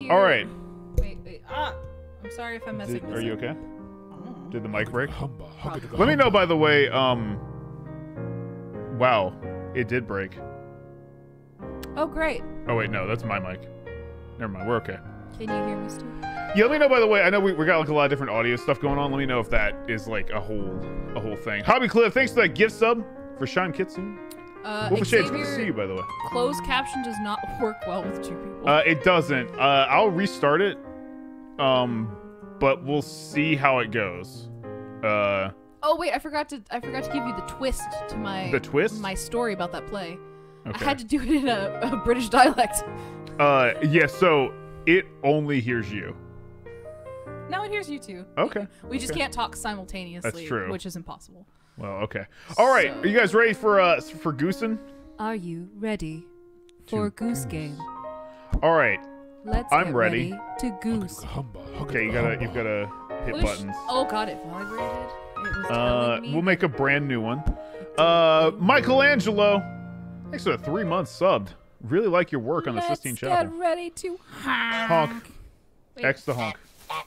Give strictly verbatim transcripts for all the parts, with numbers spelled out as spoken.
here. All right. Wait, wait. Ah, I'm sorry if I'm messing. Did, this are you up. okay? Oh. Did the mic break? Probably. Let me know, by the way. Um. Wow, it did break. Oh, great. Oh wait, no, that's my mic. Never mind, we're okay. Can you hear me still? Yeah, let me know, by the way. I know we, we got like a lot of different audio stuff going on. Let me know if that is like a whole a whole thing. Hobby Cliff, thanks for that gift sub for Shine Kitsune. Uh, Wolf of Shades, good to Xavier, see you, by the way. Closed caption does not work well with two people. Uh, it doesn't. Uh, I'll restart it. Um, but we'll see how it goes. Uh, oh wait, I forgot to I forgot to give you the twist to my The twist? my story about that play. okay. I had to do it in a, a British dialect. Uh, yeah. So it only hears you. No, it hears you too. Okay. We just okay. can't talk simultaneously, That's true. which is impossible. Well, okay. All right. So- Are you guys ready for uh for Goosen? Are you ready for To Goose goose. Game? All right. Let's I'm get ready. to Goose. Okay. You gotta you've gotta hit Push. buttons. Oh god, it vibrated. It was Uh, telling me. we'll make a brand new one. Uh, Michelangelo. Thanks for the three months subbed. Really like your work on the Sistine Let's Chapel. get ready to Honk. Wait. X the honk.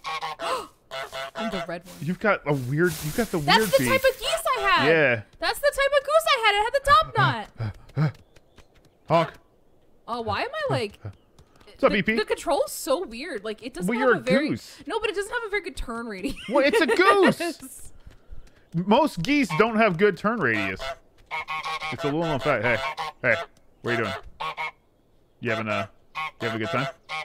I'm the red one. You've got a weird. You've got the That's weird the beak. type of geese I had. Yeah. That's the type of goose I had. It had the top knot. Honk. Oh, why am I like? What's up, the, E P? The control's so weird. Like it doesn't Well, have you're a a very goose. no, but it doesn't have a very good turn radius. Well, it's a goose. Most geese don't have good turn radius. It's a little known fact. Hey, hey, what are you doing? You having a, you having a good time?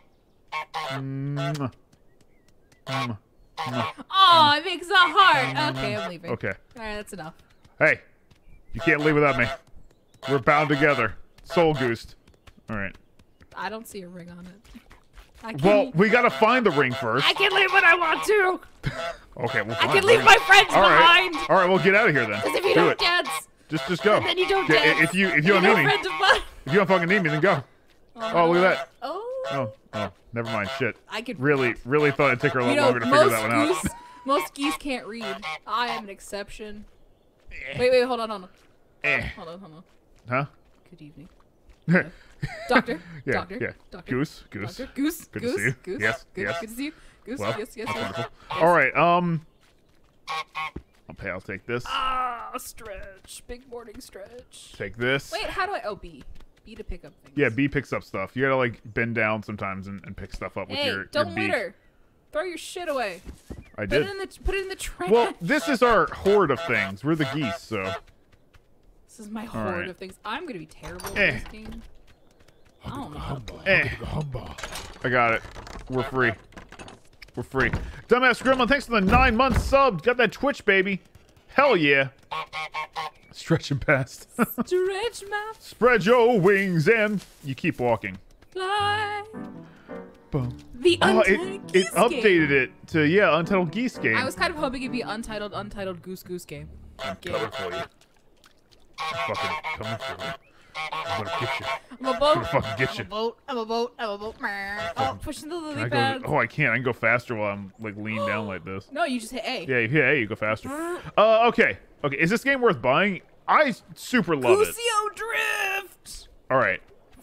Mwah. Mwah. Mwah. Oh, it makes a heart. Okay, I'm leaving. Okay. All right, that's enough. Hey, you can't leave without me. We're bound together. Soul goosed. All right. I don't see a ring on it. I can, Well, we gotta find the ring first. I can leave when I want to. Okay, we'll I find can the leave ring. my friends All right. behind. All right, we'll get out of here then. Because if you Do don't it. dance, Just, just go. then you don't Yeah, dance. If you, if you You're don't no need me, friend of mine. if you don't fucking need me, then go. Oh, look at that. Oh. Oh, oh, never mind. Shit. I could Really, really thought it'd take her a lot You know, longer to figure most that one out. goose, most geese can't read. I am an exception. Wait, wait, hold on, hold on. Eh. Hold on, hold on. Huh? Good evening. yeah, Doctor. Doctor. yeah. Doctor. Goose, goose. Doctor. Goose. Good to Goose. see you. Goose. Yes, Good, yes. Good to see you. Goose. Well, yes, yes, that's yes. wonderful. Yes. All right. Um. Okay, I'll take this. Ah, stretch. Big morning stretch. Take this. Wait, how do I? Oh, B. B to pick up things. Yeah, B picks up stuff. You gotta like bend down sometimes and, and pick stuff up with Hey, your, don't your beak. litter. Throw your shit away. I Put did. it in the put it in the trash. Well, this is our horde of things. We're the geese, so. This is my horde right. of things. I'm gonna be terrible at Eh. this game. I don't know how to play. Eh. I got it. We're free. We're free. Dumbass Gremlin, thanks for the nine months sub. Got that Twitch, baby. Hell yeah. Stretching past. Stretch my Spread your wings and you keep walking. fly. Boom. The Oh, Untitled it, Geese it updated Game. it to, yeah, Untitled Geese Game. I was kind of hoping it'd be Untitled, Untitled Goose Goose Game. I'm Game. coming for you. I'm fucking coming for you. I'm gonna get you. I'm a boat. I'm gonna fucking get I'm you. a boat. I'm a boat. I'm a boat. Oh, pushing the Can lily I pads. go, oh, I can't. I can go faster while I'm like leaned down like this. No, you just hit A. Yeah, yeah, you go faster. Uh, okay. Okay, is this game worth buying? I super love it. Cusio Drift. All right.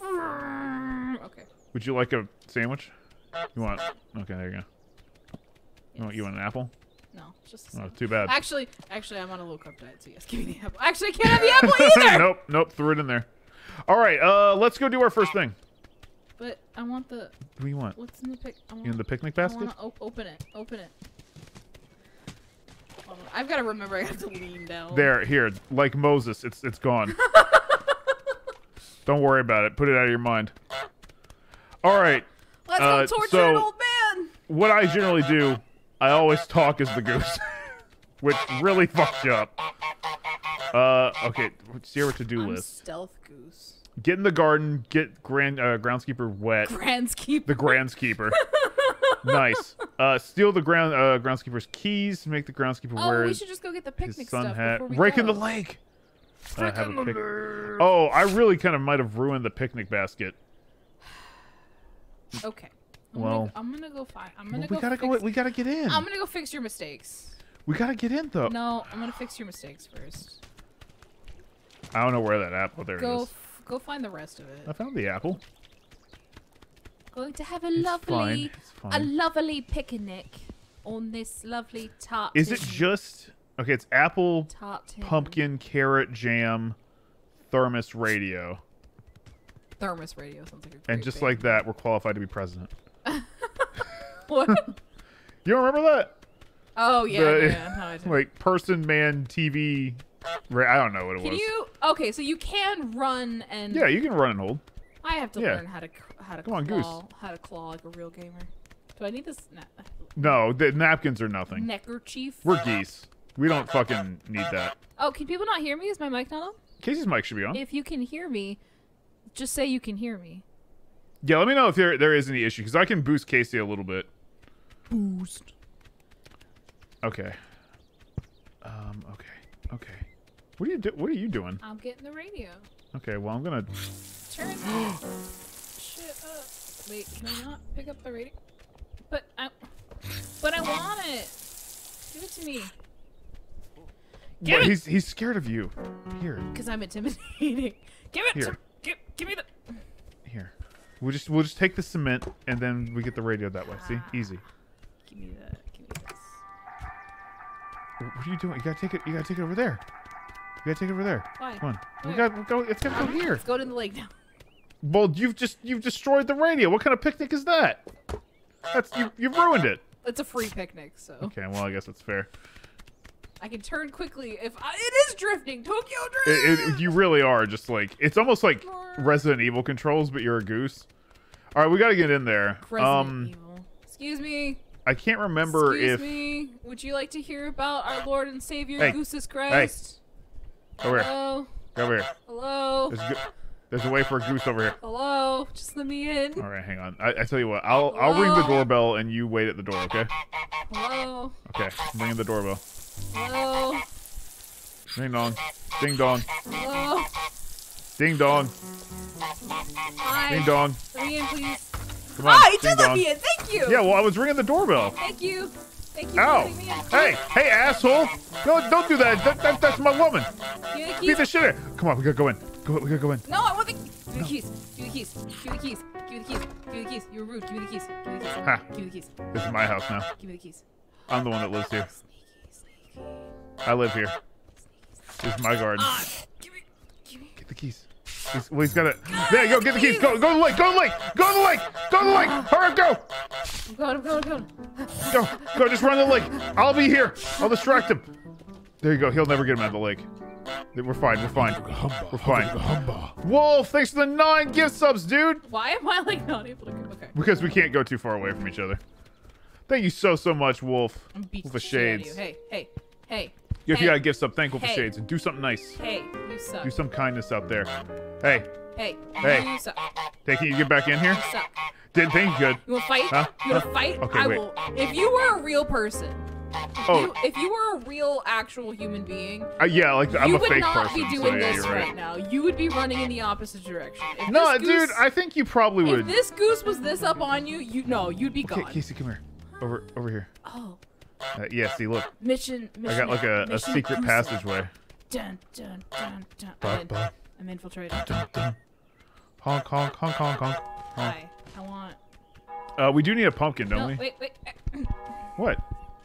Okay. Would you like a sandwich? You want? Okay, there you go. You want, you want an apple? No, it's just. A Oh, sandwich. too bad. Actually, actually, I'm on a low carb diet, so yes, give me the apple. Actually, I can't have the apple either. Nope, nope, threw it in there. All right, uh, let's go do our first thing. But I want the. What do you want? What's in the pic? I want, In the picnic I basket? want to op open it. Open it. Hold on. I've got to remember I have to lean down. There, here, like Moses, it's it's gone. Don't worry about it. Put it out of your mind. All right. Let's uh, go torture so- an old man. What I generally do, I always talk as the goose, which really fucks you up. Uh, okay, what's your to-do I'm list? stealth goose. Get in the garden, get grand uh, groundskeeper wet. Grandskeeper. The groundskeeper. Nice. Uh, steal the ground uh, groundskeeper's keys. Make the groundskeeper Oh, wear we his should just go get the his picnic sun stuff hat. before we Rake go. in the lake. Uh, Rake have in a the pic- lake. Oh, I really kind of might have ruined the picnic basket. Okay. I'm Well- gonna, I'm gonna go find. I'm gonna Well, go. we gotta fix, go. We gotta get in. I'm gonna go fix your mistakes. We gotta get in though. No, I'm gonna fix your mistakes first. I don't know where that apple. There it Go, is. f go find the rest of it. I found the apple. Going to have a It's lovely, fine. It's a fine. lovely picnic on this lovely tart. Is it tin- just okay? It's apple, tart tin. pumpkin, carrot jam, thermos radio, thermos radio? Sounds like a great and just band. like that, we're qualified to be president. What? You don't remember that? Oh yeah, The- yeah. No, I do. Like person, man, T V. Ra- I don't know what it Can was. you? Okay, so you can run and. Yeah, you can run and hold. I have to Yeah. learn how to cr- how to Come on, claw, Goose. how to claw like a real gamer. Do I need this? Nah. No, the napkins are nothing. Neckerchief. We're geese. We don't fucking need that. Oh, can people not hear me? Is my mic not on? Casey's mic should be on. If you can hear me, just say you can hear me. Yeah, let me know if there there is any issue because I can boost Casey a little bit. Boost. Okay. Um. Okay. Okay. What are you do? What are you doing? I'm getting the radio. Okay. Well, I'm gonna. Turn that shit up. Wait, can I not pick up the radio? But I, but I want it. Give it to me. Give What? it. He's he's scared of you. Here. Because I'm intimidating. Give it. Here. To, give, give me the. Here. We'll just we'll just take the cement and then we get the radio that way. See, easy. Give me the. Give me this. What are you doing? You gotta take it. You gotta take it over there. You gotta take it over there. Why? Come on. We Where? got. We go. It's gotta go here. Let's go to the lake now. Well, you've just you've destroyed the radio. What kind of picnic is that? That's you. You've ruined it. It's a free picnic, so Okay. Well, I guess that's fair. I can turn quickly if I, it is drifting. Tokyo drift. It, it, you really are just like it's almost like Resident Evil controls, but you're a goose. All right, we gotta get in there. Resident um, Evil. Excuse me. I can't remember Excuse if me. Would you like to hear about our Lord and Savior Hey. Goose's Christ? over here. Hello. Go over here. Hello. There's, a, go- there's a way for a goose over here. Hello. Just let me in. All right, hang on. I, I tell you what, I'll I'll ring the Hello? doorbell and you wait at the door, okay? Hello. Okay, I'm ringing the doorbell. Hello. Ding dong, ding dong, Hello. ding dong, Hi. ding dong. Let me in, please. Come on, Hi, you ding did let dong. me in. Thank you. Yeah, well, I was ringing the doorbell. Thank you. Thank you Ow! for letting me in. Hey, hey, asshole! No, don't do that. that, that that's my woman. Give me the Beat keys. the shit out. Come on, we gotta go in. Go, we gotta go in. No, I want the, give me the keys. Give me the keys. Give me the keys. Give me the keys. Give me the keys. You were rude. Give me the keys. Give me the keys. Ha. Give me the keys. This is my house now. Give me the keys. I'm the one that lives here. Sneaky, sneaky. I live here. This is my garden. Ah, give me, give me. Get the keys. He's, well, he's got it. There you go. Get the keys. Go, go to the lake. Go to the lake. Go to the lake. Go to the lake. Hurry up, go. I'm going, I'm going, I'm going. Go, go. Just run to the lake. I'll be here. I'll distract him. There you go. He'll never get him out of the lake. We're fine. We're fine. We're fine. Wolf, thanks for the nine gift subs, dude. Why am I like not able to go? Okay. Because we can't go too far away from each other. Thank you so, so much, Wolf. I'm beating Wolf of the shit out of Shades. you. Hey, hey, hey. If hey, you got a gift sub, thank Wolf of Hey. Shades and do something nice. Hey, you suck. Do some kindness out there. Hey, Hey, Hey. you suck. hey, can you get back in here? You suck. Did think good. You wanna fight? Huh? You wanna Huh? fight? Okay, I wait. will. If you were a real person, if, Oh. you, if you were a real, actual human being, Uh, yeah, like I'm you a would fake not person. be so doing yeah, this you're right. right. now. You would be running in the opposite direction. If No, this goose, dude, I think you probably if would. this goose was this up on you, you no, you'd be Okay, gone. Casey, come here. Over, over here. Oh, Uh, yeah, see, look, mission, mission. I got like a, a mission secret goose. passageway. Dun dun dun dun. Dun, I'm, in. dun. I'm infiltrated. Dun, dun. Honk, honk, honk, honk, honk. Hi, I want. Uh, we do need a pumpkin, don't No, we? wait, wait. What?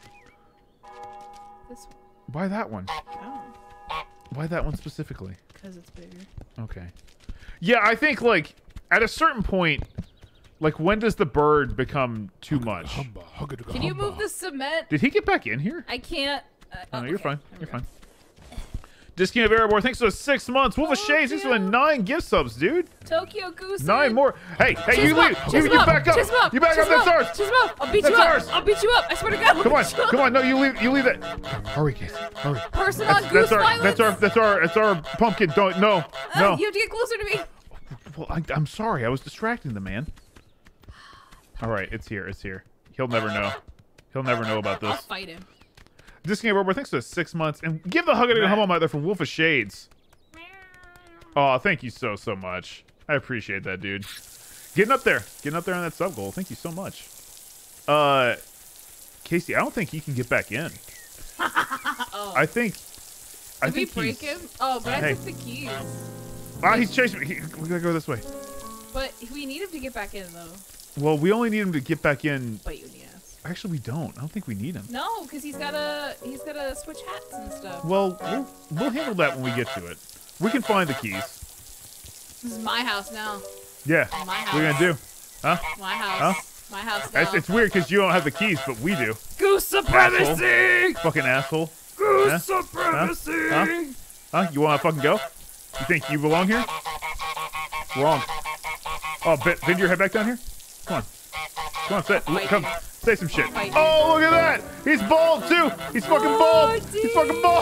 This one. Why that one? Oh, Why that one specifically? because it's bigger. Okay. Yeah, I think like at a certain point, like when does the bird become too much? Can you move the cement? Did he get back in here? I can't. Uh, Oh, no, oh, you're okay. fine. There we You're go. fine. Discount of Airborne, thanks for the six months. Wolf of Oh, Shades, thanks for the yeah. nine gift subs, dude. Tokyo Goose. Nine more. Hey, hey, you Chisel leave. up, You, chisel you up, back up. chisel up, You back up. chisel That's ours. Chisel up. I'll beat That's you up. ours. I'll beat you up. I swear to God. I'll Come on, beat you up. come on. No, you leave. You leave that. Hurry, Casey. Hurry. Person That's, on goose that's our. violence. That's our. That's our. That's our pumpkin. Don't. No. Uh, No. You have to get closer to me. Well, I, I'm sorry. I was distracting the man. All right, it's here. It's here. He'll never know. He'll never know about I'll this. fight him. Disney Robot, thanks for the six months. And give the hug and a hum out there from Wolf of Shades. Oh, thank you so, so much. I appreciate that, dude. Getting up there. Getting up there on that sub goal. Thank you so much. Uh, Casey, I don't think he can get back in. Oh. I think... I Did we think break he's... him? Oh, but I Hey. took the keys. Ah, he's chasing me. He, we gotta go this way. But we need him to get back in, though. Well, we only need him to get back in. Bite you in the ass. Actually, we don't. I don't think we need him. No, because he's gotta he's gotta switch hats and stuff. Well, we'll, we'll handle that when we get to it. We can find the keys. This is my house now. Yeah. My house. What are you gonna do? Huh? My house. Huh? My house now. It's, it's weird because you don't have the keys, but we do. Goose supremacy! Asshole. Fucking asshole. Goose Huh? supremacy! Huh? Huh? Huh? You wanna fucking go? You think you belong here? Wrong. Oh, bend, bend your head back down here. Come on. Come on, say, Fight come, me. say some shit. Fight me. Oh, look at that! He's bald too. He's fucking Oh, bald. He's fucking bald.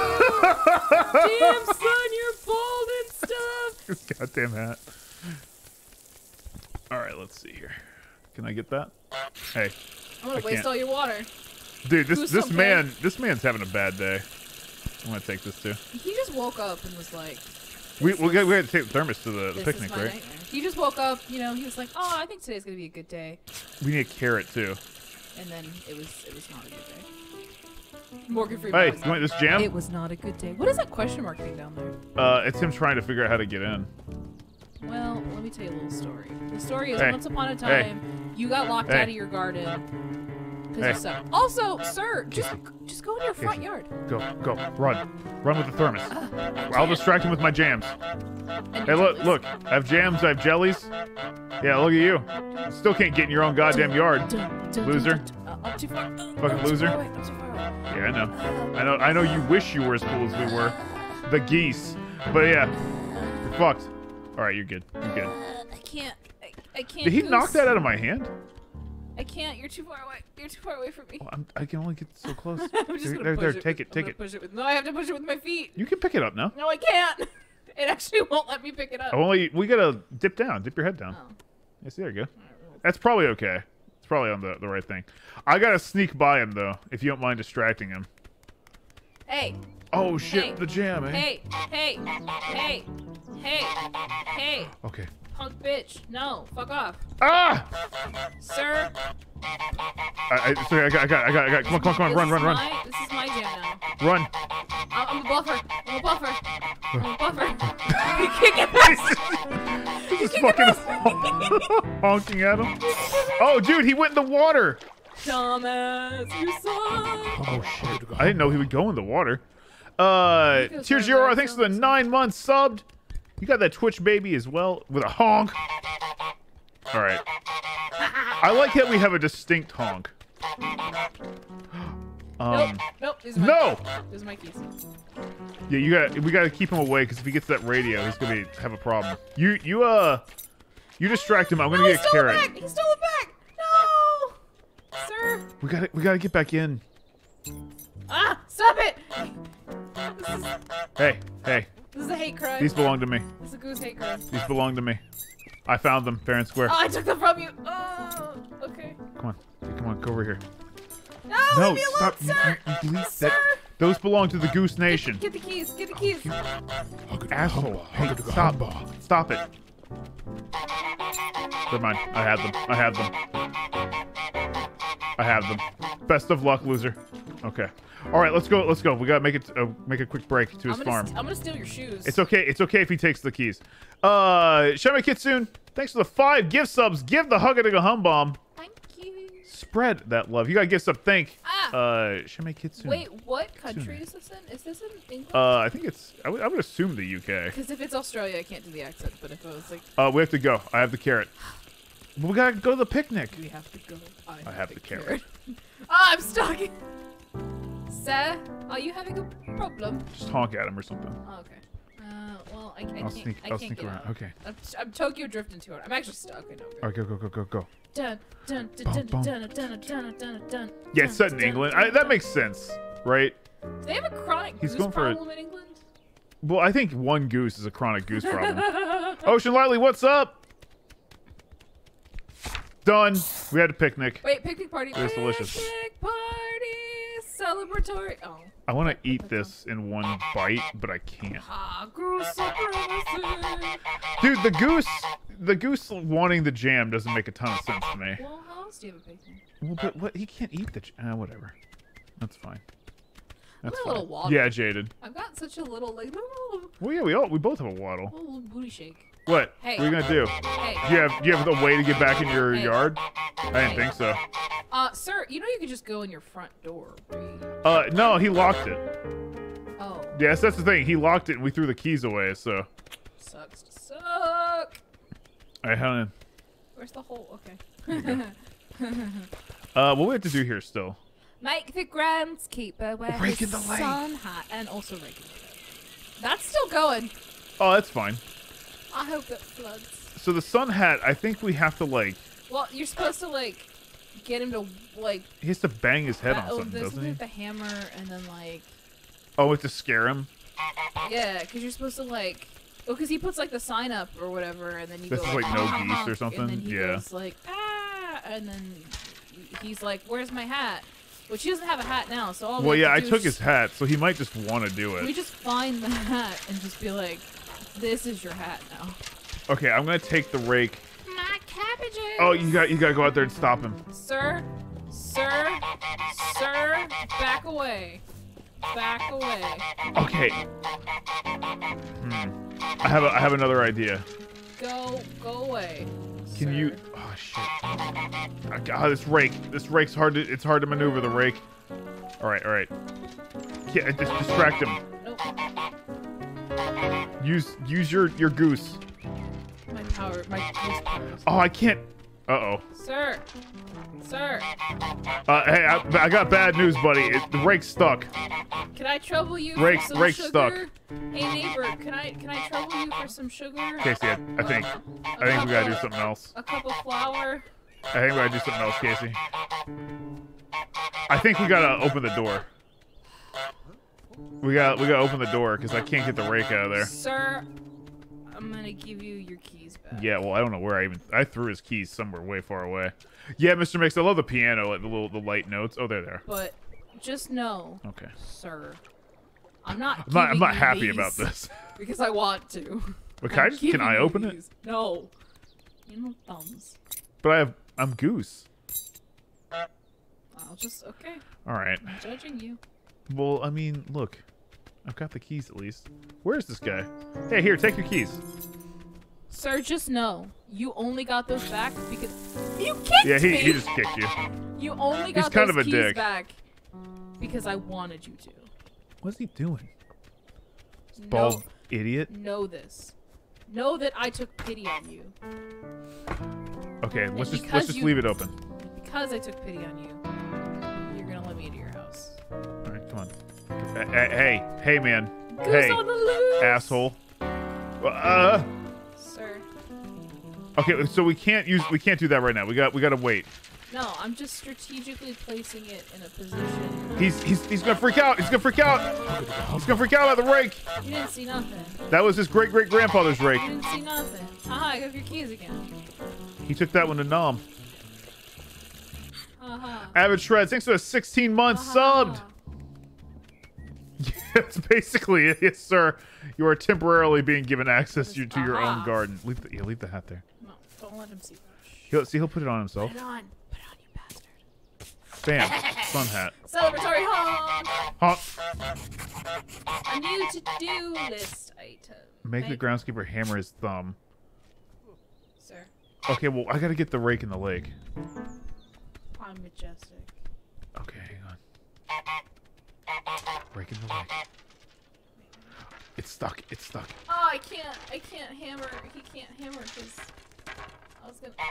Damn, son, you're bald and stuff. His goddamn hat. All right, let's see here. Can I get that? Hey, I'm gonna I waste can't. all your water. dude, this Who's this so man, bad? this man's having a bad day. I'm gonna take this too. He just woke up and was like, We we got we had to take the thermos to the, the this picnic, is my right? nightmare. He just woke up, you know, he was like, oh, I think today's gonna be a good day. We need a carrot too. And then it was it was not a good day. Morgan Hey, Freeman. you want this jam? It was not a good day. What is that question mark thing down there? Uh, it's him trying to figure out how to get in. Well, let me tell you a little story. The story is Hey. once upon a Hey. time, you got locked Hey. out of your garden because Hey. you suck. Also, sir, just just go in your front Casey. yard. Go, go, run, run with the thermos. Uh, I'll distract him with my jams. And Hey, look, jellies. look. I have jams. I have jellies. Yeah, look at you. Still can't get in your own goddamn yard. Dun, dun, Loser. dun, dun, dun. Uh, I'm too far. Uh, Fucking I'm too loser. far away, I'm too far away. Yeah, I know. I know. I know. You wish you were as cool as we were, the geese. But yeah, you're fucked. All right, you're good. You're good. Uh, I can't. I, I can't. Did he goose. knock that out of my hand? I can't. You're too far away. You're too far away from me. Well, I'm, I can only get so close. I'm just There, gonna there, push there, it. take with- it, take I'm it. gonna Push it with, no, I have to push it with my feet. You can pick it up now. No, I can't. It actually won't let me pick it up. Only we gotta dip down, dip your head down. Oh. Yes, there you go. That's probably okay. It's probably on the, the right thing. I gotta sneak by him though, if you don't mind distracting him. Hey. Oh shit, Hey. the jam, eh? Hey. Hey. Hey. Hey. Hey. Okay. Punk bitch. No. Fuck off. Ah! Sir. I, I, sorry, I got, I got, I got, I got. Come on, come on, come on, This run, is run, run, my, This is my jam now. run. I'm, I'm a buffer. I'm a buffer. I'm a buffer. You can't get past. Just fucking honking at him. Oh, dude, he went in the water. Dumbass. You suck. Oh shit! I didn't know he would go in the water. Uh, feels Tears so Euro, bad, thanks for the Jones. nine months subbed. You got that Twitch baby as well with a honk. All right. I like that we have a distinct honk. Um, Nope. Nope. These are my no. keys. These are my keys. Yeah, you got. We got to keep him away because if he gets that radio, he's gonna be, have a problem. You, you, uh, you distract him. I'm gonna No, he get a stole it carrot. back. He stole it back. No. Sir. We got to We got to get back in. Ah! Stop it. This is, Hey, hey. this is a hate crime. These belong to me. This is a goose hate crime. These belong to me. I found them fair and square. Oh, I took them from you. Oh, okay. Come on, hey, come on, go over here. No, No, leave me alone, stop! sir. You, you, you leave Sir. that. Those belong to the Goose Nation. Get the keys. Get the keys. Asshole! Hey, stop! Stop it! Never mind. I have them. I have them. I have them. Best of luck, loser. Okay. All right, let's go. Let's go. We gotta make it. Uh, make a quick break to his I'm gonna farm. st- I'm gonna steal your shoes. It's okay. It's okay if he takes the keys. Uh, Sheme Kitsune, thanks for the five gift subs. Give the Hugga Hum Bomb. Thank you. Spread that love. You gotta give sub thank. Ah. Uh, Sheme Kitsune. Wait, what country is this in? Is this in England? Uh, I think it's. I would I would assume the U K. Because if it's Australia, I can't do the accent. But if it was like, Uh, we have to go. I have the carrot. We gotta go to the picnic. we have to go. I, I have the carrot. Ah, I'm stuck. Sir, are you having a problem? Just honk at him or something. Oh, okay. Uh, well, I, I I'll can't. sneak. I I'll can't sneak get around. out. Okay. I'm, I'm Tokyo drifting too hard. I'm actually stuck. I know. All right, go, go, go, go, go. Dun dun dun Bum, dun bum. dun dun dun dun dun. Yeah, it's set in England. I, that makes sense, right? Do they have a chronic He's goose going for a- problem in England? Well, I think one goose is a chronic goose problem. Ocean Lightly, what's up? Done. We had a picnic. Wait, picnic party. It was delicious. Picnic party. Celebratory. Oh. I want to eat this in one bite, but I can't. Ah, goose supremacy. Dude, the goose, the goose wanting the jam doesn't make a ton of sense to me. Well, how else do you have a picnic? Well, but what? He can't eat the. J uh, whatever. That's fine. That's a fine. little waddle. Yeah, jaded. I've got such a little like Well, yeah, we all we both have a waddle. little booty shake. What? Hey. What are you gonna do? Hey. Do you have do you have a way to get back in your Hey. yard? I didn't Hey. think so. Uh, sir, you know you could just go in your front door, right? Uh, no, he locked it. Oh, Yes, that's the thing. He locked it and we threw the keys away. So, sucks to suck. all right, hang on. Where's the hole? Okay. Uh, what do we have to do here still? Make the groundskeeper wear Rake his in the lake. sun hat and also rake in the lake. That's still going. Oh, that's fine. I hope it floods. So the sun hat, I think we have to like. Well, you're supposed to like get him to like. He has to bang his head ba- on oh, something, there's doesn't he? with the hammer and then like. Oh, we have to scare him. Yeah, because you're supposed to like. Oh, because he puts like the sign up or whatever, and then you This go is like no honk, geese honk, or something? And then he Yeah. goes like ah, and then he's like, "Where's my hat?" Which he doesn't have a hat now, so all we Well, have yeah, to I do took is his hat, so he might just want to do We it. just find the hat and just be like, "This is your hat now." Okay, I'm gonna take the rake. My cabbages. Oh, you got you gotta go out there and stop him. Sir, sir, sir, back away, back away. Okay. Hmm. I have a, I have another idea. Go, go away. Can sir. you? Oh shit! Oh, God, this rake. This rake's hard to. It's hard to maneuver the rake. All right, all right. Yeah, just distract him. Nope. Use use your your goose. My power, my goose powers. Oh, I can't. Uh oh. Sir, sir, Uh, hey, I, I got bad news, buddy. It, the rake's stuck. can I trouble you Rake- for some rake's sugar? stuck. Hey neighbor, can I can I trouble you for some sugar? Casey, I, I think I think we gotta do something else. A cup of flour. I think we gotta do something else, Casey. I think we gotta open the door. We got we gotta open the door because I can't get the rake out of there. Sir, I'm gonna give you your keys back. Yeah, well, I don't know where I even I threw his keys somewhere way far away. Yeah, Mister Mix, I love the piano, like the little the light notes. Oh, they're there. But just know, Okay. sir, I'm not. I'm not, I'm giving not you happy these about this. because I want to. But can I I'm just, can giving I you open it? these. No. You know thumbs. But I have I'm Goose. I'll just okay. All right. I'm judging you. Well, I mean, look, I've got the keys at least. Where's this guy? Hey, here, take your keys. Sir, just know you only got those back because you kicked Yeah, he me. he just kicked you. You only got kind those of a keys dick. back because I wanted you to. What's he doing? No, Bald idiot. know this. Know that I took pity on you. Okay, let's just because let's just you- leave it open. Because I took pity on you, you're gonna let me into your house. All right, come on. Hey, hey, hey, hey, man. Goose Hey, on the loose. asshole. Uh. Sir. Okay, so we can't use we can't do that right now. We got we got to wait. No, I'm just strategically placing it in a position. He's he's he's gonna freak out. He's gonna freak out. He's gonna freak out about the rake. You didn't see nothing. That was his great great grandfather's rake. You didn't see nothing. Aha, I have your keys again. He took that one to Nom. Aha. Avid Shreds, thanks for the sixteen months Aha. subbed. That's basically it, yes, sir. You are temporarily being given access to, to your own Aha. garden. Leave the, yeah, leave the hat there. No, don't let him see that. He'll see. He'll put it on himself. Put it on. Put it on, you bastard. Bam, sun hat. Celebratory honk. Honk. A new to-do list item. Make the groundskeeper hammer his thumb. Sir, Okay, well I gotta get the rake in the lake. I'm majestic. Okay, hang on. Rake in the lake. It's stuck. It's stuck. Oh, I can't. I can't hammer. He can't hammer because I was gonna.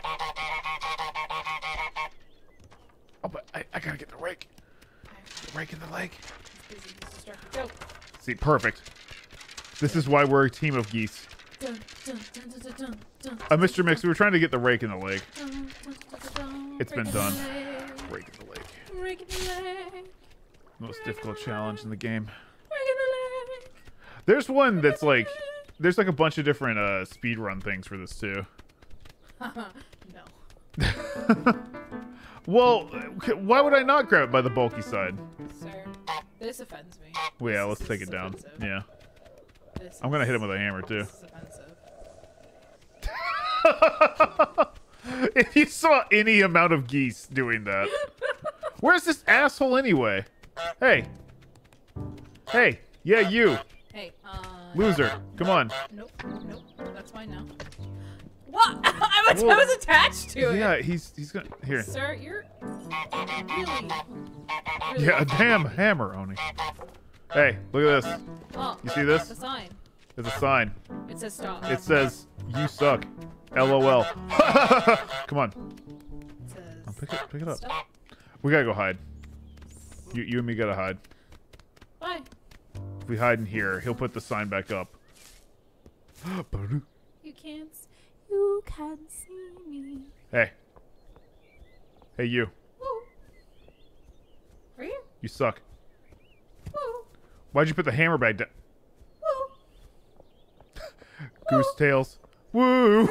Oh, but I, I gotta get the rake. The rake in the lake. Busy, he's distracted. Go. See, perfect. This is why we're a team of geese. Dun, dun, dun, dun, dun, dun, dun, Uh, Mister Mix, we were trying to get the rake in the lake. dun, dun, dun, dun, dun. It's been Break done. the leg. Rake in the lake. Break the leg. Most difficult challenge in the game. Break the leg. There's one that's like, there's like a bunch of different uh, speed run things for this too. No. Well, why would I not grab it by the bulky side? Sir, this offends me. Well, yeah, This let's is take it down. offensive. Yeah. This I'm gonna is- hit him with a hammer too. This is offensive. If you saw any amount of geese doing that. Where's this asshole anyway? Hey. Hey. Yeah, you. Hey, um. Loser. Come on. Nope. Nope. That's mine now. What? I was, I was attached to it. Yeah, he's he's gonna here. Sir, you're really, really Yeah, a damn hammer, Oni. Hey, look at this. Oh, You see this? the sign. There's a sign. It says stop. It says you suck. L O L. Come on. It says Oh, pick it pick it up. stop. We gotta go hide. You you and me gotta hide. Bye. If we hide in here, he'll put the sign back up. You can't. You can see me. Hey. Hey you. Woo. Are you? You suck. Woo. Why'd you put the hammer back down? Woo. Goose tails. Woo!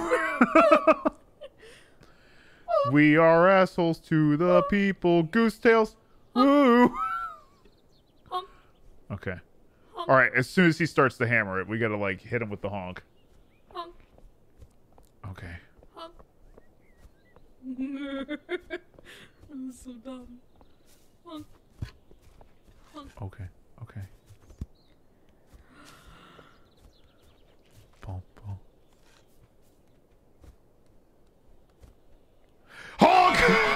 We are assholes to the people. Goose tails. Woo! Honk. Okay. Honk. All right. As soon as he starts to hammer it, we gotta like hit him with the honk. Honk. Okay. Honk. I'm so dumb. Honk. Honk. Okay. Okay. Boom, boom. Honk!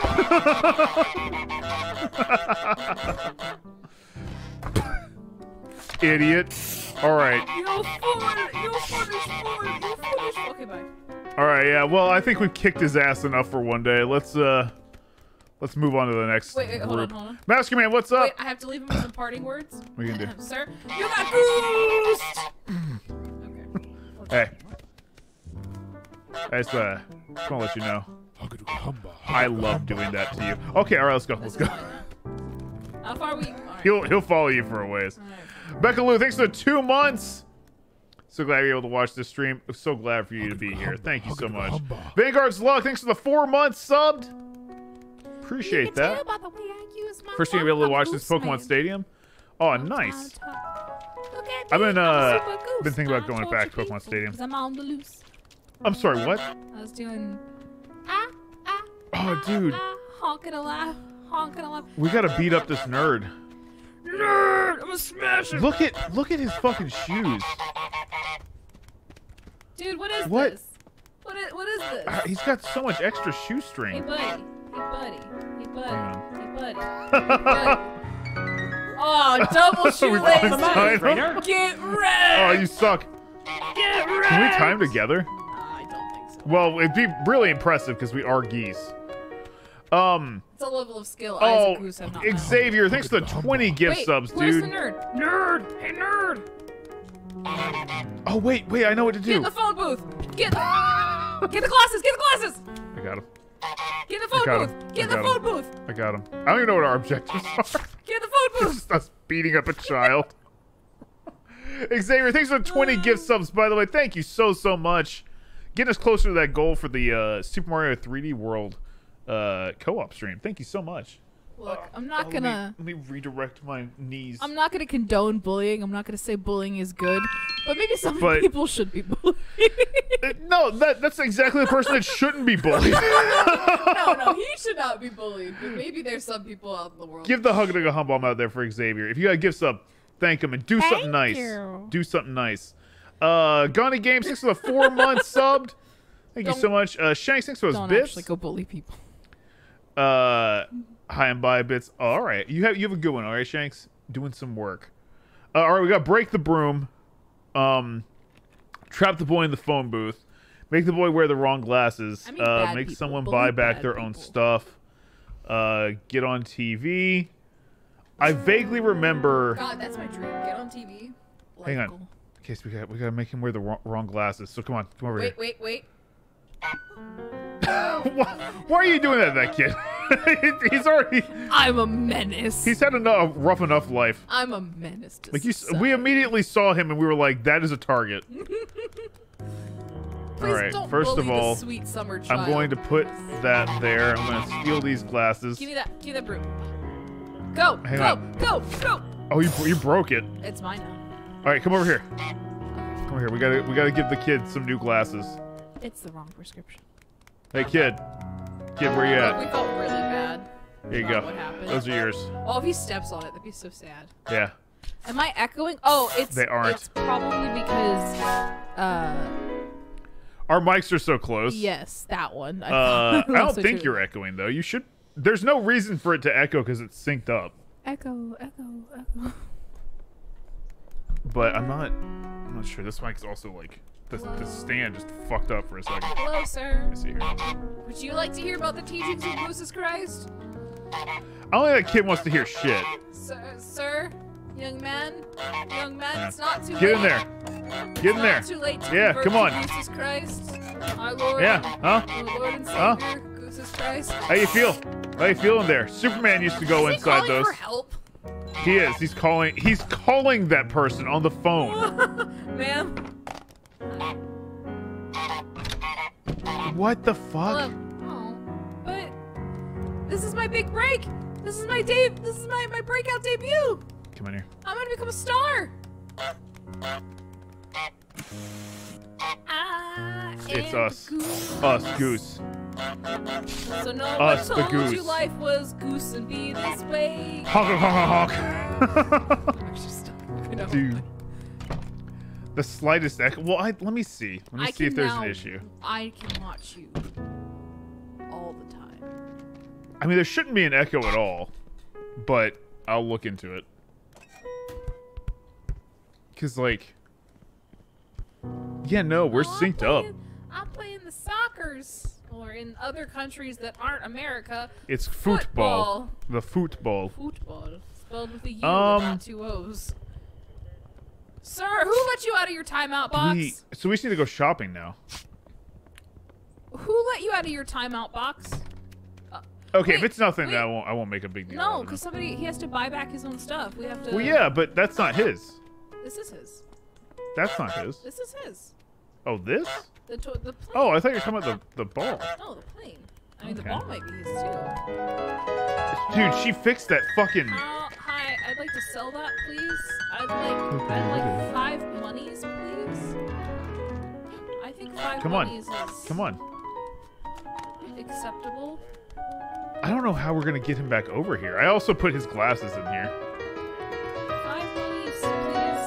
Idiot. All right. You're forward. You're forward. Forward. You're forward. Okay, bye. All right. Yeah. Well, I think we've kicked his ass enough for one day. Let's uh, let's move on to the next Wait, wait, hold group. on, hold on. Master Man, what's up? Wait, I have to leave him with some parting words. What are you gonna do? Sir, you got goosed! Okay. Hey. I just uh, just wanna let you know. I love doing that to you. Okay. All right. Let's go. Let's This go. is mine now. How far are we? All right. He'll he'll follow you for a ways. All right. Becca Lou, thanks for the two months. So glad you're able to watch this stream. So glad for you to be here. Thank you so much. Vanguard's Luck, thanks for the four months subbed. Appreciate that. First time you'll be able to watch this Pokemon Stadium. Oh, nice. I've been uh been thinking about going back to Pokemon Stadium. I'm on the loose. I'm sorry, what? I was doing. Ah, ah, Oh, dude, ah, honking a laugh, honking a laugh. we gotta beat up this nerd. Nerd! I'm gonna smash him! Look at look at his fucking shoes. Dude, what is What? this? What is, what is this? Uh, he's got so much extra shoe Hey, string. buddy. Hey, buddy. Hey, buddy. Hang Hey, buddy. Hey, buddy. Oh, double We shoelace! both tied him. Get Oh, wrecked! you suck. Get wrecked! Can we time together? I don't think so. Well, it'd be really impressive because we are geese. Um, It's a level of skill oh, Isaac Goose have not known. Xavier, thanks for the twenty gift Wait, subs, where's dude. the nerd? Nerd! Hey, nerd! Oh, wait, wait, I know what to Get in do. the phone booth! Get the, get the glasses! Get the glasses! I got him. Get in the phone got booth! him. Get in I the got phone him. booth! I got him. I don't even know what our objectives are. Get in the phone booth! Just us beating up a child. Xavier, thanks for the twenty gift subs, by the way. Thank you so, so much. Getting us closer to that goal for the uh, Super Mario three D World uh, co-op stream. Thank you so much. Look, I'm not Oh, gonna... Let me, let me redirect my knees. I'm not gonna condone bullying. I'm not gonna say bullying is good, but maybe some But- people should be bullied. Uh, no, that that's exactly the person that shouldn't be bullied. no, no, he should not be bullied. But maybe there's some people out in the world. Give the hug to a hum bomb out there for Xavier. If you got gifts up, thank him and do something Thank nice. you. Do something nice. Uh, Gunny Games, thanks for the four months subbed. Thank you Don't- so much. Uh, Shanks, thanks for those Don't bits. actually go bully people. Uh, hi and bye bits. All right, you have you have a good one. All right, Shanks, doing some work. Uh, all right, we got break the broom. Um, trap the boy in the phone booth. Make the boy wear the wrong glasses. I mean uh, bad make people. someone Bully buy back bad their own people. stuff. Uh, get on T V. I vaguely remember. God, that's my dream. Get on T V. Hang on. Life goal. In case we got we gotta make him wear the wrong, wrong glasses. So come on, come over Wait, wait, wait. here. why, why are you doing that, to that kid? He's already I'm a menace. he's had enough, a rough enough life. I'm a menace to Like you, s- society. we immediately saw him and we were like, that is a target. Please all right, don't first bully of all, the sweet summer child. I'm going to put that there. I'm going to steal these glasses. Give me that. Give me that broom. Go, Hang go, on. go, go. Oh, you you broke it. It's mine now. All right, come over here. Come over here. We gotta we gotta give the kid some new glasses. It's the wrong prescription. Hey, kid. Kid, where you Look, we at? felt really bad. Here you about go. What happened. Those are yours. Oh, if he steps on it, that'd be so sad. Yeah. Am I echoing? Oh, it's They aren't. It's probably because uh Our mics are so close. yes, that one. I, Uh, I don't also think true. you're echoing though. You should. There's no reason for it to echo because it's synced up. Echo, echo, echo. But I'm not. I'm not sure. This mic's also like the, the stand just fucked up for a second. Hello, sir. Let me see here. Would you like to hear about the teachings of Jesus Christ? I don't think that kid wants to hear shit. Sir, sir, young man, young man, Yeah. it's not too Get late. in there. It's Get in not there. too late to Yeah, convert come to on. Jesus Christ, our Lord. Yeah. Huh? Our Lord and Huh? Savior, Jesus Christ. How you feel? How you feeling there? Superman used to go Is he inside calling those. for help? He is. He's calling. He's calling that person on the phone. Ma'am. What the fuck? Hello. Oh, but this is my big break. This is my day. This is my my breakout debut. Come on here. I'm gonna become a star. I It's am us. the goose. Us, Goose. So no Us, the one told you goose. life was goose and be this way. Honk, honk, honk, honk. I'm actually stuck. You know. Dude. The slightest echo. Well, I, let me see. Let me I see if can there's now- an issue. I can watch you all the time. I mean, there shouldn't be an echo at all, but I'll look into it. Cause like, yeah, no, we're Oh, I'm synced up. playing- I'm playing the soccers, or in other countries that aren't America, It's football. football. The football. Football, spelled with a U Um, and not two O's. Sir, who let you out of your timeout box? We, so we just need to go shopping now. Who let you out of your timeout box? Uh, Okay, if wait, it's nothing, wait. then I won't. I won't make a big deal. out No, of it. because somebody he has to buy back his own stuff. We have to. Well, yeah, but that's not his. This is his. That's not his. This is his. Oh, this? The to- the plane. Oh, I thought you were talking about the the ball. No, the plane. I mean, Okay. the ball might be his too. Dude, she fixed that fucking. Uh, hi, I'd like to sell that, please. I'd like, I'd like five monies, please. I think five Come on. monies is Come on. acceptable. I don't know how we're gonna get him back over here. I also put his glasses in here. Five monies, please.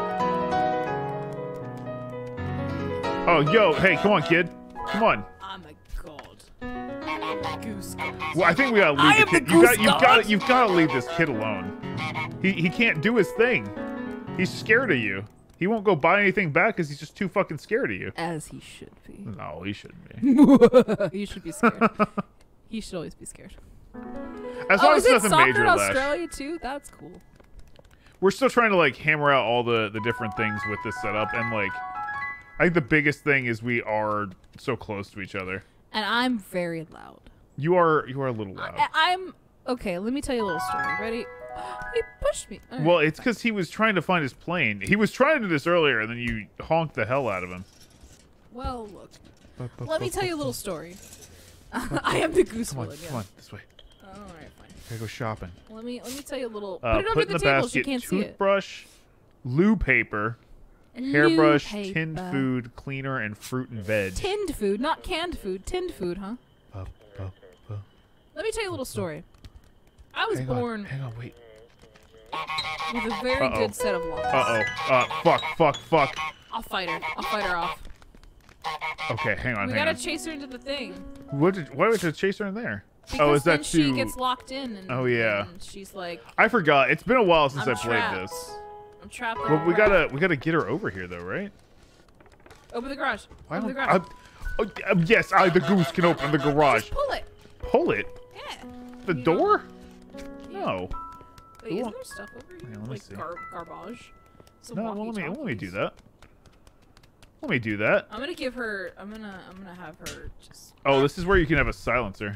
Oh, yo, hey, come on, kid. Come on. I'm a god. Goose god. Well, I think we gotta leave I the am kid. the you got, goose you've got, god. you've got to leave this kid alone. He he can't do his thing. He's scared of you. He won't go buy anything back because he's just too fucking scared of you. As he should be. No, he shouldn't be. He should be scared. He should always be scared. As Oh, long is as it nothing soccer major, in Lash. Australia too? That's cool. We're still trying to like hammer out all the the different things with this setup, and like, I think the biggest thing is we are so close to each other. And I'm very loud. You are you are a little loud. I, I'm okay. Let me tell you a little story. Ready? He pushed me. All right. Well, it's because he was trying to find his plane. He was trying to do this earlier, and then you honked the hell out of him. Well, look. Let me tell you a little story. I am the goose Come on, villain. come on, this way. Yeah. All right, fine. Gotta go shopping. Let me let me tell you a little. Uh, put it under in the, the table so basket you can't see it. toothbrush, loo paper, Loo hairbrush, paper. tinned food, cleaner, and fruit and veg. Tinned food, not canned food. Tinned food, huh? Puff, puff, puff. Let me tell you a little story. I was Hang born on, hang on, wait. with a very Uh-oh. good set of lungs. Uh oh. Uh, fuck, fuck, fuck. I'll fight her. I'll fight her off. Okay, hang on, We hang gotta on. chase her into the thing. What did, why was there a chaser in there? Because oh, is then that she to? gets locked in and, Oh, yeah. and she's like, I forgot. It's been a while since I'm I played trapped. this. I'm trapped. in Well, a we trap. gotta we gotta get her over here though, right? Open the garage. Why Open the don't- garage. I- oh, um, yes, I the goose can open the garage. Just pull it. Pull it. Yeah. The You door? don't- No. Wait, Who isn't want- there stuff over here? Yeah, let me like see. gar garbage. Some No, well, let me let me do walkie-talkies. that. Let me do that. I'm gonna give her. I'm gonna. I'm gonna have her just. Oh, this is where you can have a silencer.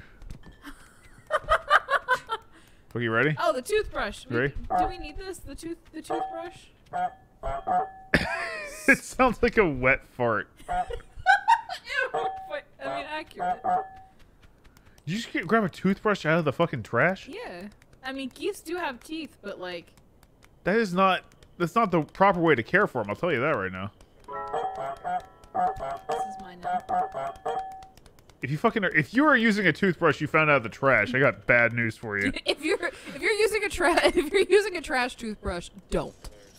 Okay, you ready? Oh, the toothbrush. We- Ready? Do we need this? The tooth. The toothbrush. It sounds like a wet fart. Ew, but, I mean, accurate. Did you just get, grab a toothbrush out of the fucking trash? Yeah. I mean, geese do have teeth, but like. That is not. That's not the proper way to care for them. I'll tell you that right now. This is mine now. If you fucking are, if you are using a toothbrush, you found out the trash. I got bad news for you. If you're if you're using a trash if you're using a trash toothbrush, don't.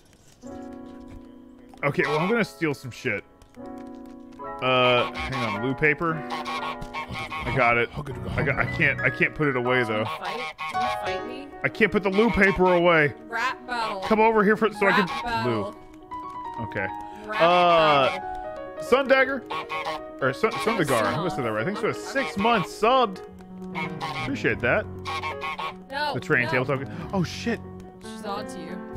Okay, well I'm gonna steal some shit. Uh, hang on, loo paper. I got it. I got. I can't. I can't put it away though. Fight? Do you fight me? I can't put the loo paper away. Rap battle. Come over here for so Rap I can battle. loo. Okay. Rap Uh, battle. Sun Dagger or Sun Sundagar. I must say that right. I think so. Six months subbed. Appreciate that. No. The train no. tabletop. Oh shit. She's on to you.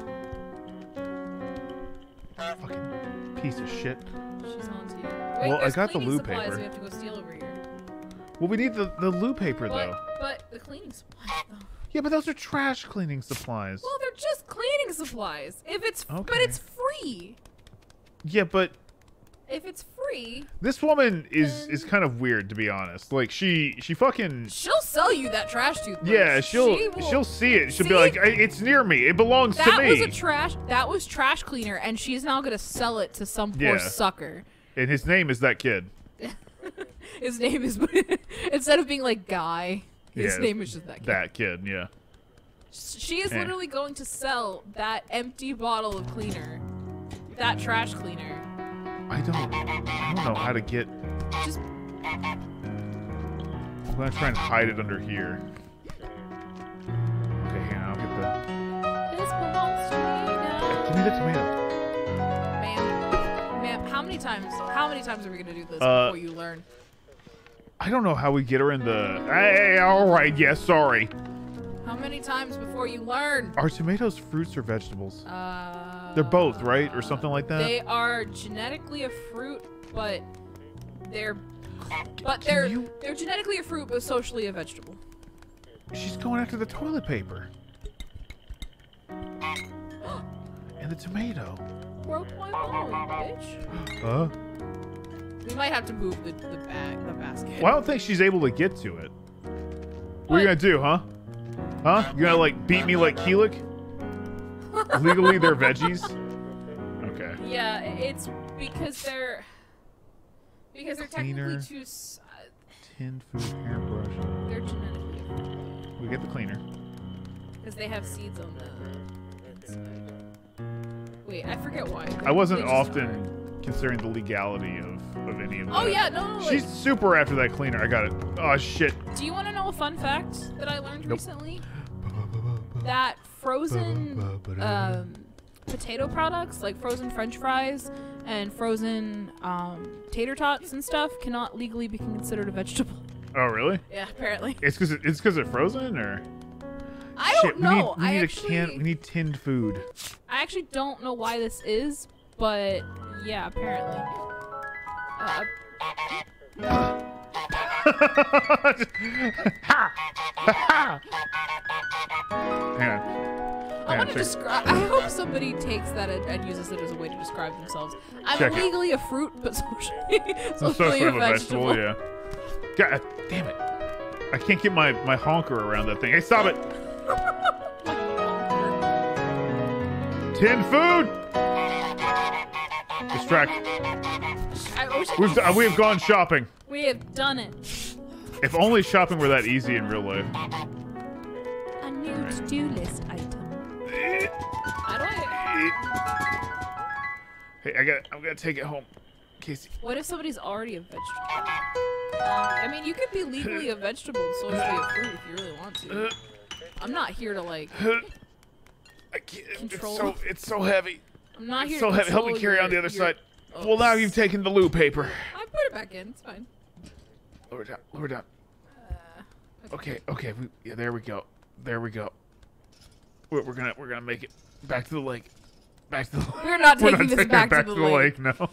Fucking piece of shit. She's on to you. Wait, Well, I there's got the cleaning loo supplies paper. we have to go steal over here. Well, we need the the loo paper though. But, but the cleaning supplies though. Yeah, but those are trash cleaning supplies. Well, they're just cleaning supplies. If it's Okay. but it's free. Yeah, but If it's free, this woman is Then- is kind of weird to be honest. Like she she fucking she'll sell you that trash toothbrush. yeah she'll She will- she'll see it. She'll See? be like, "I- it's near me. It belongs That to me. was a trash. That was trash cleaner, and she's now gonna sell it to some poor Yeah. sucker. And his name is that kid. His name is instead of being like Guy, his Yeah, name is just that kid. That kid, yeah. She is Eh. literally going to sell that empty bottle of cleaner, that trash cleaner. I don't I don't know how to get. Just I'm gonna try and hide it under here. Okay, hang on. I'll get the. this belongs to me now. Give me the tomato. Ma'am, ma'am, how many times? How many times are we gonna do this Uh, before you learn? I don't know how we get her in the. Hey, all right. Yeah, sorry. How many times before you learn? Are tomatoes fruits or vegetables? Uh, They're both, right, or something like that. They are genetically a fruit, but they're but Can they're you- they're genetically a fruit, but socially a vegetable. She's going after the toilet paper. And the tomato. Broke my bone, bitch. Huh? We might have to move the the bag, the basket. Well, I don't think she's able to get to it. What are you gonna do, huh? Huh? You gonna like beat me like Keelik? Legally, they're veggies. Okay. Yeah, it's because they're because they're Cleaner. technically too. s- Uh, Tinned food hairbrush. they're genetically a fruit We get the cleaner. because they have seeds on the inside. Wait, I forget why. I wasn't They just often are. considering the legality of of any of that. Oh yeah, no, no, no. She's super after that cleaner. I got it. Oh shit. Do you want to know a fun fact that I learned Nope. recently? That frozen um, potato products, like frozen French fries and frozen um, tater tots and stuff, cannot legally be considered a vegetable. Oh really? Yeah, apparently. It's because it, it's because it's frozen, or I shit. don't know. We need, we I need actually, a can. We need tinned food. I actually don't know why this is, but yeah, apparently. Uh, ha! Ha! Hang on. I Hang want on, to check- describe. I hope somebody takes that and, and uses it as a way to describe themselves. I'm Check it. legally a fruit, but socially, It's so socially sort a of a vegetable. vegetable, yeah. God damn it. I can't get my, my honker around that thing. Hey, stop it! Tin food! Distract. I wish I We've, could- uh, we have gone shopping. we have done it. If only shopping were that easy in real life. A new to-do list item. How do I? Hey, I got. I'm gonna take it home, Casey. What if somebody's already a vegetable? Um, I mean, you could be legally a vegetable and socially a fruit if you really want to. I'm not here to like. I can't. Control. It's so. It's so heavy. I'm not here. It's so to heavy. Help me control carry on the your- other your- side. Oh, Well, now you've taken the loo paper. I put it back in. It's fine. Lower down. Lower down. Uh, Okay. Okay. We, yeah. There we go. There we go. We're, we're gonna. We're gonna make it back to the lake. Back to the. We're not We're taking this taking it back, back to the lake. No.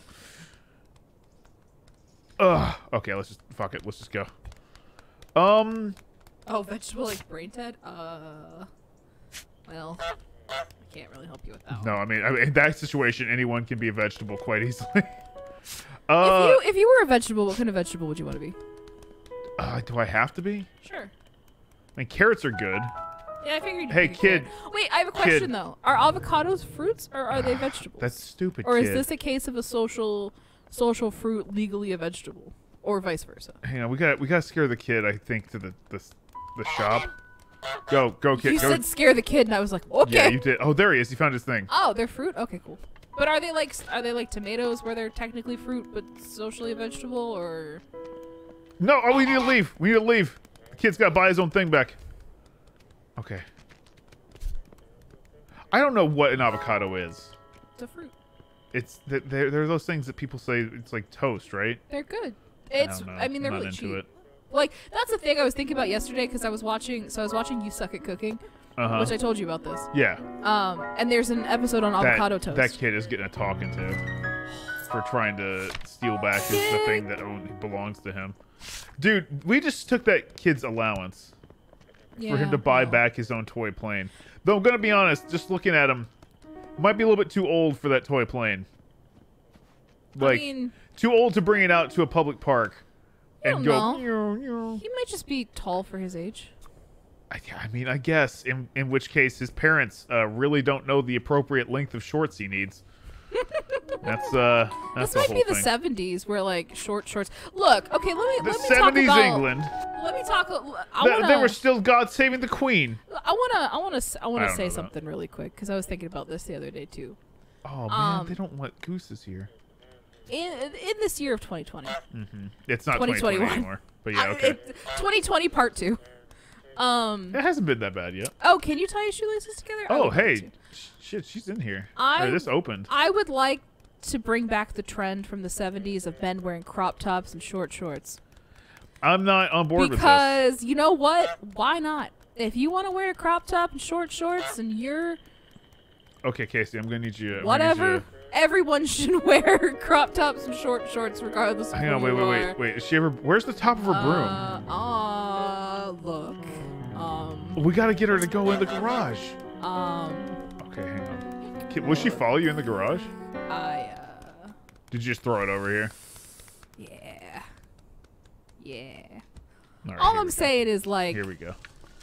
Ugh. Okay. Let's just fuck it. Let's just go. Um. Oh, vegetable like brain dead? Uh. Well, I can't really help you with that. No. One. I mean, I mean, in that situation, anyone can be a vegetable quite easily. uh. If you if you were a vegetable, what kind of vegetable would you want to be? uh, do I have to be? Sure. I mean, carrots are good. Yeah, I figured. you'd Hey, pick a kid. carrot. Wait, I have a question though. Are avocados fruits or are they vegetables? That's stupid. Or is kid. this a case of a social social fruit legally a vegetable? or vice versa. Hang on, we got we got to scare the kid. I think to the the, the shop. Go go kid. You go. said scare the kid, and I was like, okay. Yeah, you did. Oh, there he is. He found his thing. Oh, they're fruit. Okay, cool. But are they like are they like tomatoes, where they're technically fruit but socially a vegetable, or? No. Oh, we need to leave. We need to leave. The kid's got to buy his own thing back. Okay. I don't know what an avocado is. It's a fruit. It's they're, they're those things that people say it's like toast, right? They're good. It's. I, don't know. I mean, they're I'm not really into cheap. it. Like that's the thing I was thinking about yesterday because I was watching. So I was watching You Suck at Cooking, Uh-huh. which I told you about this. Yeah. Um, and there's an episode on That, avocado toast. that kid is getting a talking to for trying to steal back his, the thing that only belongs to him. Dude, we just took that kid's allowance yeah, for him to buy well, back his own toy plane. Though I'm gonna be honest, just looking at him, might be a little bit too old for that toy plane. Like, I mean, too old to bring it out to a public park and don't go. know. "Meow, meow." he might just be tall for his age. I, I mean, I guess in in which case his parents uh, really don't know the appropriate length of shorts he needs. That's uh, that's This the might whole be the thing. seventies where like short shorts. Look, okay, let me The let me seventies talk about. England. Let me talk. I Th- wanna, they were still God saving the Queen. I wanna. I wanna. I I wanna don't say know that. something really quick because I was thinking about this the other day too. Oh man, Um, they don't want gooses here. In in this year of twenty twenty, Mm-hmm. It's not twenty twenty twenty twenty-one. anymore. But yeah, I- okay. it- twenty twenty part two. Um. It hasn't been that bad yet. Oh, can you tie your shoelaces together? I Oh would like hey, to. sh- shit, she's in here. I- Or this opened. I would like to bring back the trend from the seventies of men wearing crop tops and short shorts. I'm not on board with this. Because you know what? Why not? If you want to wear a crop top and short shorts and you're Okay, Casey, I'm gonna need you. I'm gonna whatever, need everyone should wear crop tops and short shorts regardless you- of Hang who on, wait, you wait, are. wait, wait. Is she ever? Where's the top of her broom? Uh, uh, look. Um, We gotta get her to go in the garage. um, Okay, hang on. Ki- Will she follow you in the garage? I, uh, Did you just throw it over here? yeah. Yeah. All, right, All here I'm we go. saying is, like, Here we go.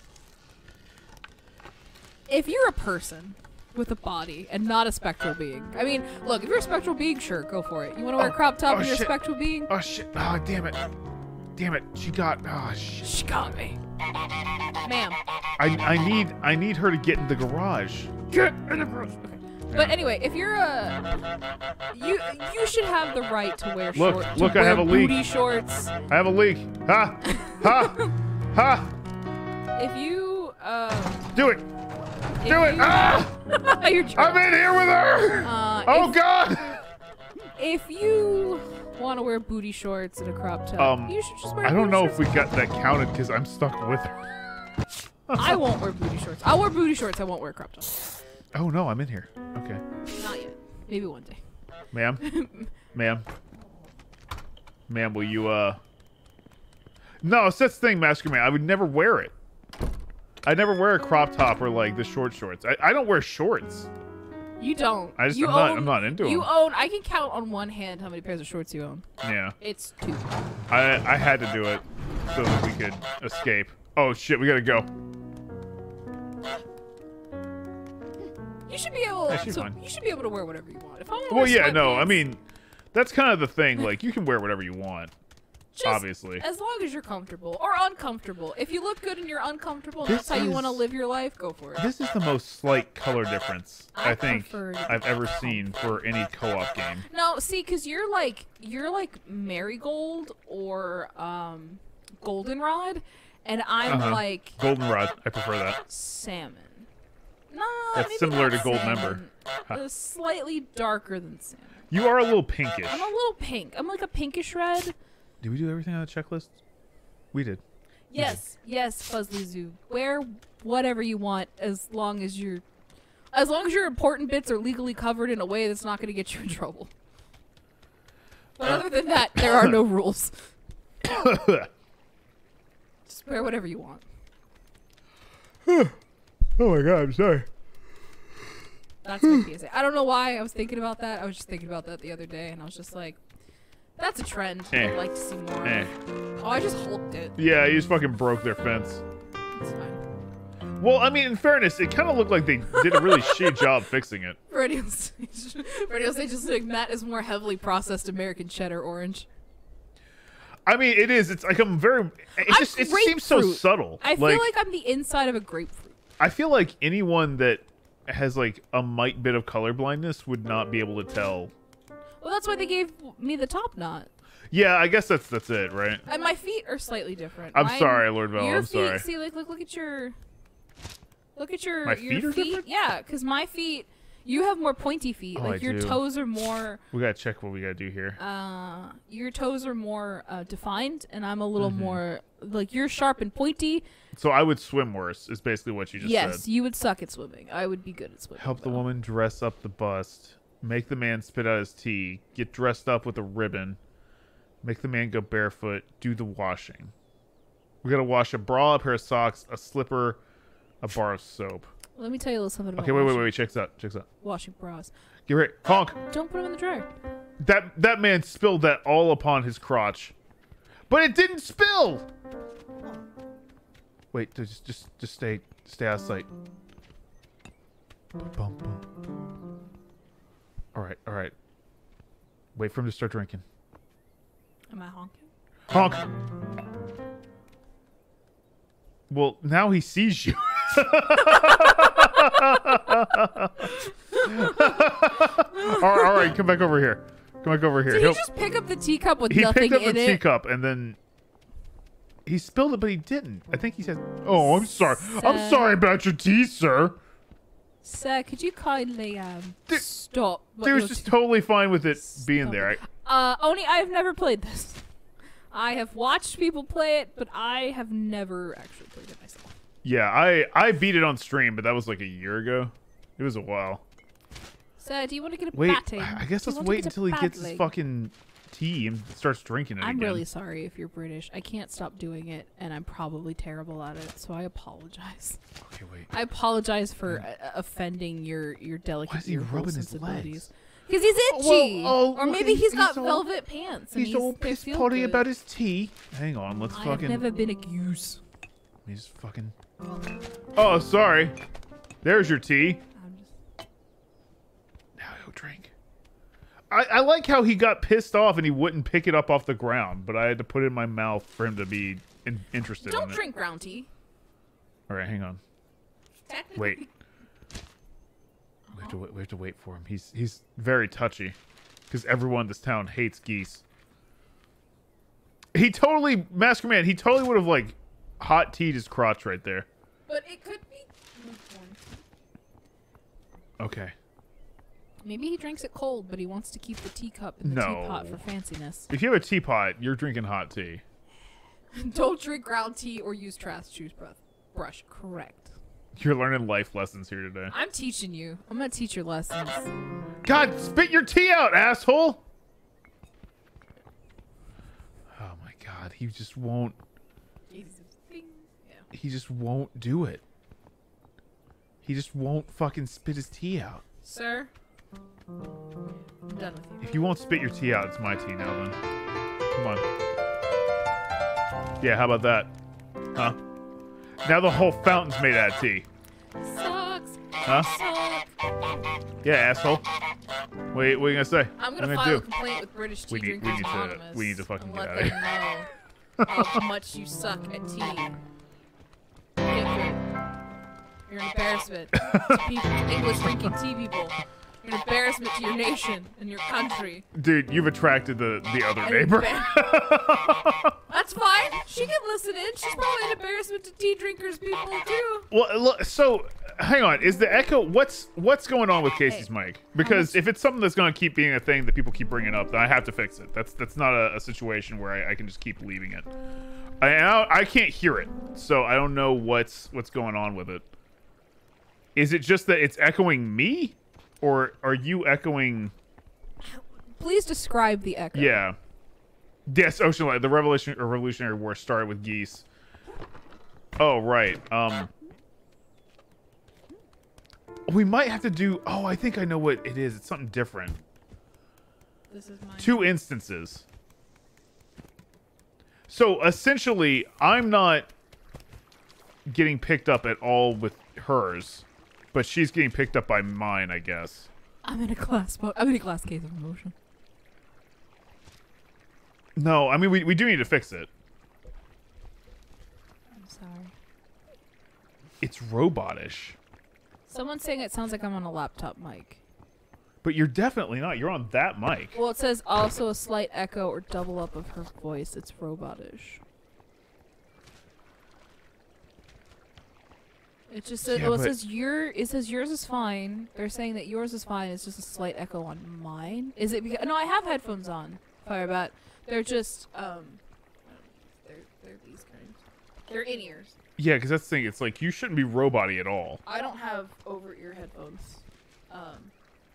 if you're a person with a body and not a spectral being, I mean, look, if you're a spectral being, sure, go for it. You want to wear Oh, a crop top oh, and you're a shit. spectral being? Oh shit! Oh damn it! Damn it! She got. Oh shit! She got me. Ma'am. I I need I need her to get in the garage. Get in the garage. Okay. But anyway, if you're a, you you should have the right to wear Look, short. to look, I wear have a leak. booty shorts. I have a leak. Ha! Ha! Ha! If you uh, Do it! if Do it! you- Ah! You're I'm drunk. in here with her! Uh, Oh if, God! if you want to wear booty shorts and a crop top, Um, you should just wear. I don't booty know shorts. if we got that counted because I'm stuck with her. I won't wear booty shorts. I'll wear booty shorts. I won't wear a crop top. Oh no, I'm in here. Okay, Not yet. Maybe one day. ma'am, ma'am, ma'am, will you uh? No, it's that thing, Master Man. I would never wear it. I never wear a crop top or like the short shorts. I, I don't wear shorts. You don't. I just you I'm not own, I'm not into You them. own. I can count on one hand how many pairs of shorts you own. Yeah, It's two. I I had to do it so that we could escape. Oh shit, we gotta go. You should be able. Yeah, she's to, fine. You should be able to wear whatever you want. If I want to Well, wear yeah, no, I sweatpants, mean, that's kind of the thing. Like, you can wear whatever you want, just obviously. as long as you're comfortable or uncomfortable. If you look good and you're uncomfortable, and This that's how you want to is- live your life. Go for it. This is the most slight color difference I, I think prefer to I've be ever seen for any co-op game. No, see, because you're like you're like marigold or um, goldenrod, and I'm Uh-huh. like Goldenrod, I prefer that. salmon. No, That's maybe similar not to gold salmon. member. Huh. Uh, slightly darker than salmon. You are a little pinkish. I'm a little pink. I'm like a pinkish red. Did we do everything on the checklist? We did. Yes, yes, Fuzzly Zoo. Wear whatever you want as long as you're as long as your important bits are legally covered in a way that's not going to get you in trouble. But other than that, there are no rules. Just wear whatever you want. Oh my god, I'm sorry. That's my P S A. I don't know why I was thinking about that. I was just thinking about that the other day, and I was just like, that's a trend. Eh. I'd like to see more. Eh. Oh, I just hulked it. Yeah, you just fucking broke their fence. It's fine. Well, I mean, in fairness, it kind of looked like they did a really shitty job fixing it. Radio stage. Radio stage is like, Matt is more heavily processed American cheddar orange. I mean, it is. It's like I'm very. It I'm just it just seems so grapefruit. subtle. I feel like I'm the inside of a grapefruit. I feel like anyone that has like a mite bit of color blindness would not be able to tell. Well, that's why they gave me the top knot. Yeah, I guess that's that's it, right? And my feet are slightly different. I'm Mine, sorry, Lord Vel. Your I'm feet, sorry. See, like, look, look at your, look at your My your feet are different? Yeah, because my feet, you have more pointy feet. Oh, like I your do. toes are more. We gotta check what we gotta do here. Uh, your toes are more uh, defined, and I'm a little Mm-hmm. more like you're sharp and pointy. So I would swim worse. Is basically what you just Yes, said. you would suck at swimming. I would be good at swimming. Help the though. woman dress up the bust. Make the man spit out his tea. Get dressed up with a ribbon. Make the man go barefoot. Do the washing. We gotta wash a bra, a pair of socks, a slipper, a bar of soap. Let me tell you a little something about Okay, wait, wait, washing, wait, wait. Check this out. Check this out. washing bras. Get ready. Honk. Don't put them in the dryer. That that man spilled that all upon his crotch, but it didn't spill. Wait, just just just stay stay out of sight. Bum, bum. All right, all right. Wait for him to start drinking. Am I honking? Honk. Well, now he sees you. all right, all right, come back over here. Come back over here. Did he He'll- just pick up the teacup with He nothing picked up in the it? teacup and then he spilled it, but he didn't. I think he said, "Oh, I'm sorry. I'm Sir. sorry about your tea, sir." Sir, could you kindly um Dude- stop? what Dude was you're just t- totally fine with it being Stop there. it. I, Uh, Oni, I have never played this. I have watched people play it, but I have never actually played it myself. yeah, I I beat it on stream, but that was like a year ago. It was a while. Sir, do you want to get a Wait, batting? I guess Do you let's want to wait get a until he gets his paddling? fucking tea and starts drinking it I'm again. really sorry if you're British. I can't stop doing it, and I'm probably terrible at it, so I apologize. Okay, wait. I apologize for uh, offending your your delicate Why is he ear hole rubbing his sensibilities. legs? Because he's itchy, Oh, oh, or look, maybe he's- he's got he's all- velvet pants. And He's all they piss feel potty good. about his tea. Hang on, let's I fucking. have never been a goose. He's fucking. Oh, sorry. There's your tea. I'm just... Now he'll drink. I, I like how he got pissed off and he wouldn't pick it up off the ground, but I had to put it in my mouth for him to be in, interested Don't in drink ground tea. it. All right, hang on. Technically- Wait. We have to wait. We have to wait for him. He's he's very touchy, because everyone in this town hates geese. He totally, Masker Man. He totally would have like hot tea'd his crotch right there. But it could be. Okay. Maybe he drinks it cold, but he wants to keep the teacup in the No. teapot for fanciness. If you have a teapot, you're drinking hot tea. Don't drink ground tea or use trash juice breath. Brush. Correct. You're learning life lessons here today. I'm teaching you. I'm gonna teach your lessons. God, spit your tea out, asshole! Oh my God, he just won't. Bing. Yeah. He just won't do it. He just won't fucking spit his tea out. Sir, I'm done with you. If you won't spit your tea out, it's my tea now then. Come on. Yeah, how about that? Huh? Now the whole fountain's made out of tea. Sucks. Huh? Suck. Yeah, asshole. Wait, what are you gonna say? I'm What gonna am I file a do? complaint with British Tea We need- we Drinkers need to- Anonymous. we need to fucking and get let outta them know how much you suck at tea. Get good. You're an embarrassment to people, English drinking tea people. You're an embarrassment to your nation and your country. Dude, you've attracted the the other An neighbor. embar- That's fine. She can listen in. She's probably an embarrassment to tea drinkers people too. Well, look, so hang on. Is the echo? What's what's going on with Casey's Hey, mic? Because if it's something that's going to keep being a thing that people keep bringing up, then I have to fix it. That's that's not a, a situation where I, I can just keep leaving it. I, I I can't hear it, so I don't know what's what's going on with it. Is it just that it's echoing me, or are you echoing? Please describe the echo. Yeah. Yes, Ocean Light. The Revolution or Revolutionary War started with geese. Oh right. Um. We might have to do. Oh, I think I know what it is. It's something different. This is my Two instances. So essentially, I'm not getting picked up at all with hers, but she's getting picked up by mine, I guess. I'm in a glass boat. I'm in a glass case of emotion. No, I mean we we do need to fix it. I'm sorry. It's robotish. Someone's saying it sounds like I'm on a laptop mic. But you're definitely not. You're on that mic. Well, it says also a slight echo or double up of her voice. It's robotish. It just says, Yeah, well, it but- says your, it says yours is fine. They're saying that yours is fine. It's just a slight echo on mine. Is it because, no, I have headphones on, Firebat. They're just, um, they're, they're these kinds. They're in-ears. Yeah, because that's the thing. It's like you shouldn't be robot-y at all. I don't have over-ear headphones. Um,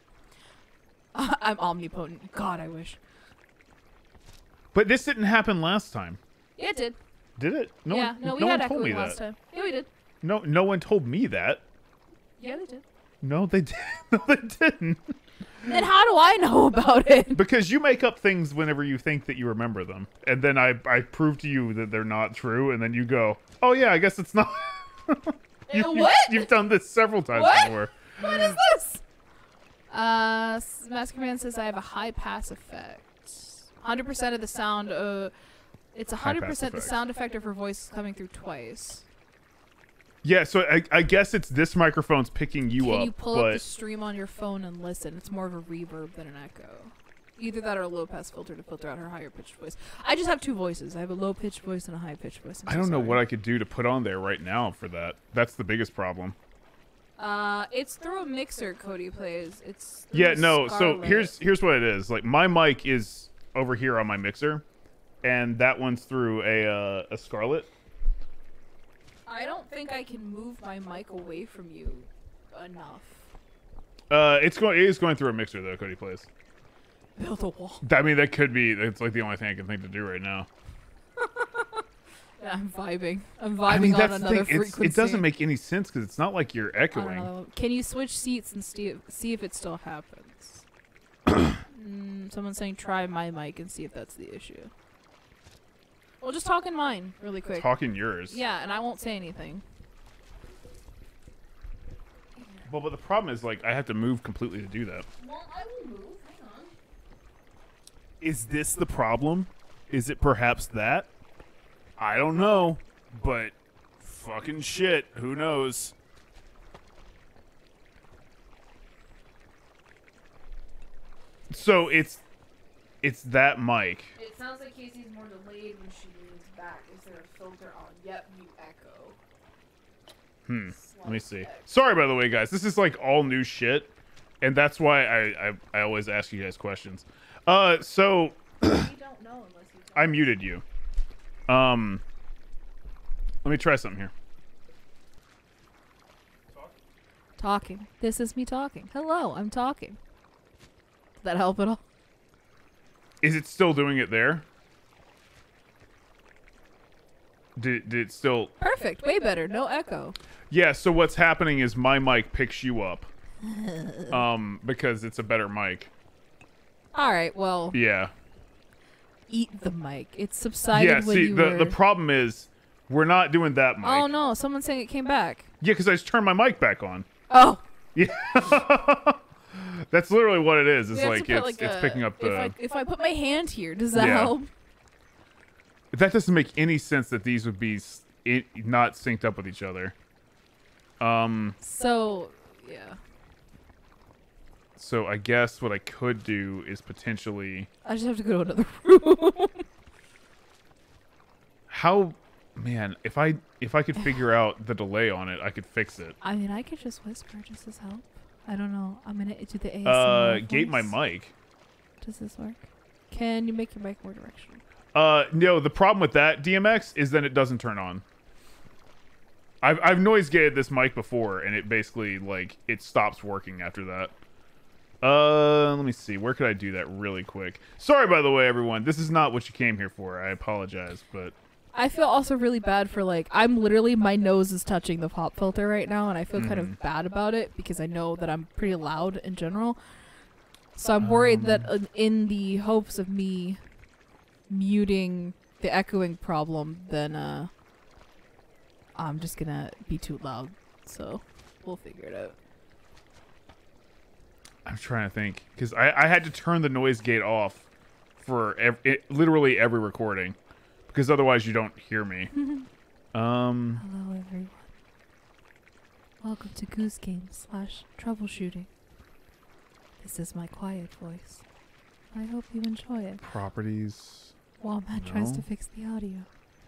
I'm omnipotent. God, I wish. But this didn't happen last time. Yeah, it did. Did it? No yeah, one, no, we no had one told me echoing last that. time. Yeah, we did. No, no one told me that. Yeah, they did. No, they did. No, they didn't. Then how do I know about it? Because you make up things whenever you think that you remember them, and then I I prove to you that they're not true, and then you go, "Oh yeah, I guess it's not." you, Uh, you- what? You've done this several times What? before. What is this? Uh, Master Command says I have a high pass effect. one hundred percent of the sound, uh, it's one hundred percent the effect. sound effect of her voice coming through twice. Yeah, so I, I guess it's this microphone's picking you Can up, you pull but up the stream on your phone and listen? It's more of a reverb than an echo. Either that or a low pass filter to filter out her higher pitched voice. I just have two voices. I have a low pitched voice and a high pitched voice. I'm I so don't know sorry. what I could do to put on there right now for that. That's the biggest problem. Uh, it's through a mixer. Cody plays. It's through Yeah, a no. So Scarlett. here's here's what it is. Like my mic is over here on my mixer, and that one's through a uh, a Scarlett. I don't think I can move my mic away from you enough. Uh, it's going it is going through a mixer though. Cody plays. Build a wall. I mean, that could be. That's like the only thing I can think to do right now. Yeah, I'm vibing. I'm vibing I mean, on that's the another thing. It's, frequency. it doesn't make any sense because it's not like you're I don't echoing. know. Can you switch seats and see if, see if it still happens? mm, someone's saying try my mic and see if that's the issue. Well, just talk in mine really quick. Talking yours. Yeah, and I won't say anything. Well, but the problem is like I have to move completely to do that. Well, I will move. Hang on. Is this the problem? Is it perhaps that? I don't know, but fucking shit, who knows? So it's it's that mic. It sounds like Casey's more delayed when she leans back. Is there a filter on? Yep, you echo. Hmm. Let me Slight see. echo. Sorry, by the way, guys. This is like all new shit, and that's why I I, I always ask you guys questions. Uh, so We don't know unless you. I muted you. Um, let me try something here. Talking. This is me talking. Hello, I'm talking. Does that help at all? Is it still doing it there? Did, did it still... Perfect. Way better. No echo. Yeah, so what's happening is my mic picks you up. Um, because it's a better mic. All right. Well, Yeah. eat the mic. It subsided Yeah, when see, you the, were. the problem is we're not doing that mic. Oh no! Someone's saying it came back. Yeah, because I just turned my mic back on. Oh. Yeah. That's literally what it is. It's We have to like, put, it's, like, it's a- picking up the... If I, if I put my hand here, does that Yeah. help? That doesn't make any sense that these would be s- it, not synced up with each other. Um, So, yeah. so I guess what I could do is potentially... I just have to go to another room. How... Man, if I if I could figure out the delay on it, I could fix it. I mean, I could just whisper just as help. I don't know. I'm gonna do the A S M Uh, R gate my voice. mic. Does this work? Can you make your mic more directional? Uh, no, the problem with that, D M X, is then it doesn't turn on. I've, I've noise gated this mic before, and it basically, like, it stops working after that. Uh, let me see. Where could I do that really quick? Sorry, by the way, everyone. This is not what you came here for. I apologize, but... I feel also really bad for, like, I'm literally, my nose is touching the pop filter right now, and I feel kind Mhm. of bad about it because I know that I'm pretty loud in general. So I'm worried that uh, in the hopes of me muting the echoing problem, then uh, I'm just gonna be too loud. So we'll figure it out. I'm trying to think. Because I, I had to turn the noise gate off for ev it, literally every recording, because otherwise you don't hear me. um. Hello, everyone. Welcome to Goose Game slash troubleshooting. This is my quiet voice. I hope you enjoy it. Properties. While Matt No. tries to fix the audio.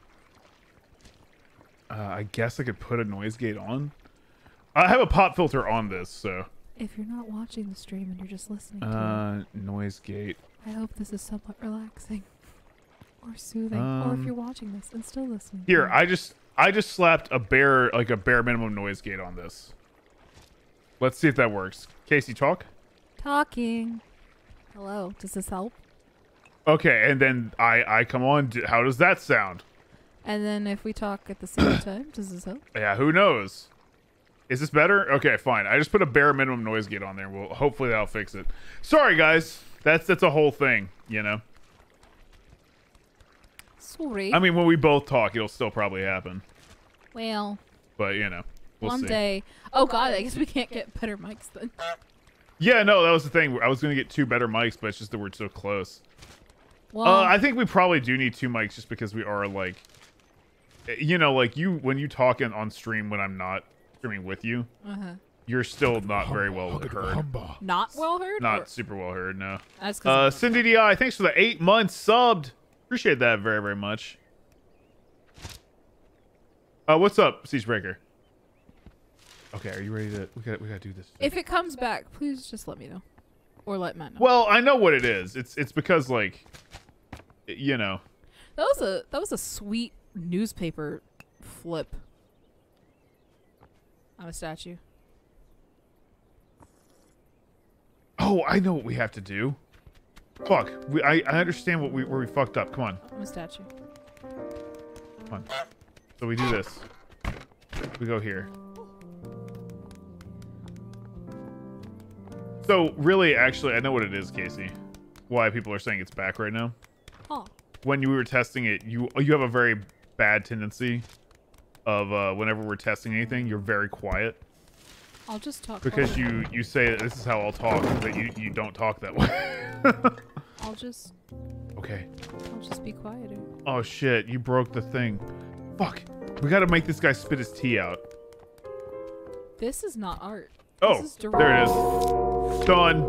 Uh, I guess I could put a noise gate on. I have a pop filter on this, so. If you're not watching the stream and you're just listening to Uh, noise gate. it, I hope this is somewhat relaxing. Or soothing. Um, or if you're watching this and still listening. Here, to I just I just slapped a bare like a bare minimum noise gate on this. Let's see if that works. Casey, talk. Talking. Hello, does this help? Okay, and then I I come on. D- How does that sound? And then if we talk at the same time, does this help? Yeah, who knows? Is this better? Okay, fine. I just put a bare minimum noise gate on there. Well, hopefully that'll fix it. Sorry, guys. That's that's a whole thing, you know. Sorry. I mean, when we both talk, it'll still probably happen. well, But you know, we'll one see. day. Oh god, I guess we can't get better mics then. Yeah, no, that was the thing. I was gonna get two better mics, but it's just that we're so close. Well, Uh, I think we probably do need two mics just because we are like, you know, like you when you talk in on stream when I'm not streaming with you, uh-huh. you're still not very well heard. Not well heard? Or- Not super well heard, no. That's 'cause Uh, of- Cindy D I, thanks for the eight months subbed. Appreciate that very, very much. Uh, what's up, Siegebreaker? Okay, are you ready to? We got, we got to do this. if it comes back, please just let me know, or let Matt know. Well, I know what it is. It's it's because like, you know. That was a that was a sweet newspaper flip. I'm a statue. Oh, I know what we have to do. Fuck, we, I I understand what we where we fucked up. Come on, I'm a statue. come on. So we do this. We go here. So really, actually, I know what it is, Casey. Why people are saying it's back right now. Huh. When you were testing it, you you have a very bad tendency of uh, whenever we're testing anything, you're very quiet I'll just talk. because over- you you say that this is how I'll talk, but you you don't talk that way. I'll just. Okay. I'll just be quieter. Oh shit! You broke the thing. Fuck. We got to make this guy spit his tea out. This is not art. Oh, This is there it is. Done.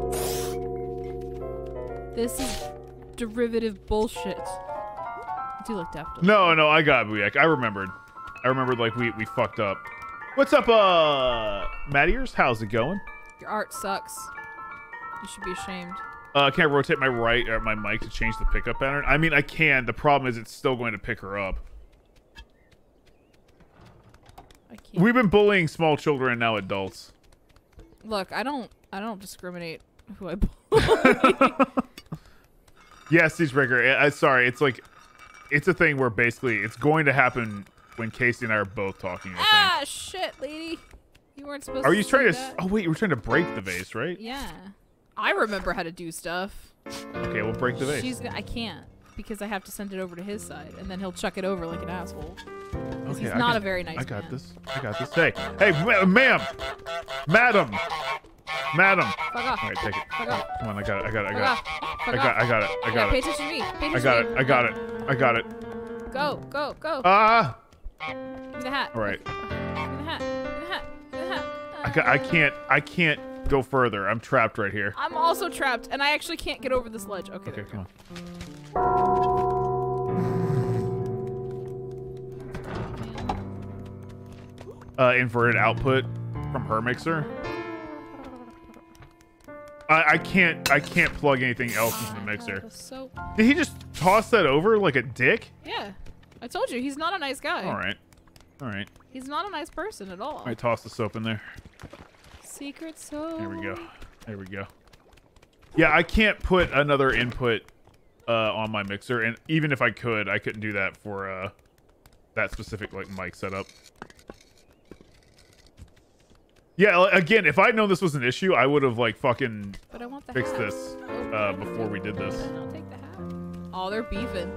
This is derivative bullshit. I do look daft. No, no, I got Booyak. I remembered. I remembered like we we fucked up. What's up, uh, Mattiers? How's it going? Your art sucks. You should be ashamed. Uh, can I rotate my right or my mic to change the pickup pattern? I mean, I can. The problem is it's still going to pick her up. I can't. We've been bullying small children and now adults. Look, I don't. I don't discriminate who I bully. Yeah, Siegebreaker. I, I sorry. It's like, it's a thing where basically it's going to happen when Casey and I are both talking. I think. Ah, shit, lady. You weren't supposed Are to you say trying to? that. Oh wait, you were trying to break the vase, right? Yeah. I remember how to do stuff. Okay, we'll break the vase. She's. I can't because I have to send it over to his side, and then he'll chuck it over like an asshole. 'Cause Okay, he's I not can- a very nice I got man. this. I got this. Hey, hey, ma- ma'am, madam, madam. Fuck off. All right, take it. Fuck off. Come on, I got it. I got it. I Fuck got off. it. Fuck I got. off. I got it. I Yeah, got pay it. attention to me. Pay attention I got to it. me. I got it. I got it. Go, go, go. Ah. Give me the hat. All right. Give me the hat. Give me the hat. Give me the hat. I got. I can't. I can't go further. I'm trapped right here. I'm also trapped, and I actually can't get over this ledge. Okay. Okay, there we come go. on. Uh, inverted output from her mixer. I, I can't. I can't plug anything else into the mixer. The soap. Did he just toss that over like a dick? Yeah. I told you, he's not a nice guy. All right. All right. He's not a nice person at all. I toss the soap in there. Secret soap. There we go. There we go. Yeah, I can't put another input uh, on my mixer, and even if I could, I couldn't do that for uh, that specific like mic setup. Yeah, l- again, if I'd known this was an issue, I would have like fucking But I want the fixed hat. this Oh, uh, before we did this. Then I'll take the hat. Oh, they're beefing.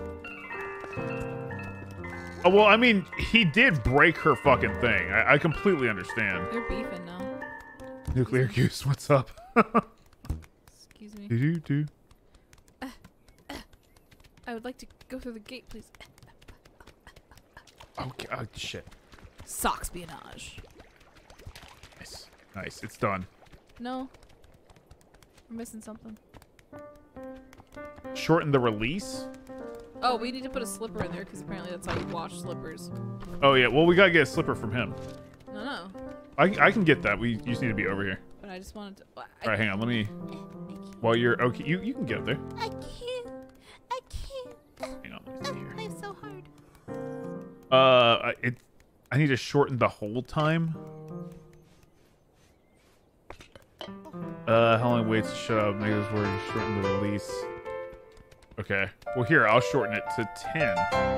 Oh, well, I mean, he did break her fucking thing. I, I completely understand. They're beefing now. Nuclear Goose, what's up? Excuse me. Do do do. I would like to go through the gate, please. Okay. Oh, shit. Sock espionage. Nice. Nice. It's done. No. We're missing something. Shorten the release? Oh, we need to put a slipper in there because apparently that's how you wash slippers. Oh, yeah. Well, we gotta get a slipper from him. No, no. I, I can get that. We just need to be over here. But I just wanted to. I, All right, hang on. Let me. While you're okay, you you can get up there. I can't. I can't. Hang on. Let me see here. Life's so hard. Uh, I- it. I need to shorten the hold time. Uh, how long it waits to shut up? Make this word shorten the release. Okay. Well, here I'll shorten it to ten.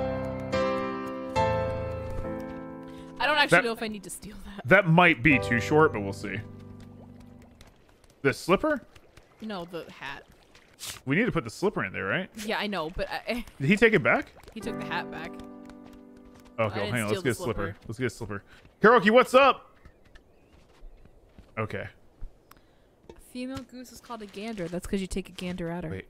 I don't actually That- know if I need to steal that. That might be too short, but we'll see. The slipper? No, the hat. We need to put the slipper in there, right? Yeah, I know, but I, Did he take it back? he took the hat back. Okay, well, didn't hang on. Let's steal get a the slipper. slipper. Let's get a slipper. Karaoke, what's up? Okay. Female goose is called a gander. That's because you take a gander at her. Wait.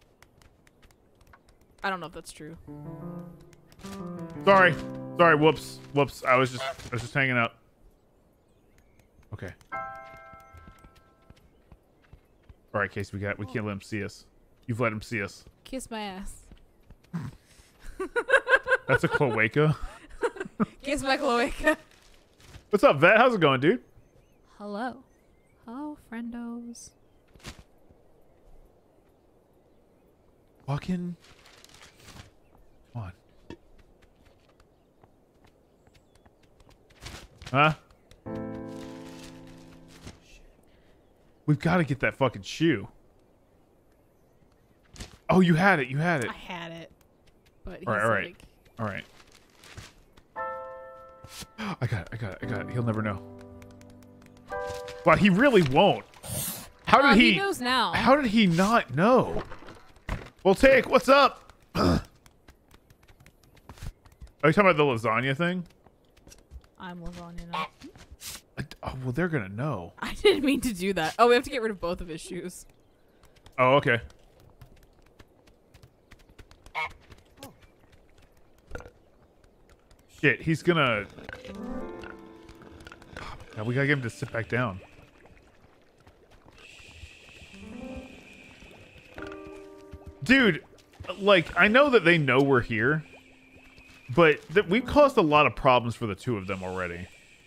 I don't know if that's true. Sorry. Sorry. Whoops. Whoops. I was just I was just hanging out. Okay. All right, Case. We got. We can't let him see us. You've let him see us. Kiss my ass. That's a cloaca. Kiss my cloaca. What's up, Vet? How's it going, dude? Hello. Hello, friendos. Fucking. Come on. Huh? We've got to get that fucking shoe. Oh, you had it. You had it. I had it. But he's All right, all right. like, All right. I got it. I got it. I got it. He'll never know. Well, he really won't. How did oh, he? he knows now. How did he not know? Well, take. What's up? Are you talking about the lasagna thing? I'm lasagna now. I, oh, well, they're gonna know. I didn't mean to do that. Oh, we have to get rid of both of his shoes. Oh, okay. Shit, he's gonna. Now we gotta get him to sit back down. Dude, like, I know that they know we're here, but th we've caused a lot of problems for the two of them already.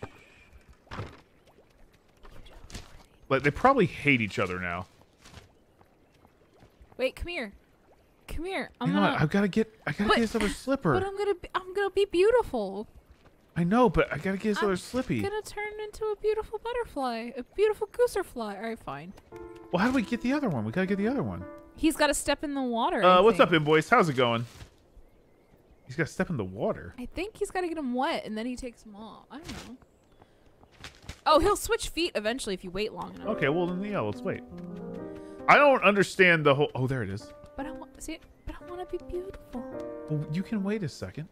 Like, they probably hate each other now. Wait, come here. Come here. I'm Hang on, gonna. I've got to get, I gotta But- get this other slipper. But I'm gonna. Be, I'm gonna be beautiful. I know, but I gotta get this I'm other slippy. Gonna turn into a beautiful butterfly, a beautiful gooserfly. All right, fine. Well, how do we get the other one? We gotta get the other one. He's got to step in the water. Uh, I what's think. up, invoice? How's it going? He's got to step in the water. I think he's got to get him wet, and then he takes them off. I don't know. Oh, he'll switch feet eventually if you wait long enough. Okay, well then yeah, let's wait. I don't understand the whole. Oh, there it is. But I want see. But I want to be beautiful. Well, you can wait a second.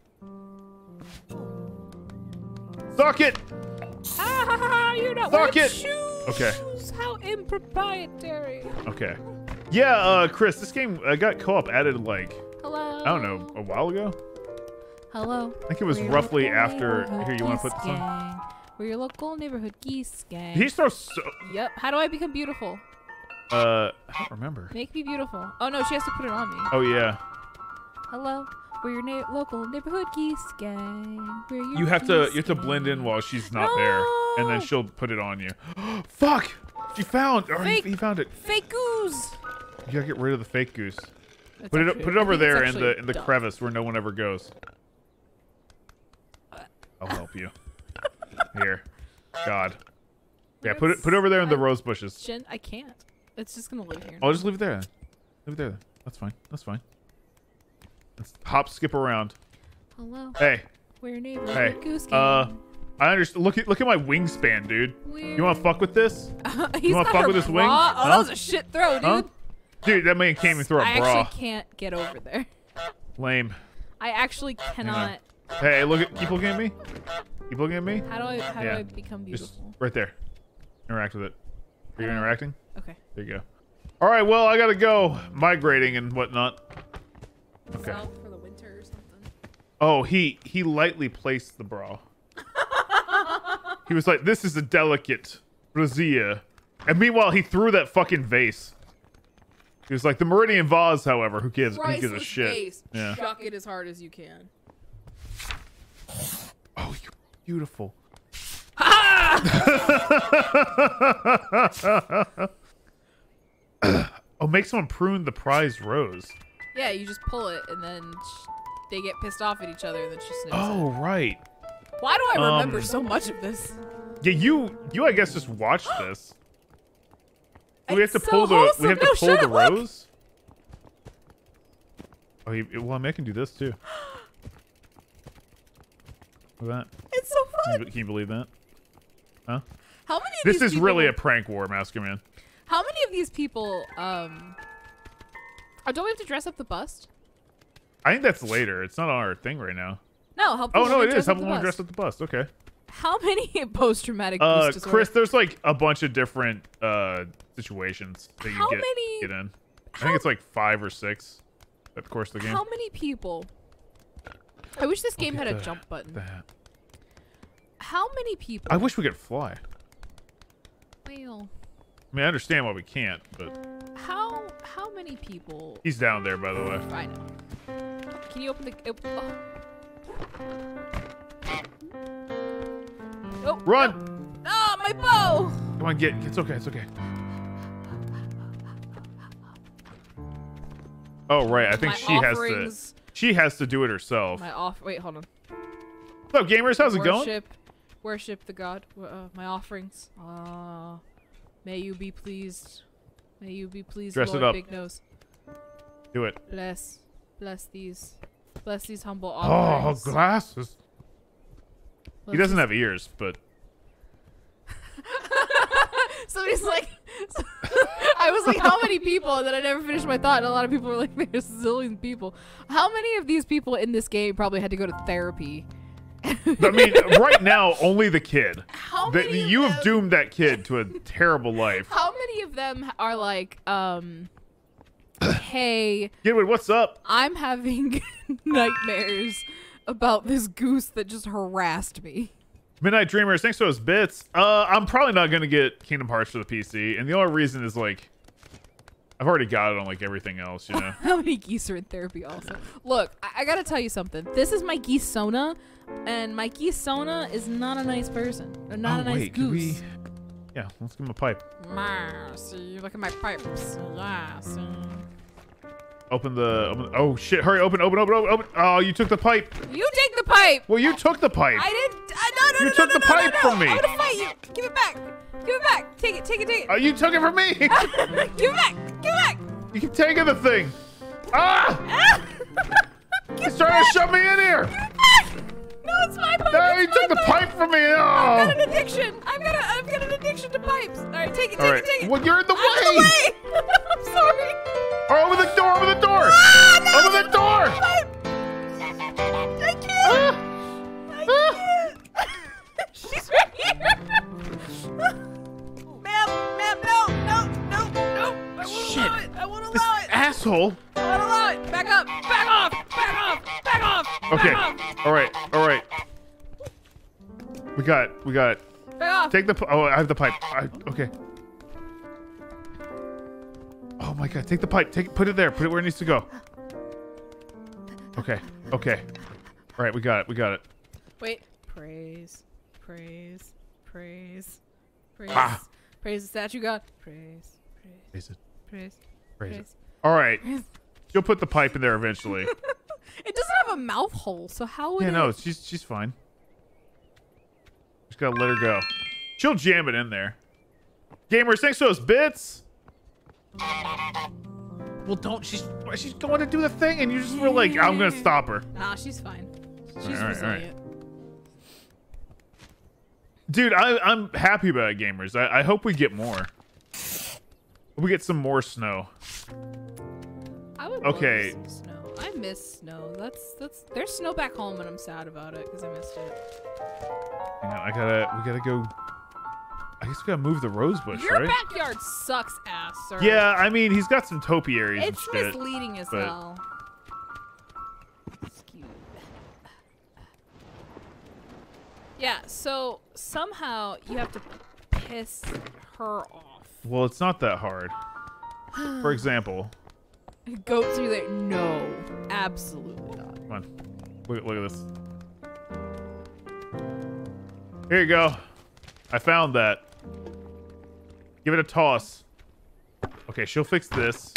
Suck it. Ah, ha, ha, ha, you're not Suck wearing it. shoes. Okay. How improprietary. Okay. Yeah, uh, Chris, this game I got co-op added like Hello. I don't know a while ago. Hello. I think it was We're your roughly local after. neighborhood Here, you want to geese put this on? gang. We're your local neighborhood geese gang. He's so so. Yep. How do I become beautiful? Uh, I don't remember. Make me beautiful. Oh no, she has to put it on me. Oh yeah. Hello. We're your na- local neighborhood geese gang. We're your You have to geese you have to blend in gang. while she's not there, and then No. she'll put it on you. Fuck! She found. Or he, Fake- he found it. Fake goose. You gotta get rid of the fake goose. That's Put it actually- put it I over think it's there in actually the in the dumb. crevice where no one ever goes. I'll help you. Here, God. Yeah, put it put it over there in the I- rose bushes. Jen, I can't. It's just gonna live here. I'll just leave it there. Then. Leave it there. Then. That's fine. That's fine. Let's hop, skip around. Hello. Hey, We're your neighborhood hey. goose Uh, gang. I understand. Look at look at my wingspan, dude. We're... You want to fuck with this? He's wanna got fuck her with his wing? bra. Oh, Huh? that was a shit throw, dude. Huh? Dude, that man can't even throw a I bra. actually can't get over there. Lame. I actually cannot. Hey, look at keep looking at me. Keep looking at me. How do I? How Yeah. do I become Just beautiful? right there. Interact with it. Are you How do I- interacting? Okay. There you go. All right. Well, I gotta go migrating and whatnot. Okay. Sell for the winter or something. Oh, he he lightly placed the bra. He was like, "This is a delicate brazier," and meanwhile he threw that fucking vase. He was like, "The Meridian vase, however, who gives who gives a Priceless shit?" vase. Yeah. Chuck it as hard as you can. Oh, you're beautiful. Oh, make someone prune the prized rose. Yeah, you just pull it and then sh- they get pissed off at each other and then she snips Oh, it. right. Why do I remember Um, so much of this? Yeah, you you I guess just watched this. Do we have to It's so pull the wholesome. we have to No, pull shut the up, look. rose? Oh, you, well, I mean, I can do this too. Look at that. It's so Can fun. you, can you believe that? Huh? How many of This these is people, really a prank war, Masker Man. How many of these people um oh, don't we have to dress up the bust? I think that's later. It's not on our thing right now. No, help Oh the no, woman it dress is. up Help the one bust. dress up the bust. Okay. How many post-traumatic Uh, boost Chris, disorder? there's like a bunch of different uh situations that you How get many- get in. I how- think it's like five or six at the course of the game. How many people? I wish this game Look had at a the- jump button. That. How many people? I wish we could fly. Well, I mean, I understand why we can't, but how how many people? he's down there, by the way. I know. Can you open the? Op- oh. Oh, Run! no. Ah, my bow! Come on, get. It's okay. It's okay. Oh right, I think My she has to. offerings- She has to do it herself. My off. Wait, hold on. What's up, gamers? How's it going? Worship, worship the God. Uh, my offerings. Ah, may you be pleased. May you be pleased, Dress it Lord up. Big Nose. Do it. Bless, bless these, bless these humble Oh, offerings. glasses. He Bless doesn't these- have ears, but Somebody's like, I was like, how many people? And then I never finished my thought. And a lot of people were like, there's zillions people. How many of these people in this game probably had to go to therapy? I mean, right now only the kid. How The- many of you have them- doomed that kid to a terrible life. How many of them are like, um, hey, Gidwin, what's up? I'm having nightmares about this goose that just harassed me. Midnight Dreamers, thanks for those bits. Uh, I'm probably not gonna get Kingdom Hearts for the P C, and the only reason is like, I've already got it on like everything else, you know. How many geese are in therapy also? Look, I, I gotta tell you something. This is my geese Sona, and my geese Sona is not a nice person. Or not oh, a nice wait, did we... goose. Yeah, let's give him a pipe. Ma, see, look at my pipes. Yeah, see. Open the. Open, oh shit! Hurry! Open! Open! Open! Open! Open! Oh, you took the pipe. You take the pipe! Well, you took the pipe. I didn't. Uh, no, no, You no, took no, the no, pipe no, no. from me. I'm gonna fight you. Give it back. Give it back. Take it, take it, take Uh, it. you took it from me. Give it back. Give it back. You keep taking the thing. Ah! Ah! He's trying to shove me in here. Give it back. No, it's my pipe. No, it's you my took the pipe from me. I've got an Oh. addiction. I've got a, I've got an addiction to pipes. All right, take it, take All right. it, take it. Well, you're in the I'm in way. the way. I'm sorry. Oh, open the door. Open the door. Ah, no, Open the door. pipe. I can't. Ah. I can't. She's right here. Ma'am, ma'am, no, no, no, no. I won't Shit. allow it. I won't This allow it. asshole. I won't allow it. Back up. Back off. Back off. Back off. Okay. Back off. All right. All right. We got it. We got it. Back off. Take the. p- Oh, I have the pipe. I, okay. Oh my god! Take the pipe. Take. Put it there. Put it where it needs to go. Okay. Okay. All right. We got it. We got it. Wait. Praise. Praise. Praise. Praise. Ah. Praise the statue god. Praise. Praise. Praise it. Praise. Praise it. Praise. All right. She'll put the pipe in there eventually. It doesn't have a mouth hole, so how would Yeah. it? No. She's she's fine. Just gotta let her go. She'll jam it in there. Gamers, thanks for those bits. Well, don't. She's she's going to do the thing, and you just were like, I'm gonna stop her. Nah, she's fine. She's All right, all right, all right. resilient. Dude, I, I'm happy about it, gamers. I, I hope we get more. We get some more snow. I would Okay. love some snow. I miss snow. That's that's. There's snow back home, and I'm sad about it because I missed it. Hang on, I gotta. We gotta go. I guess we gotta move the rose bush, Your right? backyard sucks ass, sir. Yeah, I mean, he's got some topiaries It's and shit. misleading as but- hell. Yeah, so somehow you have to piss her off. Well, it's not that hard. For example. Goats are there? No, absolutely not. Come on. Look, look at this. Here you go. I found that. Give it a toss. Okay, she'll fix this.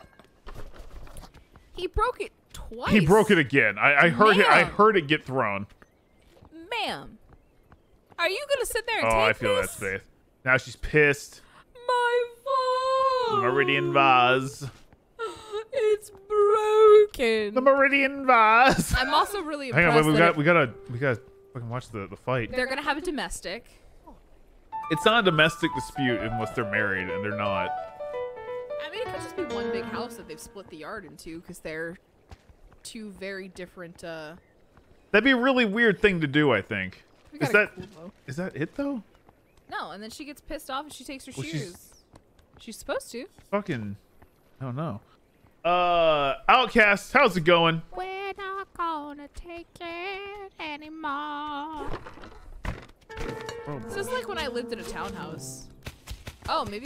He broke it twice. He broke it again. I, I heard it. I Ma'am. heard it get thrown. Ma'am, are you gonna sit there and Oh, take I feel this? that space. Now she's pissed. My phone. Meridian vase. It's broken. The Meridian vase. I'm also really Hang impressed on, wait, we that got we gotta we gotta fucking watch the the fight. they're gonna have a domestic. It's not a domestic dispute unless they're married, and they're not. I mean, it could just be one big house that they've split the yard into because they're two very different. uh That'd be a really weird thing to do. I think. we Is got a that cool bow. is that it though? No, and then she gets pissed off and she takes her Well, she's- shoes. She's supposed to. Fucking. I don't know. Uh, Outcast, how's it going? We're not gonna take it anymore. Oh, This is like when I lived in a townhouse. Oh, maybe.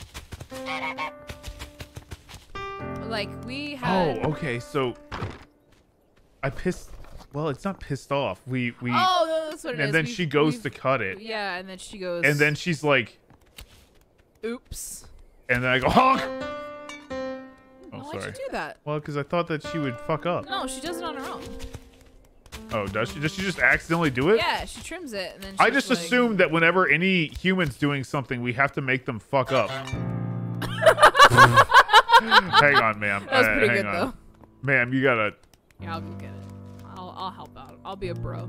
Like we had. oh, okay. So I pissed. Well, it's not pissed off. We we. Oh, no, that's what it is. and then We've- she goes we've- to cut it, Yeah, and then she goes. and then she's like, Oops. and then I go honk. Oh, Why'd sorry. you do that? Well, because I thought that she would fuck up. No, she does it on her own. Oh, does she? Does she just accidentally do it? Yeah, she trims it and then. I she's just like, assumed that whenever any human's doing something, we have to make them fuck up. Hang on, ma'am. That was Uh, pretty hang good on. though. Ma'am, you gotta. Yeah, I'll go get it. I'll I'll help out. I'll be a bro.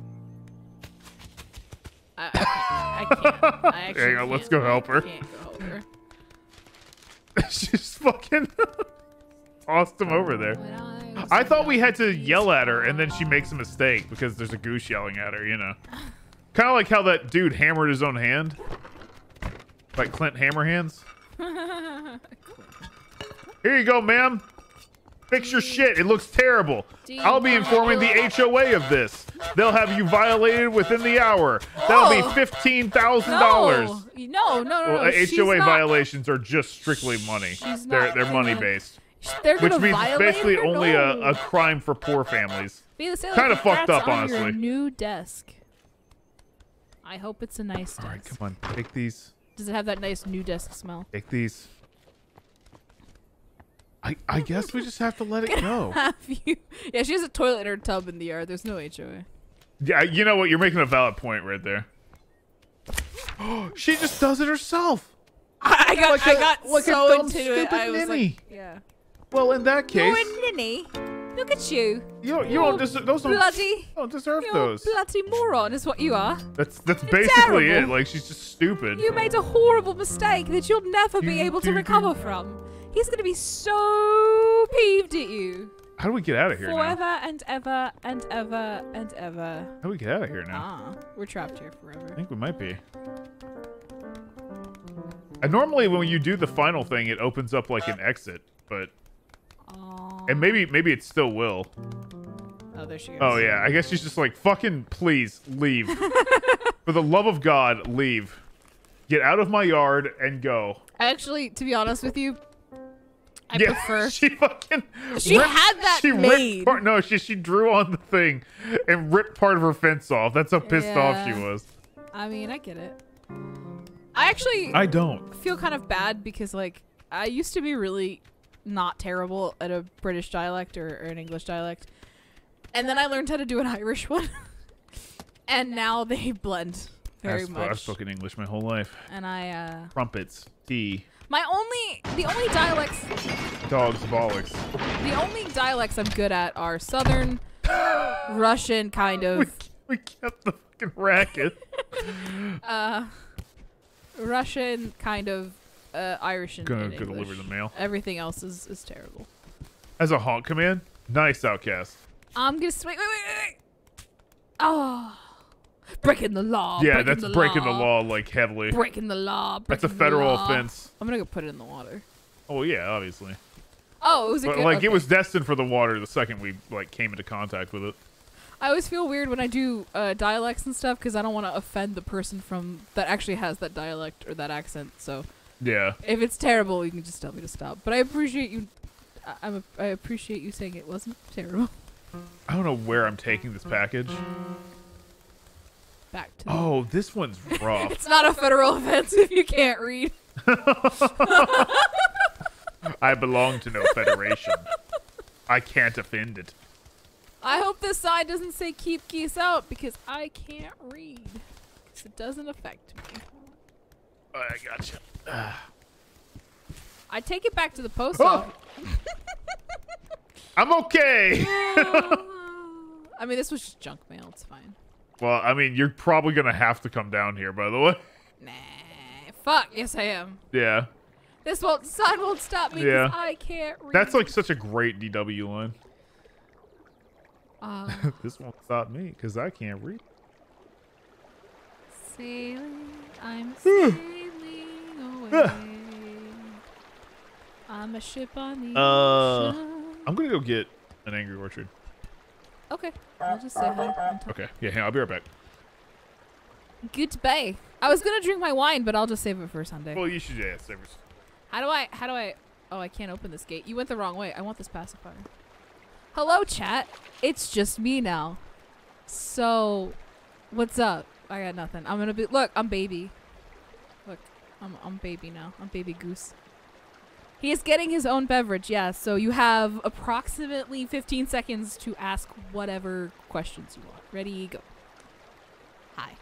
I, I can't. I can't. I actually Hang on, let's can't. go help her. I can't go help her. She's fucking tossed him over there. When I, was I thought we young, had to these yell at her, and then she times- makes a mistake because there's a goose yelling at her, you know. Kind of like how that dude hammered his own hand. Like Clint Hammerhands. Here you go, ma'am. Fix your shit. It looks terrible. I'll be informing the H O A of this. They'll have you violated within the hour. That'll be Oh. fifteen thousand dollars. No, no, no, no. Well, no. H she's O A not- violations are just strictly money. She's They're not they're gonna- money based, They're which gonna means violate basically her? only No. a, a crime for poor families. Be the same kinda like fucked that's up, on Your honestly. new desk. I hope it's a nice All right, desk. come on, take these. Does it have that nice new desk smell? Take these. I I guess we just have to let it go. Have you? Yeah, she has a toilet in her tub in the yard. There's no H O A. Yeah, you know what? You're making a valid point right there. She just does it herself. I, I got, Like I a- got like a so dumb, into it. stupid I was ninny. like, yeah. Well, in that case, You're a ninny. Look at you. you don't, you don't des- those don't, Bloody. don't deserve You're those. a bloody moron is what you are. That's that's basically it. terrible. Like she's just stupid. You made a horrible mistake that you'll never be You able to do- recover from. He's gonna be so peeved at you. How do we get out of here Forever now? and ever and ever and ever. How do we get out of here now? Ah, we're trapped here I forever. think we might be. And normally when you do the final thing, it opens up like an exit, but Aw. and maybe maybe it still will. Oh, there she goes. Oh yeah, I guess she's just like fucking please leave. For the love of God, leave. Get out of my yard and go. Actually, to be honest with you, I yeah, prefer. she fucking. She ripped- had that she made. Ripped part, no, she she drew on the thing and ripped part of her fence off. That's how pissed off she Yeah. was. I mean, I get it. I actually I don't. feel kind of bad because, like, I used to be really not terrible at a British dialect or, or an English dialect, and then I learned how to do an Irish one, and now they blend very I've, much. I've spoken English my whole life. And I, uh, Trumpets, tea, my only, the only dialects, dogs, bollocks. the only dialects I'm good at are Southern, Russian, kind We, of, we kept the fucking racket. uh, Russian, kind of, uh, Irish, and, Gonna and go deliver English. the mail. Everything else is, is terrible. As a honk command, nice, Outcast. I'm gonna wait, wait, wait, wait. Oh, breaking the law. Yeah, breaking that's the breaking law, the law like heavily. Breaking the law. That's a breaking the federal law. offense. I'm gonna go put it in the water. Oh yeah, obviously. Oh, it was a But good. like okay. it was destined for the water the second we like came into contact with it. I always feel weird when I do uh, dialects and stuff because I don't want to offend the person from that actually has that dialect or that accent. So Yeah. if it's terrible, you can just tell me to stop. But I appreciate you. I, I'm a, I appreciate you saying it wasn't terrible. I don't know where I'm taking this package. Back to. Oh, this one's rough. It's not a federal offense if you can't read. I belong to no federation. I can't offend it. I hope this side doesn't say keep geese out because I can't read. 'Cause it doesn't affect me. I gotcha. I take it back to the post Oh! office. I'm okay. I mean, this was just junk mail. It's fine. Well, I mean, you're probably gonna have to come down here, by the way. Nah. Fuck. Yes, I am. Yeah. This won't sign won't stop me Yeah. because I can't read. That's like such a great D W line. Uh, This won't stop me because I can't read. sailing, I'm sailing away. I'm a ship on the Uh, ocean. I'm gonna go get an Angry Orchard. Okay, I'll just say hi. and talk. Okay. Yeah, hang on, I'll be right back. Goodbye. I was gonna drink my wine, but I'll just save it for Sunday. Well, you should, yeah, savers. How do I? How do I? Oh, I can't open this gate. You went the wrong way. I want this pacifier. Hello, chat. It's just me now. So, what's up? I got nothing. I'm gonna be. Look, I'm baby. Look, I'm I'm baby now. I'm baby goose. He is getting his own beverage. Yeah. So you have approximately fifteen seconds to ask whatever questions you want. Ready? Go. Hi.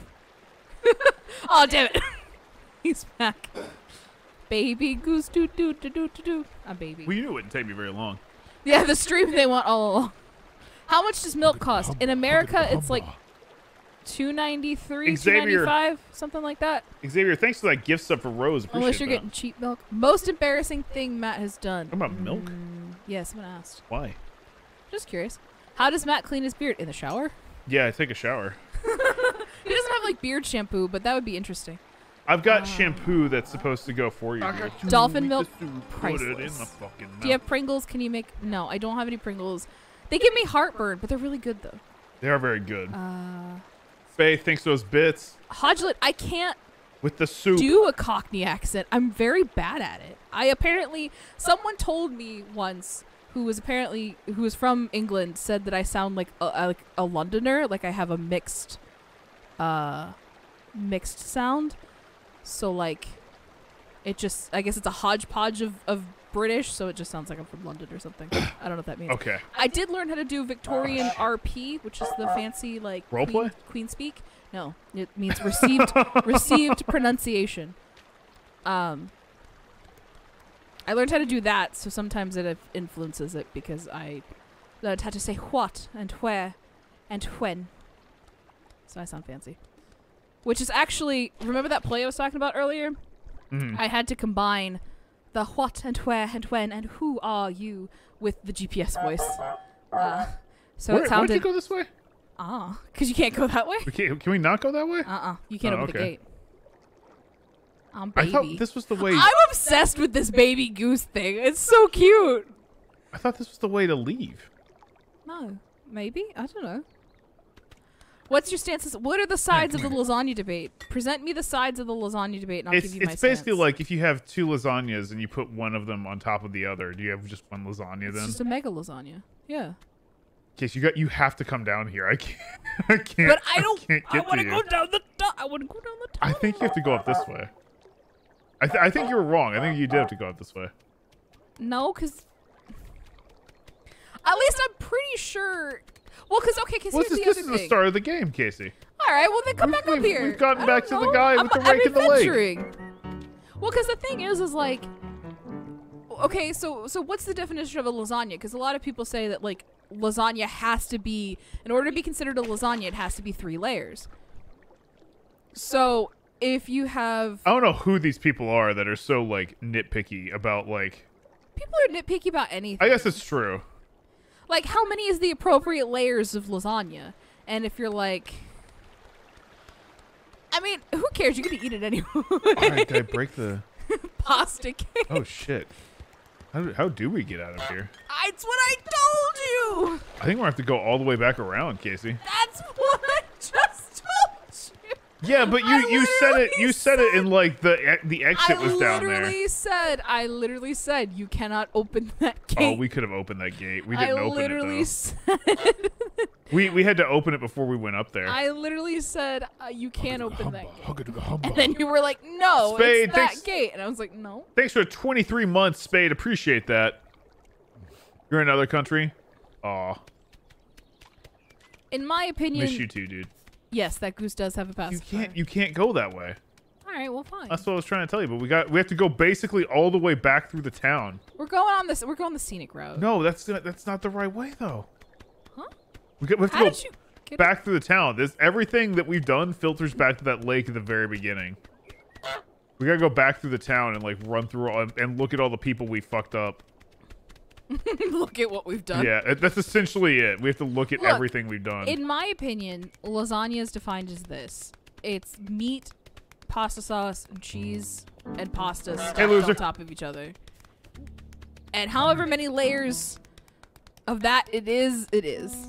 Oh damn it! He's back. Baby goose doo doo doo doo doo doo. I'm baby. Well, you knew it wouldn't take me very long. Yeah, the stream they want all along. How much does milk cost? In America, it's like two ninety-three, two Xavier. ninety-five, something like that. Xavier, thanks for that gift sub for Rose. Appreciate Unless you're that. getting cheap milk. Most embarrassing thing Matt has done. Talking about milk? Mm, yeah, someone asked. Why? Just curious. How does Matt clean his beard? In the shower? Yeah, I take a shower. He doesn't have like beard shampoo, but that would be interesting. I've got Uh, shampoo that's supposed to go for you. dude. Dolphin milk, Put it in the priceless. fucking mouth. Do you have Pringles? Can you make? No, I don't have any Pringles. They give me heartburn, but they're really good though. They are very good. Uh, Faye thinks those bits Hodglet, I can't with the soup. do a Cockney accent. I'm very bad at it. I apparently, someone told me once, who was apparently who was from England, said that I sound like a, like a Londoner, like I have a mixed, uh, mixed sound. So like, it just, I guess it's a hodgepodge of of British, so it just sounds like I'm from London or something. I don't know what that means. Okay. I did learn how to do Victorian R P, which is the fancy like Roleplay? queen, queen speak. No, it means received received pronunciation. Um, I learned how to do that, so sometimes it influences it because I learned how to say what and where and when. So I sound fancy. Which is actually, remember that play I was talking about earlier? Mhm. I had to combine the what and where and when and who are you with the G P S voice. Uh, so Where, it why don't you sounded go this way? ah, because you can't go that way. We can't, can we not go that way? Uh uh you can't Oh, open the okay. gate. I'm I baby. thought this was the way. I'm obsessed with this baby goose thing. It's so cute. I thought this was the way to leave. No, maybe I don't know. What's your stances? What are the sides of the lasagna debate? Present me the sides of the lasagna debate, and I'll It's give you my it's basically stance. like if you have two lasagnas and you put one of them on top of the other. Do you have just one lasagna It's then? just a mega lasagna. Yeah. Case you got you have to come down here. I can't. I can't. But I don't. can't I, get want to to you. go down the. Tu- I want to go down the. I tunnel. think you have to go up this way. I th I think you were wrong. I think you did have to go up this way. No, because at least I'm pretty sure. Well, because okay, because Well, here's this, the this other is thing. the start of the game, Casey. All right, well then come We've- back up we've- here. we've gotten I back don't to the know. guy I'm, with the I'm rake in the leg. adventuring. Well, because the thing is, is like, okay, so so what's the definition of a lasagna? Because a lot of people say that like lasagna has to be, in order to be considered a lasagna, it has to be three layers. So if you have I don't know who these people are that are so like nitpicky about like. people are nitpicky about anything. I guess it's true. Like, how many is the appropriate layers of lasagna? And if you're like, I mean, who cares? You're gonna eat it anyway. All right, did I break the? Pasta cake. Oh shit! How do, how do we get out of here? That's what I told you. I think we're gonna have to go all the way back around, Casey. That's what I just told you. Yeah, but you I you said it you said, said- it in like the the exit I was down there. literally said, I literally said, you cannot open that gate. Oh, we could have opened that gate. We didn't I open literally it said, though. We we had to open it before we went up there. I literally said, uh, you can't open that gate. Hugga-dugga-humba. And then you were like, no, Spade, it's that thanks- gate. And I was like, no. Thanks for twenty-three months, Spade. Appreciate that. You're in another country? Aw. In my opinion, Miss you too, dude. yes, that goose does have a You pacifier. can't you can't go that way. All right, well, fine. That's what I was trying to tell you, but we got we have to go basically all the way back through the town. We're going on this. We're going the scenic route. No, that's not, that's not the right way though. Huh? We, got, we have to How go did you get back through the town. This everything that we've done filters back to that lake at the very beginning. We gotta go back through the town and like run through all, and look at all the people we fucked up. Look at what we've done. Yeah, it- that's essentially it. We have to look at Look, everything we've done. In my opinion, lasagna is defined as this: it's meat, pasta sauce, and cheese, and pasta stacked loser. on top of each other. And however many layers of that it is, it is.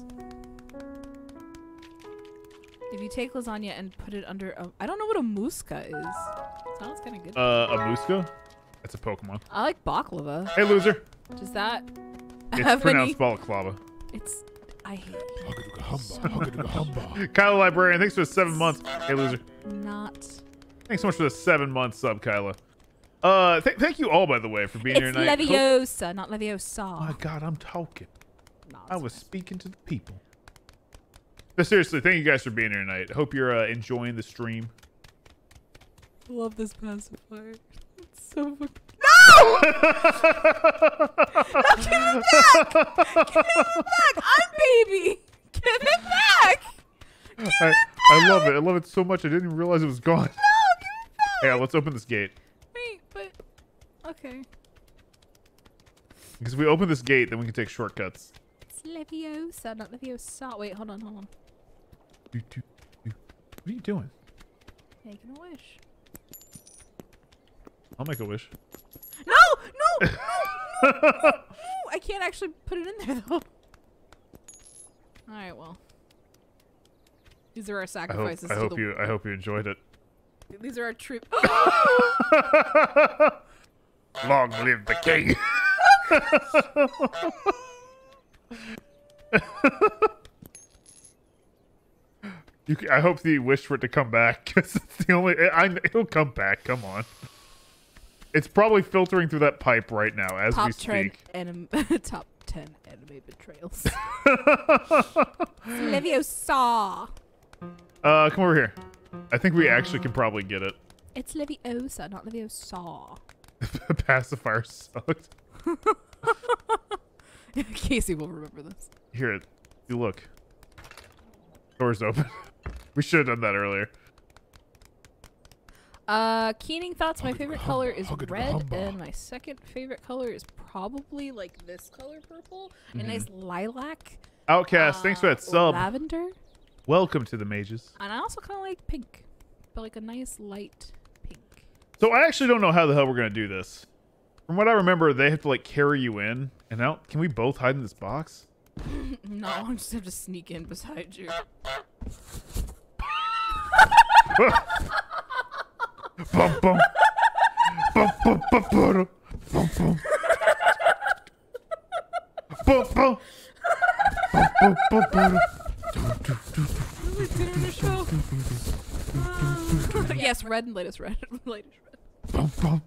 If you take lasagna and put it under a, I don't know what a muska is. Sounds kind of good. uh, a Muska? That's a Pokemon. I like baklava. Hey, loser. Does that It's have any? pronounced balaclava. It's. I hate Hugga-dugga-humba. Hugga-dugga-humba. Kyla Librarian, thanks for the seven months. Hey, loser. not. Thanks so much for the seven month sub, Kyla. Uh, th thank you all, by the way, for being here It's tonight. Hope- Leviosa, not My Leviosa. God, I'm talking. No, I it's was fine. speaking to the people. But seriously, thank you guys for being here tonight. Hope you're uh, enjoying the stream. I love this pacifier. It's so fucking. I'm baby. Give it back. I, I love it. I love it so much. I didn't even realize it was gone. No, give it back. Yeah, let's open this gate. Wait, but okay. Because if we open this gate, then we can take shortcuts. It's Leviosa, not Leviosa. Wait, hold on, hold on. Do, do, do. What are you doing? Making a wish. I'll make a wish. No, no, no, no, no. I can't actually put it in there though. All right, well. These are our I hope, sacrifices I to hope the. you I hope you enjoyed it. These are our true. Long live the king. You can, I hope that you wish for it to come back, because it's the only. I, it'll come back. Come on. It's probably filtering through that pipe right now as we top ten speak. anim- top ten anime betrayals. Leviosa. Uh, come over here. I think we actually can probably get it. It's Leviosa, not Leviosa. Pacifier sucked. Casey will remember this. Here, you look. Door's open. We should have done that earlier. Uh, Keening thoughts my favorite color is Hugga-dugga red, humba. and my second favorite color is probably like this color purple, a Mm-hmm. nice lilac. Outcast, thanks for that uh, sub. Lavender, Welcome to the mages. and I also kind of like pink, but like a nice light pink. So I actually don't know how the hell we're gonna do this. From what I remember, they have to like carry you in, and now can we both hide in this box? No, I just have to sneak in beside you. Bum, bum. Bum, bum, bum, bum, bum, bum. Bum, bum. Bum, bum, bum, bum. Yes, red and latest red. latest red. Bum, bum.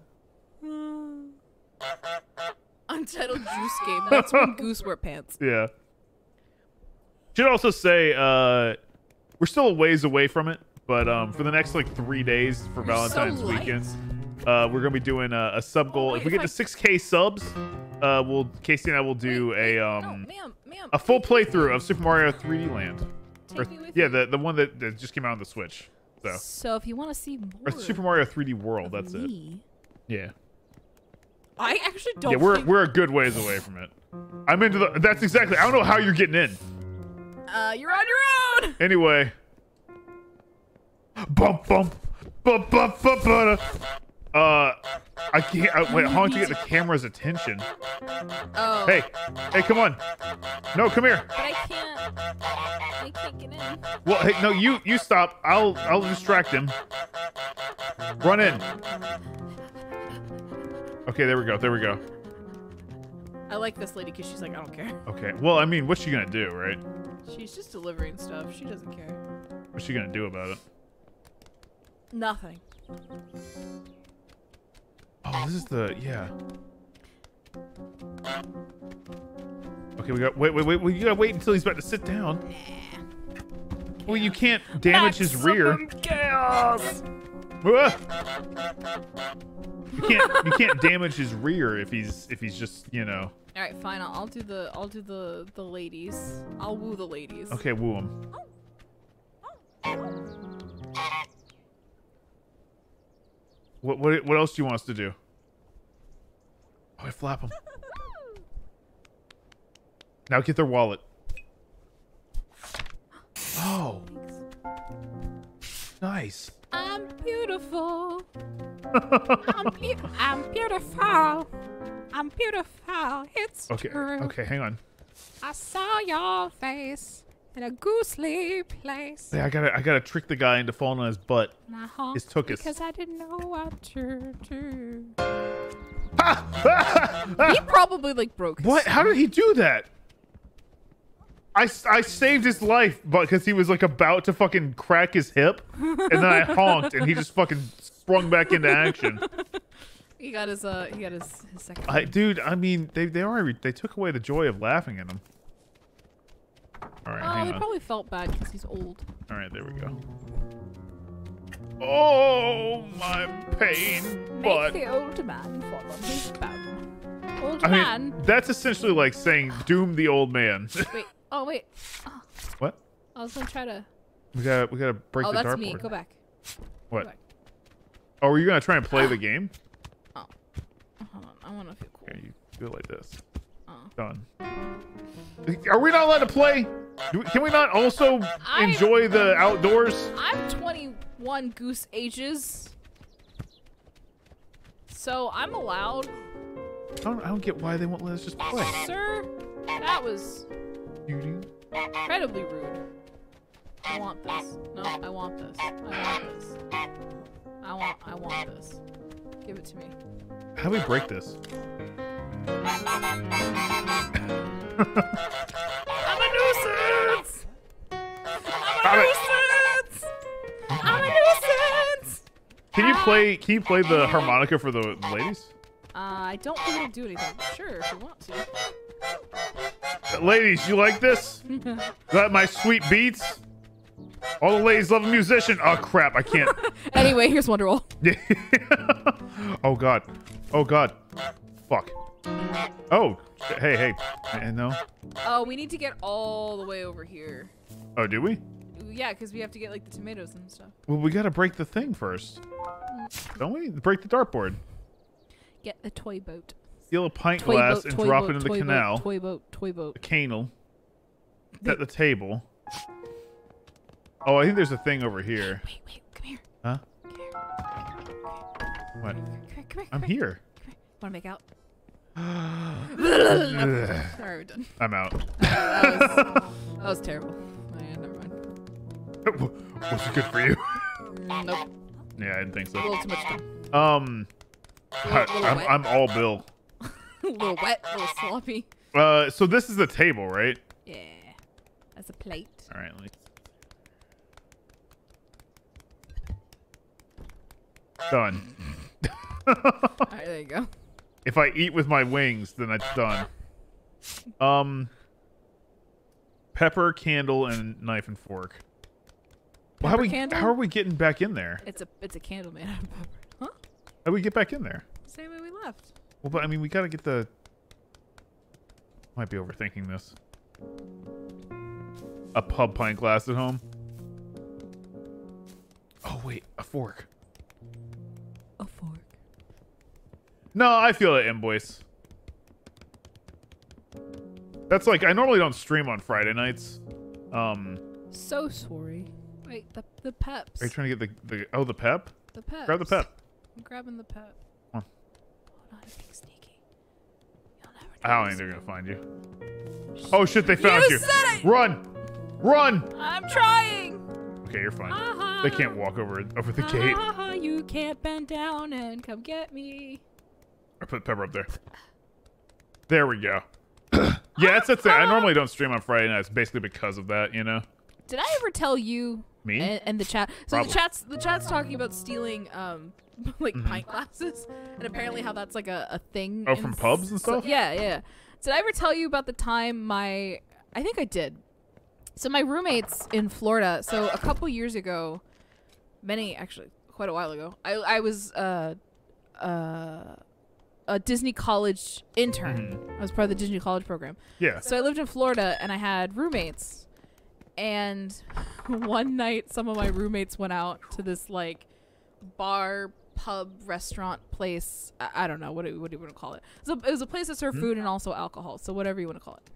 Untitled Juice Game. That's when Goose wore pants. Yeah. Should also say, uh, we're still a ways away from it, but um, for the next like three days for You're so Valentine's light. weekend, uh, we're gonna be doing a, a sub goal. wait, if we if get I- to six K subs, uh, we'll Casey and I will do Wait, wait, a no, um ma'am, ma'am. a full playthrough of Super Mario three D Land. Or, Take me with yeah, you. the the one that, that just came out on the Switch. So So if you want to see more or Super Mario three D World. of That's it. me, Yeah. I actually don't. Yeah, we're think, we're a good ways away from it. I'm into the. That's exactly. I don't know how you're getting in. Uh, you're on your own. Anyway. Bum bum. Bum bum bum bum. Uh, I can't. I, wait, honk to get the camera's attention. Oh. Hey, hey, come on. No, come here. But I can't. I can't get in. Well, hey, no, you you stop. I'll I'll distract him. Run in. Okay, there we go. There we go. I like this lady because she's like, I don't care. Okay. Well, I mean, what's she gonna do, right? She's just delivering stuff. She doesn't care. What's she gonna do about it? Nothing. Oh, this is the yeah. Okay, we got wait, wait, wait. We gotta wait until he's about to sit down. Well, you can't damage his rear. Chaos. Ah! You can't you can't damage his rear if he's if he's just you know. All right, fine. I'll, I'll do the I'll do the the ladies. I'll woo the ladies. Okay, woo him. What what what else do you want us to do? Oh, I flap him. Now get their wallet. Oh. Nice. I'm beautiful. I'm, be I'm beautiful. I'm beautiful. It's Okay. true. Okay, hang on. I saw your face in a ghostly place. Yeah, I gotta I gotta trick the guy into falling on his butt. And I honked His tuchus. because I didn't know what to do. Ah! He probably like broke his What? How did he do that? I, I saved his life because he was like about to fucking crack his hip, and then I honked and he just fucking sprung back into action. He got his uh he got his, his second. I, dude, I mean, they they already they took away the joy of laughing at him. All right, Oh, hang he on. probably felt bad because he's old. All right, there we go. Oh, my pain, Make but the old man fall on his back. Old I man. mean, that's essentially like saying doom the old man. Wait. Oh wait. Oh, What? I was gonna try to. We gotta we gotta break Oh, the that's dartboard. me. Go back. What? Go back. Oh, were you gonna try and play the game? Oh, hold on. I want to feel cool. Okay, you feel like this. Oh. Done. Are we not allowed to play? Do we, can we not also I'm- enjoy the outdoors? I'm twenty-one goose ages, so I'm allowed. I don't, I don't get why they won't let us just play. Sir, that was Cutie. incredibly rude. I want this. No, I want this. I want this. I want. I want this. Give it to me. How do we break this? I'm a nuisance. Stop I'm a it. nuisance. I'm a nuisance. Can you play? Can you play the harmonica for the ladies? Uh, I don't think it'll do anything. But sure, if you want to. Ladies, you like this? That my sweet beats? All the ladies love a musician. Oh crap! I can't. Anyway, here's Wonderwall. Oh god. Oh god. Fuck. Oh. Hey, hey. And no. Oh, we need to get all the way over here. Oh, do we? Yeah, because we have to get like the tomatoes and stuff. Well, we gotta break the thing first. Don't we? Break the dartboard. Get the toy boat. Steal a pint Toy glass boat, and toy drop boat, it in the toy canal. Boat, toy boat, toy boat. A canal. At the table. Oh, I think there's a thing over here. Wait, wait, come here. Huh? Come here. What? Come here, come here, I'm come here. here. Come here. Wanna make out? Ugh. Sorry, we're done. I'm out. That was, that was terrible. Oh, yeah, never mind. Was it good for you? Mm, nope. Yeah, I didn't think A so. little too much time. Um, A little, little I'm, wet. I'm all Bill. a little wet, a little sloppy. Uh, so this is the table, right? Yeah. As a plate. All right, let's. Done. Alright, there you go. If I eat with my wings, then it's done. Um, pepper, candle, and knife and fork. Well, how Pepper we candle? how are we getting back in there? It's a it's a candle made out of pepper. Huh? How do we get back in there? Same way we left. Well, but I mean, we gotta get the. Might be overthinking this. A pub pint glass at home. Oh wait, a fork. A fork. No, I feel it, invoice. That's like I normally don't stream on Friday nights. Um, So sorry. Wait, the the peps. are you trying to get the the oh the pep? The peps. Grab the pep. I'm grabbing the pet. Huh. Hold on, I'm being sneaky. You'll never I don't notice. think they're gonna find you. Oh shit! They found You you. said it! Run! Run! I'm trying. Okay, you're fine. Uh-huh. They can't walk over over the gate. Uh-huh, you can't bend down and come get me. I put Pepper up there. There we go. Yeah, that's the thing. I normally don't stream on Friday nights, basically because of that, you know. Did I ever tell you? Me? And, and the chat. So Probably. the chat's the chat's talking about stealing um like Mm-hmm. pint glasses, and apparently how that's like a, a thing. Oh, in from s- pubs and so- stuff? yeah, yeah. Did I ever tell you about the time my? I think I did. So my roommates in Florida. So a couple years ago, many actually quite a while ago, I I was uh uh a Disney college intern. Mhm. I was part of the Disney college program. Yeah. So I lived in Florida and I had roommates. And one night some of my roommates went out to this like bar, pub, restaurant place. I, I don't know what do, what do you want to call it. So it was a place that served food and also alcohol. So whatever you want to call it.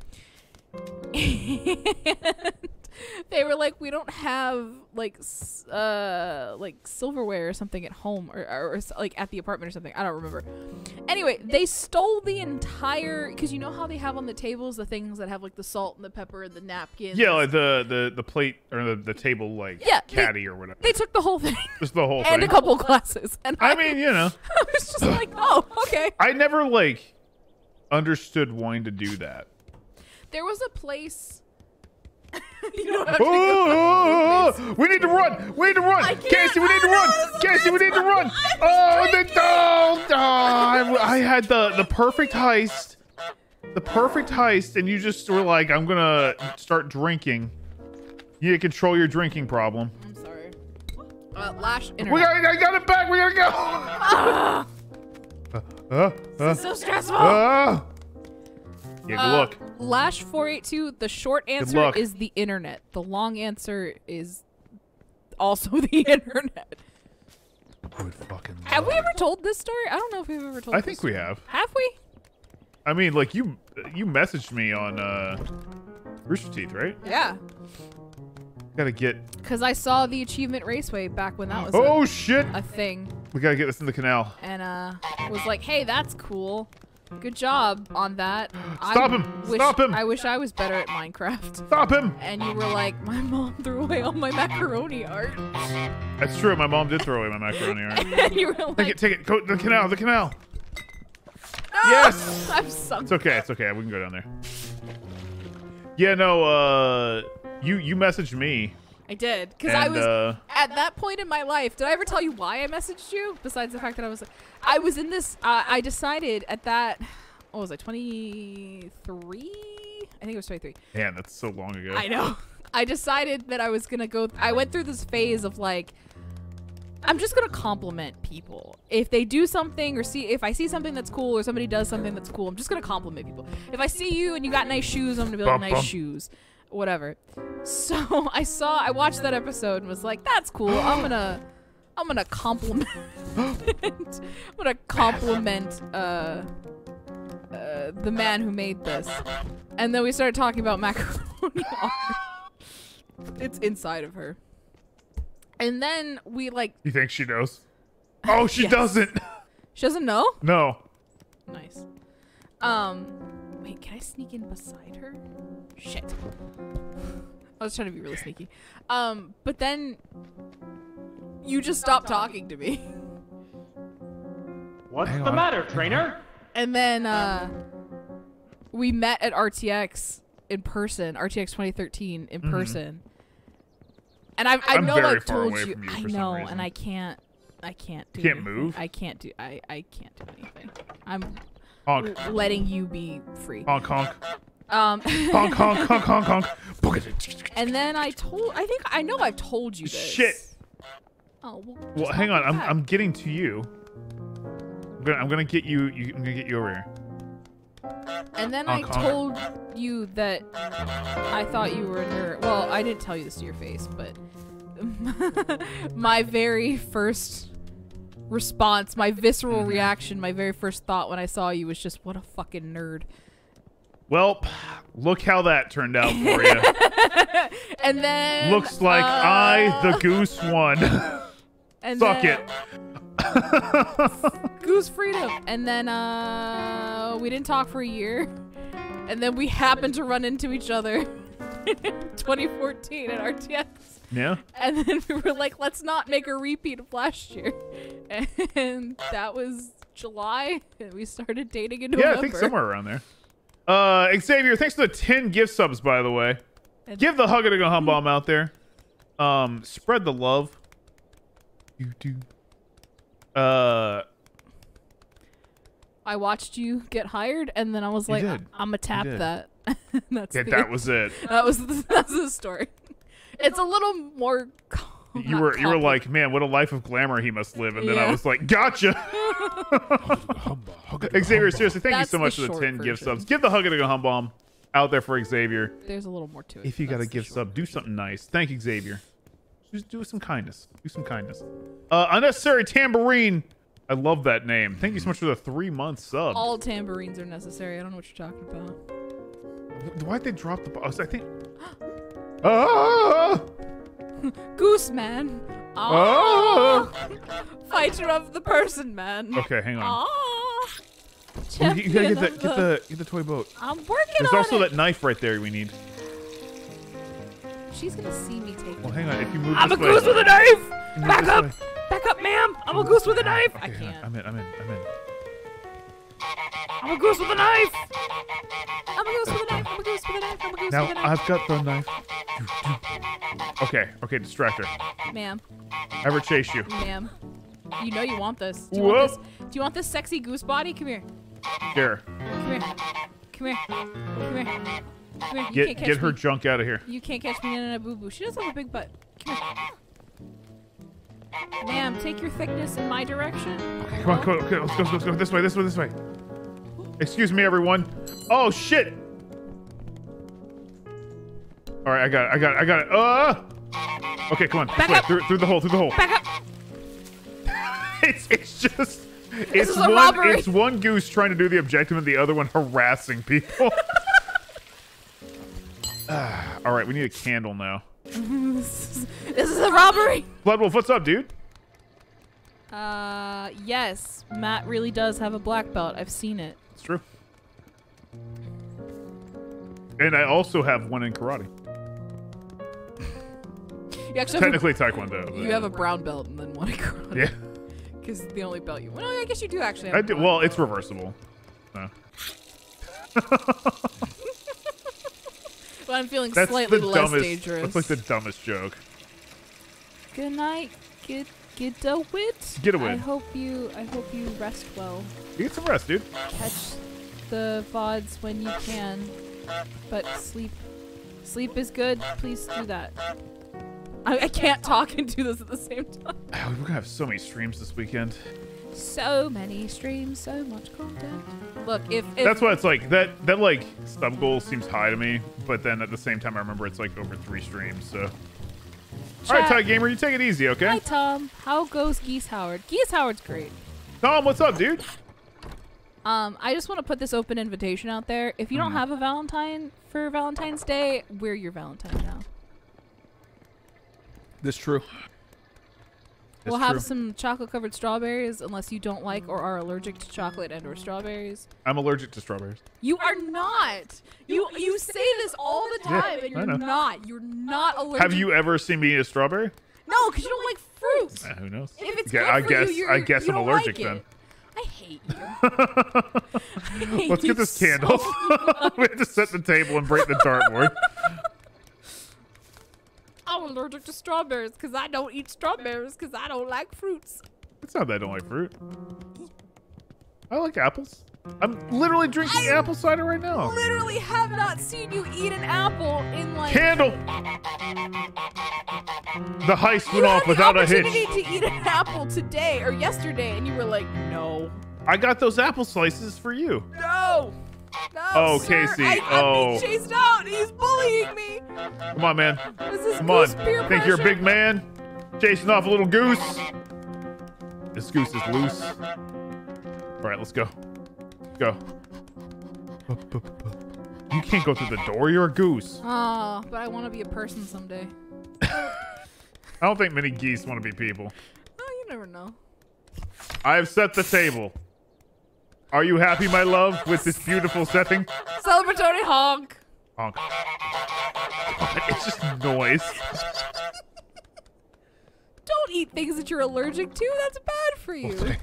And they were like, we don't have like s- uh like silverware or something at home or, or, or s- like at the apartment or something. I don't remember. Anyway, they stole the entire, because you know how they have on the tables the things that have like the salt and the pepper and the napkins. Yeah, like the, the, the plate or the, the table, like, Yeah, they- caddy or whatever. They took the whole thing Just the whole and thing. a couple glasses. And I, I mean, you know. I was just like, oh, okay. I never, like, understood wanting to do that. There was a place. You don't have to go. Oh, oh, oh, we need to run! We need to run! I can't. Casey, we need to run! Casey, we need to run! Oh, the oh, oh, I, I had the the perfect heist, the perfect heist, and you just were like, "I'm gonna start drinking." You need to control your drinking problem. I'm sorry. Uh, Lash internet. We got, I got it back. We gotta go. Ah, Uh, uh, uh, so stressful. uh. Yeah, good Uh, luck. Lash four eight two. The short answer luck. is the internet. The long answer is also the internet. Good fucking. Have we ever told this story? I don't know if we've ever told. I this think we story. have. Have we? I mean, like you, you messaged me on uh, Rooster Teeth, right? Yeah. Gotta get. Because I saw the Achievement Raceway back when that was Oh a, shit! a thing, We gotta get this in the canal. and uh, was like, "Hey, that's cool. Good job on that." Stop I him! Wish, Stop him! I wish I was better at Minecraft. Stop him! And you were like, "My mom threw away all my macaroni art." That's true. My mom did throw away my macaroni art. And you were like, Take it, take it. Go the canal, the canal. "No!" Yes! I'm sunk. It's okay. It's okay. We can go down there. Yeah, no. Uh, you you messaged me. I did, because I And, was uh, at that point in my life. Did I ever tell you why I messaged you? Besides the fact that I was, I was in this. Uh, I decided at that. What was I? twenty-three? I think it was twenty-three. Man, that's so long ago. I know. I decided that I was gonna go. I went through this phase of like, I'm just gonna compliment people if they do something or see if I see something that's cool or somebody does something that's cool. I'm just gonna compliment people. If I see you and you got nice shoes, I'm gonna be like, Bum, nice bum. shoes, whatever. So I saw, I watched that episode and was like, that's cool. I'm gonna, I'm gonna compliment. I'm gonna compliment uh, uh, the man who made this. And then we started talking about macaroni art. It's inside of her. And then we like, You think she knows? Oh, she Yes. doesn't. she doesn't know? No. Nice. Um, wait, can I sneak in beside her? Shit. I was trying to be really sneaky. Um, but then you just stopped talking to me. What's Hang the on. matter, trainer? And then uh, we met at R T X in person, R T X twenty thirteen in person. And I, I I'm know very I've far told away you, from you I for some know, reason. and I can't, I can't do. You can't anything. move? I can't do. I, I can't do anything. I'm Honk. l- letting you be free. Honk, honk. Um, Honk, honk, honk, honk, honk. and then I told, I think I know I've told you this. Shit. Oh well. Well, just hang on. welcome I'm back. I'm getting to you. I'm gonna I'm gonna get you. you I'm gonna get you over here. And then I Honk, honk. told you that I thought you were a nerd. Well, I didn't tell you this to your face, but my very first response, my visceral Mm-hmm. reaction, my very first thought when I saw you was just, what a fucking nerd. Well, look how that turned out for you. And then Looks like uh, I, the goose, won. and Suck then- it. Goose freedom. And then uh, we didn't talk for a year. And then we happened to run into each other in twenty fourteen at R T X. Yeah. And then we were like, let's not make a repeat of last year. And that was July. And we started dating in November. Yeah, I think somewhere around there. Uh, Xavier, thanks for the ten gift subs, by the way. And Give the hug a go hum bomb out there. Um, spread the love. You do. Uh, I watched you get hired, and then I was You like, did. I'm gonna tap did. that. That's yeah, the, that was it. that was the, that's the story. It's a little more. com- You not were you were compli- like, man, what a life of glamour he must live, and then I Yeah. was like, gotcha. Humba, hugga digga Xavier, humba. seriously, thank That's you so the much for the short ten gift version. subs. Give the hug a go hum bomb out there for Xavier. There's a little more to it. If you but got a that's the gift short sub, do version. something nice. Thank you, Xavier. Just do some kindness. Do some kindness. Uh, unnecessary tambourine. I love that name. Thank you so much for the three month sub. All tambourines are necessary. I don't know what you're talking about. Why'd they drop the? I was- I think. Ah! Goose man. Oh! Ah. Fighter of the person man. Okay, hang on. Ah. You, you gotta get Champion the of get the get the toy boat. I'm working There's on also it. that knife right there we need. She's gonna see me take Well, it. hang on. If you move I'm a this way, goose with a knife. move Back this up. way. Back up, ma'am. I'm a goose with a knife. I Okay, hang on. can't. I'm in. I'm in. I'm in. I'm a goose with a knife. I'm a goose with a knife. I'm a goose with a knife. I'm a goose Now with a knife. I've got the knife. Okay. Okay. Distract her. Ma'am, Have her chase you. ma'am. You know you want this. Do you Whoa. want this? Do you want this sexy goose body? Come here. Here. Come here. Come here. Come here. Come here. You Get can't catch get her me. junk out of here. You can't catch me in a boo boo. She does have a big butt. Come here. Ma'am, take your thickness in my direction. Come on. Come on. Okay, let's go. Let's go. This way. This way. This way. Excuse me, everyone. Oh shit. All right. I got it. I got it. I got it. Uh. Okay. Come on. This Back way. up. Through, through the hole. Through the hole. Back up. It's it's just it's is a one robbery. it's one goose trying to do the objective and the other one harassing people. Ah, all right, we need a candle now. this, is, this is a robbery. Bloodwolf, what's up, dude? Uh, yes. Matt really does have a black belt. I've seen it. It's true. And I also have one in karate. You actually have a, Technically taekwondo. but- you have a brown belt and then one in karate. Yeah, Because the only belt you. Well, I guess you do actually. Have I a do. black Well, belt. it's reversible. So. But I'm feeling That's slightly the less dumbest. dangerous. That's like the dumbest joke. Good night. Get get a wit. Get a wit. I hope you. I hope you rest well. You get some rest, dude. Catch the V O Ds when you can, but sleep. Sleep is good. Please do that. I, I can't talk and do this at the same time. Oh, we're gonna have so many streams this weekend. So many streams, so much content. Look, if, if That's why it's like that. That like sub goal seems high to me, but then at the same time, I remember it's like over three streams. So, all right, Chat. Ty Gamer, you take it easy, okay? Hi Tom, how goes Geese Howard? Geese Howard's great. Tom, what's up, dude? Um, I just want to put this open invitation out there. If you don't Mhm. have a Valentine for Valentine's Day, we're your Valentine now. This true. we'll have some chocolate-covered strawberries, unless you don't like or are allergic to chocolate and/or strawberries. I'm allergic to strawberries. You are not. You you say this all the Yeah, time, and I you're know. not. You're not allergic. Have you ever seen me eat a strawberry? No, because you don't like fruit. Eh, who knows? If it's Yeah, good I for guess. you, you're, I guess you I'm don't allergic like then. it. I hate you. I hate Let's you get this so candle. We have to set the table and break the dartboard. I'm allergic to strawberries because I don't eat strawberries because I don't like fruits. It's not that I don't like fruit. I like apples. I'm literally drinking I- apple cider right now. Literally have not seen you eat an apple in like. Candle. The heist You went had off without the a hitch. opportunity to eat an apple today or yesterday, and you were like, no, I got those apple slices for you. no, no. Oh, sir. Casey, I, I'm oh. being chased out. He's bullying me. Come on, man. This is Come on. goose peer Think you're a pressure. big man? Chasing off a little goose? This goose is loose. All right, let's go. Go. You can't go through the door. You're a goose. Ah, but I want to be a person someday. I don't think many geese want to be people. Oh, you never know. I have set the table. Are you happy, my love, with this beautiful setting? Celebratory honk. Honk. It's just noise. Don't eat things that you're allergic to. That's bad for you.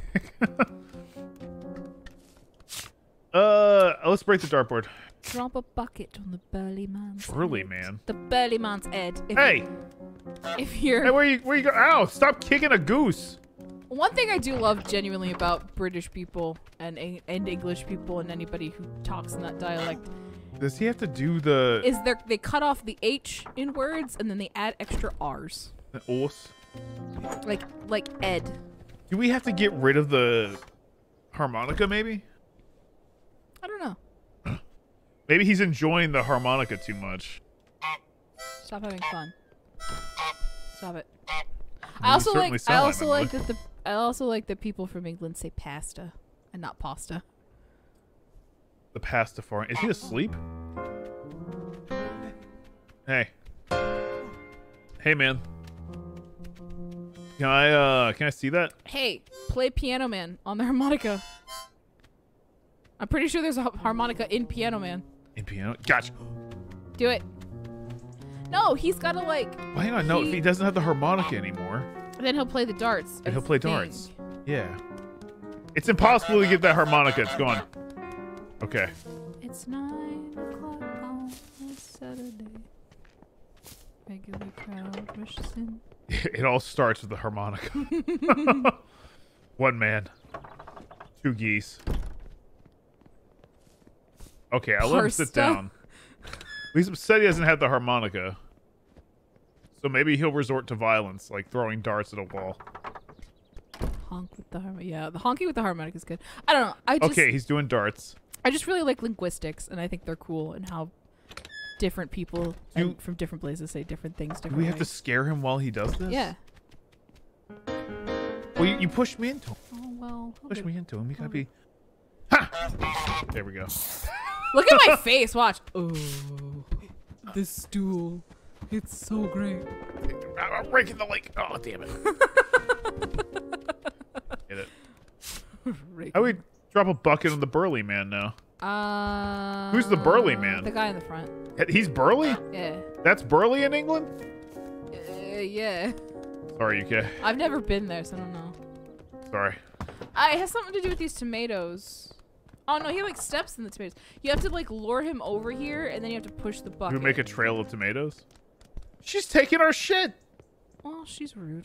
uh, let's break the dartboard. Drop a bucket on the burly man's Burly head. man. The burly man's head. If Hey! If you're... Hey, where you where you go? Ow! Stop kicking a goose. One thing I do love genuinely about British people and and English people and anybody who talks in that dialect Does he have to do the is they they cut off the H in words and then they add extra R's. the os? Like like Ed. Do we have to get rid of the harmonica? Maybe. I don't know. Maybe he's enjoying the harmonica too much. Stop having fun. Stop it. I I also certainly like I sound like also my like mother. that the I also like that people from England say pasta and not pasta. The pastafarian. Is he asleep? Hey. Hey, man. Can I uh can I see that? Hey, play Piano Man on the harmonica. I'm pretty sure there's a harmonica in Piano Man. In piano. Gotcha. Do it. No, he's gotta like. Well, hang on. No, he- if he doesn't have the harmonica anymore, Then he'll play the darts. then he'll as play the thing. darts. Yeah. It's impossible to get that harmonica. It's gone. Okay. It's nine o'clock on a Saturday. Regular crowd rushes in. It all starts with the harmonica. One man. Two geese. Okay, I'll let him sit Parsta. down. He's upset he doesn't have the harmonica. So maybe he'll resort to violence, like throwing darts at a wall. Honk with the harmonica. Yeah, the honking with the harmonica is good. I don't know. I just, Okay, he's doing darts. I just really like linguistics, and I think they're cool, and how different people You- and from different places say different things. Do Different we have to ways. scare him while he does this? Yeah. Well, you, you pushed me into him. Oh well. Push okay. me into him. You gotta be... Ha! There we go. Look at my face. Watch. Oh, this stool. It's so great. I'm breaking the lake. Oh, damn it. Get it. How do we drop a bucket on the burly man now? Uh, Who's the burly man? The guy in the front. He's burly? Yeah. That's burly in England? Uh, yeah. Sorry, U K. I've never been there, so I don't know. Sorry. Uh, it has something to do with these tomatoes. Oh no, he like steps in the tomatoes. You have to like lure him over here, and then you have to push the Do bucket. we make a trail of tomatoes? She's taking our shit. Oh, she's rude.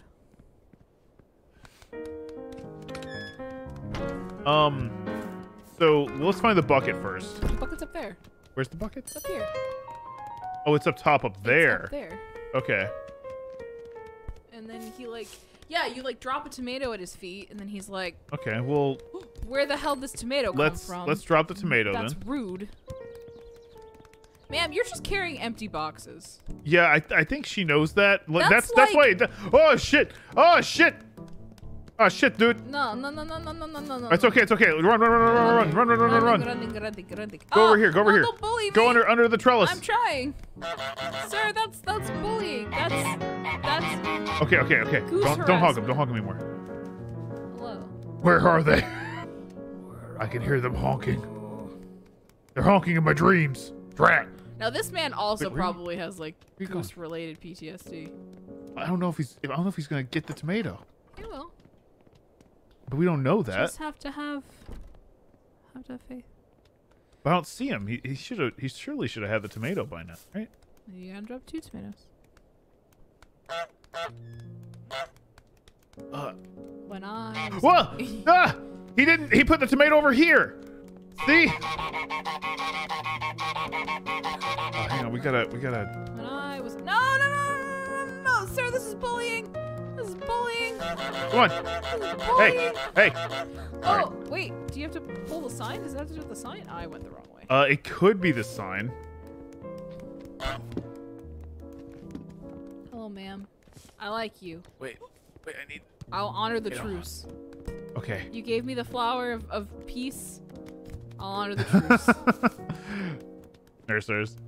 Um, so let's find the bucket first. The bucket's up there. Where's the bucket? It's up here. Oh, it's up top, up It's there. up there. Okay. And then he like, yeah, you like drop a tomato at his feet, and then he's like, Okay. Well, "Where the hell did this tomato let's come from?" let's drop the tomato That's then. rude. Ma'am, you're just carrying empty boxes. Yeah, I I think she knows that. L- That's That's that's, why. like- That, oh shit! Oh shit! Oh shit, dude! No, no, no, no, no, no, no, no, no. It's okay. It's okay. Run, run, run, run, run, run, run, run, run, run. Running, running, running. Go Oh, over here. Go over no, here. Don't bully Go me. under under the trellis. I'm trying. Sir, that's that's bullying. That's that's Okay, okay, okay. Goose Don't don't hug him. harassment. Don't hug him anymore. hello. Where are they? I can hear them honking. They're honking in my dreams. Drat. Now this man also Wait, where you- probably has like you going? goose related P T S D. I don't know if he's. I don't know if he's gonna get the tomato. He will. But we don't know that. Just have to have have to have faith. But I don't see him. He he should have. He surely should have had the tomato by now, right? You gotta drop two tomatoes. Uh. When I was Whoa! Ah! He didn't. He put the tomato over here. See? Oh, hang on. We gotta. We gotta. when I was no no no no no no no sir, this is bullying. This is bullying. Come on. This is Hey. bullying. Hey. All Oh wait, do you have to pull the sign? Does that have to do with the sign? I went the wrong way. Uh, it could be the sign. Hello, ma'am. I like you. Wait. Wait. I need. I'll honor the Get on. truce. Okay. You gave me the flower of, of peace. I'll honor the truce. Nursers.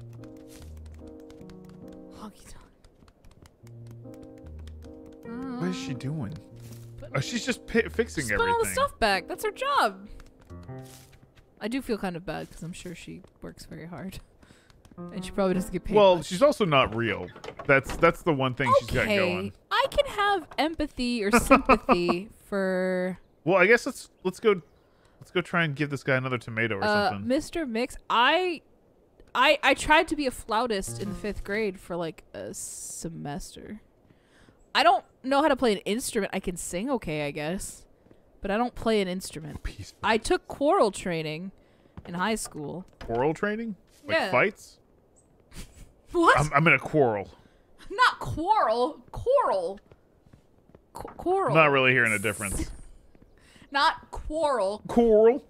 Honky tonk. What is she doing? Put Oh, she's just pi fixing Just put everything. all the stuff back. That's her job. I do feel kind of bad because I'm sure she works very hard, and she probably doesn't get paid. Well, much. she's also not real. That's that's the one thing she's got Okay, going. I can have empathy or sympathy for Well, I guess let's let's go let's go try and give this guy another tomato or uh, something. Mister Mix. I, I, I tried to be a flautist in the fifth grade for like a semester. I don't know how to play an instrument. I can sing okay, I guess, but I don't play an instrument. Peace. I took choral training in high school. Quarrel training? Like Yeah. fights? What? I'm, I'm in a quarrel. Not quarrel. Choral. Qu- quarrel. Not really hearing a difference. Not quarrel. Coral.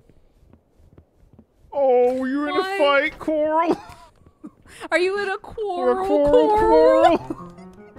Oh, you're in Why? a fight, Coral. Are you in a Or quarrel? a coral, coral.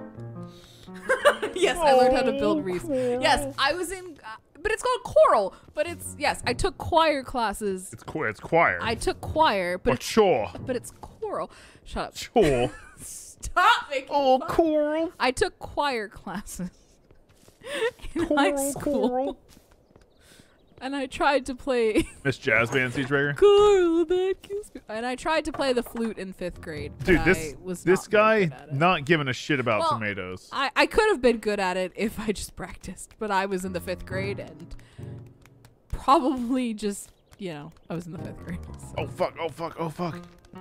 Yes, I learned how to build Oh, reefs. coral. Yes, I was in, uh, but it's called choral. But it's yes, I took choir classes. It's choir. It's choir. I took choir, but or it's, chore. but it's choral. Shut up. Chore. Stop making Oh, fun. coral. I took choir classes in Coral, high school, coral. and I tried to play Miss Jazz Band Siege Rager. choral that kills me. And I tried to play the flute in fifth grade. but Dude, this I was this not very guy good at it. not giving a shit about Well, tomatoes. I, I could have been good at it if I just practiced, but I was in the fifth grade and probably just, you know, I was in the fifth grade. So. Oh fuck! Oh fuck! Oh fuck!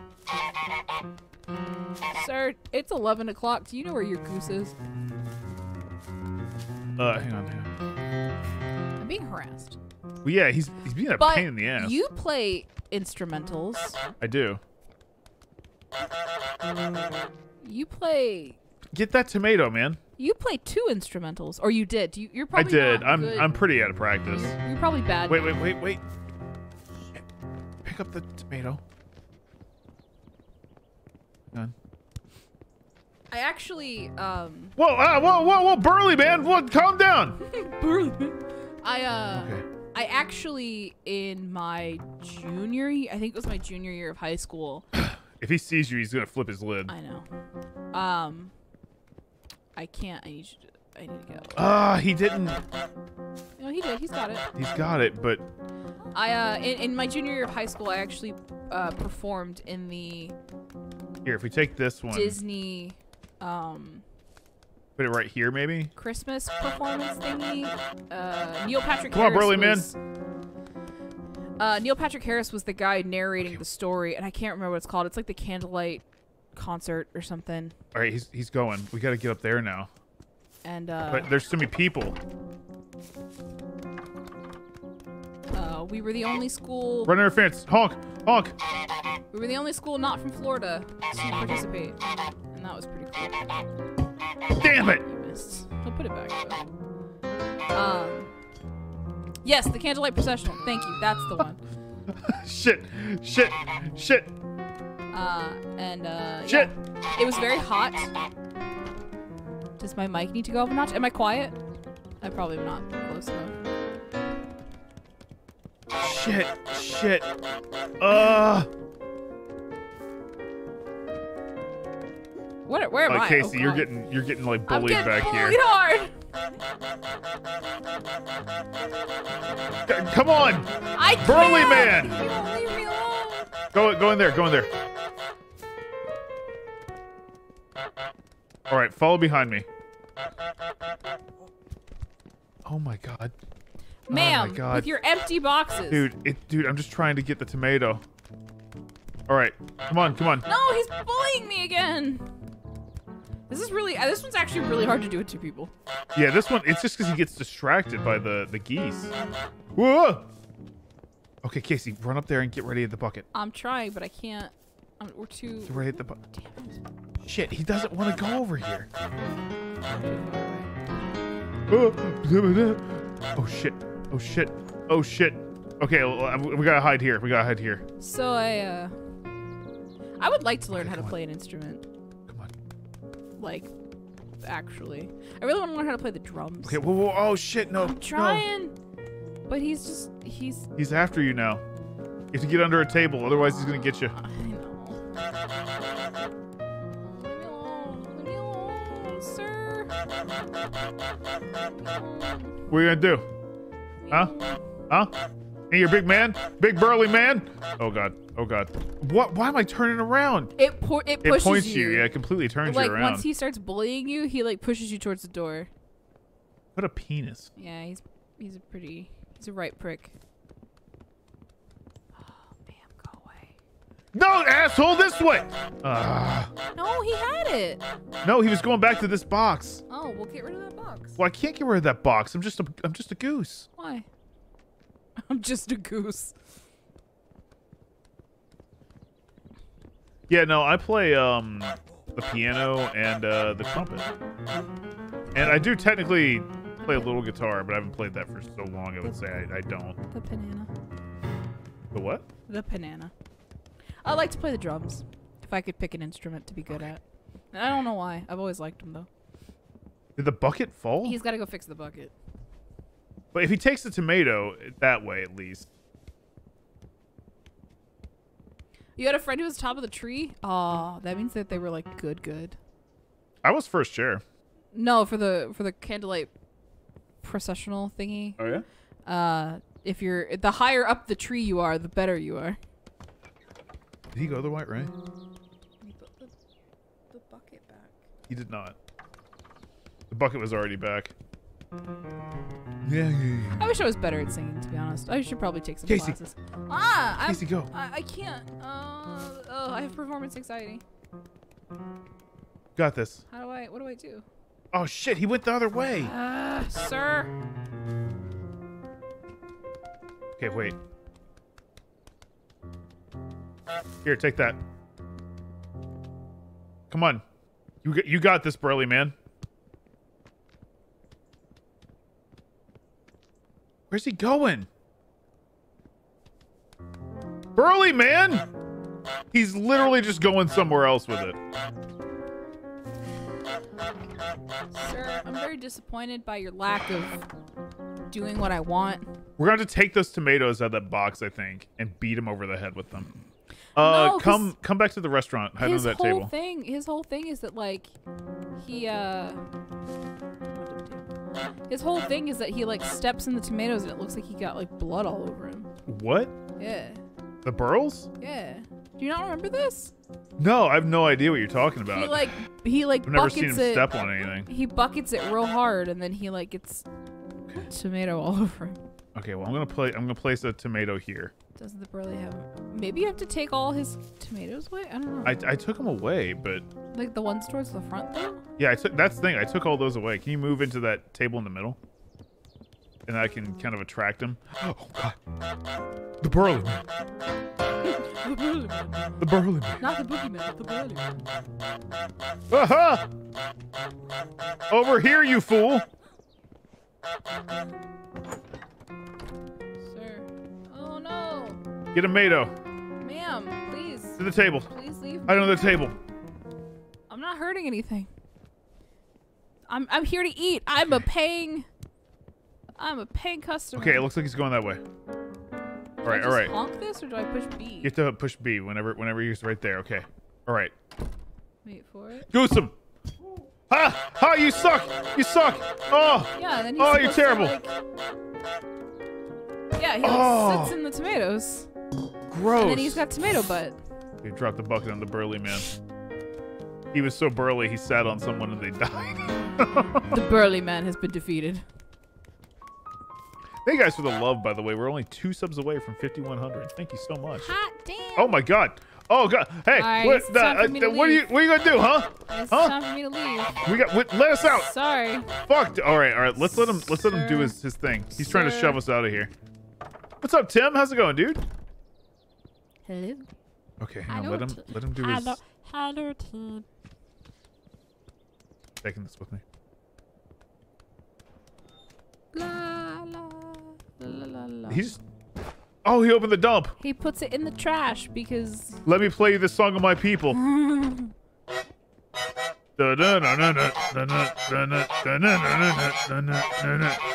Sir, it's eleven o'clock. Do you know where your goose is? Uh, hang on, hang on. I'm being harassed. Well, yeah, he's he's being a But pain in the ass. you play instrumentals. I do. You play. Get that tomato, man. You play two instrumentals, or you did. You, you're I probably. did. not I'm good. I'm pretty out of practice. You're, you're probably bad. Wait, wait, wait, wait. Pick up the tomato. Hang on. I actually um. Whoa, uh, whoa, whoa, whoa, Burly, man! What? Calm down. I uh. Okay. I actually in my junior, ye- I think it was my junior year of high school. If he sees you, he's gonna flip his lid. I know. Um. I can't. I need you to. I need to go. Ah, he didn't. No, he did. He's got it. He's got it, but I uh in, in my junior year of high school, I actually uh performed in the here, if we take this one, Disney um put it right here, maybe. Christmas performance thingy. Uh, Neil Patrick Come on, Harris Burly man. was, Uh, Neil Patrick Harris was the guy narrating the story, and I can't remember what it's called. It's like the Candlelight concert or something. All right, he's he's going. We got to get up there now. And uh, But there's too many people. uh, we were the only school. Run interference. Honk, honk. We were the only school not from Florida to participate, and that was pretty cool. Damn it! You missed. I'll put it back though. Um. Yes, the Candlelight Processional. Thank you. That's the one. Shit, shit, shit, Uh, and uh, shit. yeah. It was very hot. Does my mic need to go up a notch? Am I quiet? I probably am not close enough. Shit, shit. Uh. What? Where am Oh, I? Casey, Oh, you're God. getting you're getting like I'm bullied getting back bullied here. hard. C- Come on, I Burly can't. man. You won't leave me alone. go go in there, go in there. All right, follow behind me. Oh my god. Ma'am, God. with your empty boxes. Dude, it, dude, I'm just trying to get the tomato. All right, come on, come on. No, he's bullying me again. This is really. Uh, this one's actually really hard to do with two people. Yeah, this one, it's just because he gets distracted by the, the geese. Whoa! Okay, Casey, run up there and get ready at the bucket. I'm trying, but I can't. I'm, we're too. Get ready at the bucket. Damn it. Shit, he doesn't want to go over here. Too far away. Oh, shit. Oh, shit. Oh, shit. Okay, well, we gotta hide here. We gotta hide here. So I. uh... I would like to learn Okay, how to come on. play an instrument. Come on. Like, actually, I really want to learn how to play the drums. Okay, whoa, whoa. Oh, shit, no. I'm no. trying, but he's just. He's. He's after you now. You have to get under a table, otherwise he's gonna get you. I know. Leave me alone. Leave me alone, sir. What are you gonna do? Huh? Huh? Hey, you're a big man? Big burly man? Oh god. Oh god. What? Why am I turning around? It po it It pushes points you. you. Yeah, it completely turns Like you around. once he starts bullying you, he like pushes you towards the door. What a penis. Yeah, he's he's a pretty he's a right prick. Oh, bam, go away. No, asshole, this way. Uh, No, he had it. no, he was going back to this box. Oh, we'll get rid of that box. Well, I can't get rid of that box. I'm just a I'm just a goose. Why? I'm just a goose. Yeah, no, I play um the piano and uh, the trumpet. And I do technically play a little guitar, but I haven't played that for so long, I would say I, I don't. The banana. The what? The banana. I like to play the drums. If I could pick an instrument to be good at. I don't know why. I've always liked them though. Did the bucket fall? He's got to go fix the bucket. But if he takes the tomato, that way at least. You had a friend who was top of the tree? Oh, that means that they were like good, good. I was first chair. No, for the for the candlelight processional thingy. Oh yeah? Uh, if you're the higher up the tree you are, the better you are. Did he go the white way? He put the, the bucket back. He did not. The bucket was already back. Yeah, yeah, yeah. I wish I was better at singing, to be honest. I should probably take some Casey. classes. Ah, I'm, Casey, go. I, I can't. Uh, oh, I have performance anxiety. Got this. How do I? What do I do? Oh shit, he went the other way. Ah, uh, sir. Okay, wait. Here, take that. Come on. You got, you got this, burly man. Where's he going? Burly man! He's literally just going somewhere else with it. Sir, I'm very disappointed by your lack of doing what I want. We're going to take those tomatoes out of that box, I think, and beat him over the head with them. Uh, No, come come back to the restaurant. Head His to that whole table. thing, his whole thing is that like, he uh, his whole thing is that he like steps in the tomatoes and it looks like he got like blood all over him. What? Yeah, The burls? yeah. Do you not remember this? No, I have no idea what you're talking about. He like he like I've never buckets seen him it. step on anything. He buckets it real hard and then he like gets tomato all over him. Okay, well I'm gonna play. I'm gonna place a tomato here. Doesn't the burly have? Maybe you have to take all his tomatoes away. I don't know. I, I took them away, but like the ones towards the front though. yeah, I took. That's the thing. I took all those away. Can you move into that table in the middle? And I can kind of attract him. Oh God! The burly man. The burly man. The burly man. Not the boogeyman, the burly man. Aha! Over here, you fool! Sir. Oh no. Get a tomato Ma'am, please. to the table. Please leave. Right on the table. I'm not hurting anything. I'm I'm here to eat. I'm a paying I'm a paying customer. Okay, it looks like he's going that way. All right, do all I right. just honk this or do I push B? You have to push B whenever whenever he's right there. Okay. All right. Wait for it. Goose him. Ha! Ha! You suck! You suck! Oh! Yeah, and then he's Oh, you're supposed to, terrible. like- Yeah, he like, Oh. sits in the tomatoes. Gross. And then he's got tomato butt. He dropped the bucket on the burly man. He was so burly, he sat on someone and they died. The burly man has been defeated. Thank you guys for the love, by the way. We're only two subs away from fifty-one hundred. Thank you so much. Hot damn. Oh my God. Oh God. Hey, Alright, what, it's the, time for uh, me to what are you leave. what are you gonna do, huh? It's Huh? time for me to leave. We got. What, let us out. Sorry. Fuck. All right, all right. Let's let him. Let's let him do his his thing. He's trying to Sir. shove us out of here. What's up, Tim? How's it going, dude? Hello. Okay, hang on. Hello, Let him. T- Let him do his. Hello, hello, team. Taking this with me. La la la la la. He's. Oh, he opened the dump. He puts it in the trash because. Let me play you the song of my people.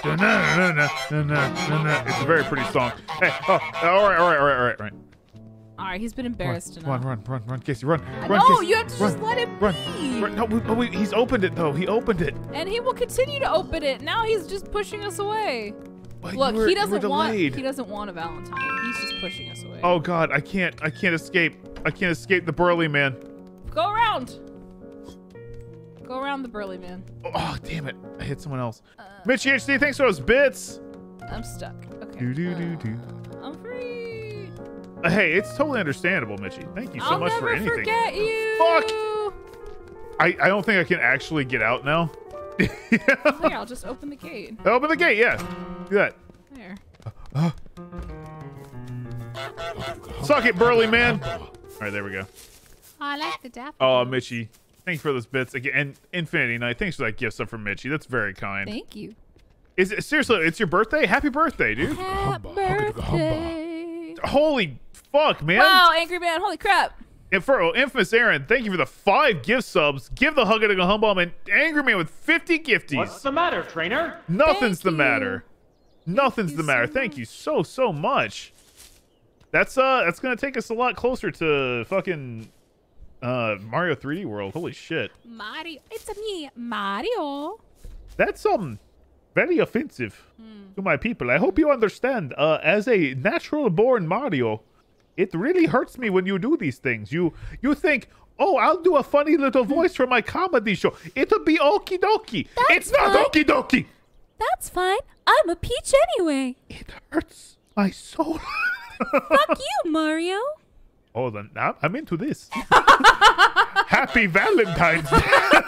It's a very pretty song. Hey, oh, all right, all right, all right, all right, all right. All right, he's been embarrassed Run, enough. run, run, run, run, Casey, run. I run, know, Casey, you have to run, just let him run, be. run. No, wait, oh, wait, he's opened it though. He opened it. And he will continue to open it. Now he's just pushing us away. But Look, you were, he you were doesn't want delayed. he doesn't want a Valentine. He's just pushing us away. Oh God, I can't, I can't escape. I can't escape the burly man. Go around. Go around the burly man. Oh, oh, damn it! I hit someone else. Uh, Mitch H D, thanks for those bits. I'm stuck. Okay. Do, do, do, do. Uh, I'm free. Uh, hey, it's totally understandable, Mitchy. Thank you so I'll much never for anything. forget you. Fuck! I, I don't think I can actually get out now. Oh, yeah, I'll just open the gate. Open the gate, yeah. Do that. There. Suck it, burly man. All right, there we go. I like the daffodils. Oh, Mitchy. Thanks for those bits again. And Infinity Knight, thanks for that gift sub from Mitchy. That's very kind. Thank you. Is it seriously? It's your birthday? Happy birthday, dude! Happy birthday. Holy fuck, man! Wow, Angry Man, holy crap. And for oh, Infamous Aaron, thank you for the five gift subs. Give the hug a humbum and Angry Man with fifty gifties. What's the matter, trainer? Nothing's Thank the you. matter. Nothing's you the matter. so Thank you so so much. That's uh that's gonna take us a lot closer to fucking uh Mario three D World. Holy shit. Mario. It's a me, Mario. That's um very offensive to my people. I hope you understand. Uh, as a natural born Mario, it really hurts me when you do these things. You you think, oh, I'll do a funny little voice for my comedy show. It'll be okie dokie. That's It's not fine. okie dokie. That's fine. I'm a peach anyway. It hurts my soul. Fuck you, Mario. Oh, then now I'm into this. Happy Valentine's Day.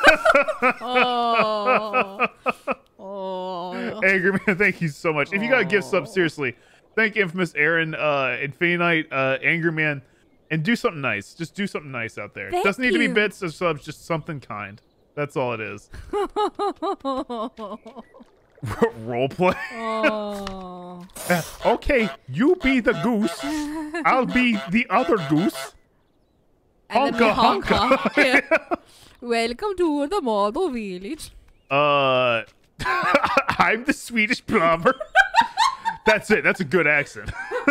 Oh. Oh. Angry Man, thank you so much. If you got a gift sub, seriously, thank Infamous Aaron, uh, Infinity Knight, uh, Angry Man, and do something nice. Just do something nice out there. Thank Doesn't need to be you. bits or subs, just something kind. That's all it is. Role play. Oh. Uh, okay, you be the goose. I'll be the other goose. And then we Honka, honka. honka. Yeah. Welcome to the model village. Uh, I'm the Swedish plumber. That's it. That's a good accent.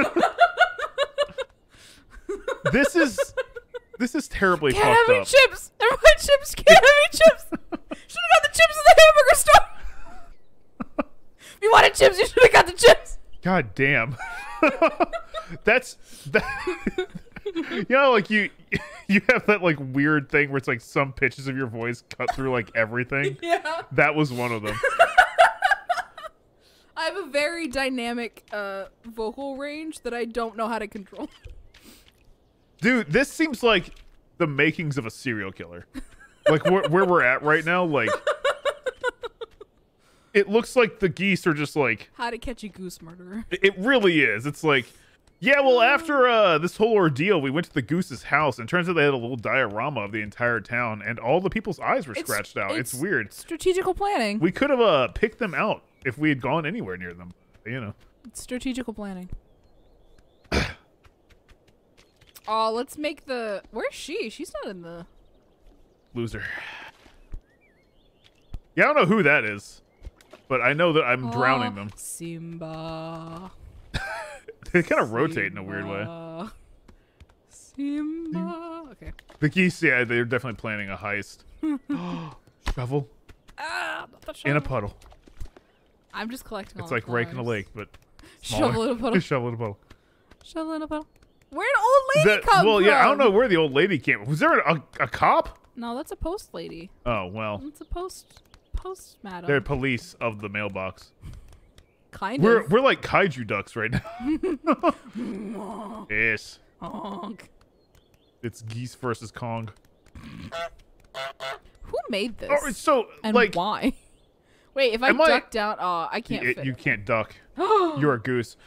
This is this is terribly Can't have fucked any up. chips. Everyone chips. Can't have any chips. Should have got the chips at the hamburger store. If you wanted chips, you should have got the chips. God damn. That's that. You know, like you you have that like weird thing where it's like some pitches of your voice cut through like everything. Yeah. That was one of them. I have a very dynamic uh, vocal range that I don't know how to control. Dude, this seems like the makings of a serial killer. Like where, where we're at right now, like it looks like the geese are just like How to Catch a Goose Murderer. it really is. It's like, yeah, well, after uh, this whole ordeal, we went to the goose's house, and turns out they had a little diorama of the entire town, and all the people's eyes were It's- scratched out. It's, it's- weird. Strategical planning. We could have uh, picked them out if we had gone anywhere near them. You know. It's strategical planning. Oh, let's make the... Where's she? She's not in the... Loser. Yeah, I don't know who that is, but I know that I'm drowning Oh, them. Simba. They kind of rotate in a weird way. Simba. Simba. Okay. The geese, yeah, they're definitely planning a heist. Shovel Ah, not the in a shovel. puddle. I'm just collecting all It's the like rake in a flowers. lake, but smaller. Shovel in a puddle. Shovel in a puddle. Shovel in a puddle. Where'd an old lady That- come well, from? yeah, I don't know where the old lady came. Was there a, a cop? No, that's a post lady. Oh, well. That's a post... Post madam. They're police of the mailbox. kind We're of. we're like kaiju ducks right now. Yes. Honk. It's geese versus Kong. Who made this? Oh, it's so and like why? Wait, if I Am I- duck down, oh, I can't it- fit. you it. can't duck. You're a goose.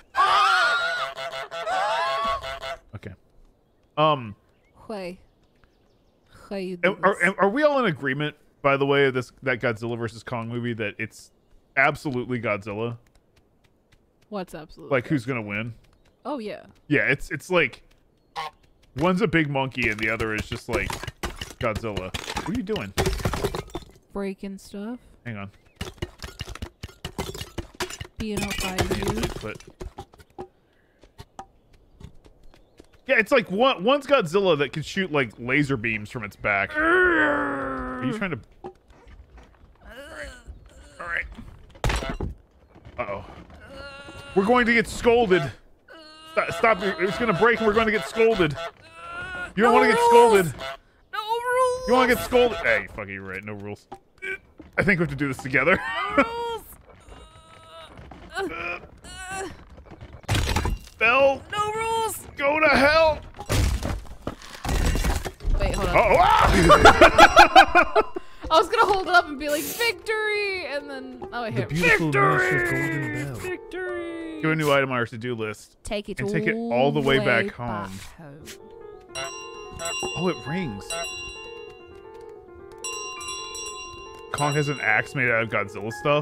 Okay. Um, Way. Way are, are, are we all in agreement, by the way, of this that Godzilla versus Kong movie, that it's absolutely Godzilla? What's absolutely? Like, who's gonna win? Oh yeah. Yeah, it's it's like one's a big monkey and the other is just like Godzilla. What are you doing? Breaking stuff. Hang on. Being outside Yeah, you. but Yeah, it's like one one's Godzilla that can shoot like laser beams from its back. Are you trying to? All right. Uh oh. We're going to get scolded. Stop! stop. It's gonna break, and we're going to get scolded. You don't No want to get rules. scolded. No rules. You want to get scolded? Hey, fucking you're right. No rules. I think we have to do this together. rules. Bell, No rules. go to hell. Wait, hold on. Oh, ah! I was gonna hold it up and be like victory, and then oh, I The hit beautiful victory. nurse of Golden Bell. Victory. Do a new item on our to-do list. Take it and take it all the way back home. home. Oh, it rings. Kong has an axe made out of Godzilla stuff.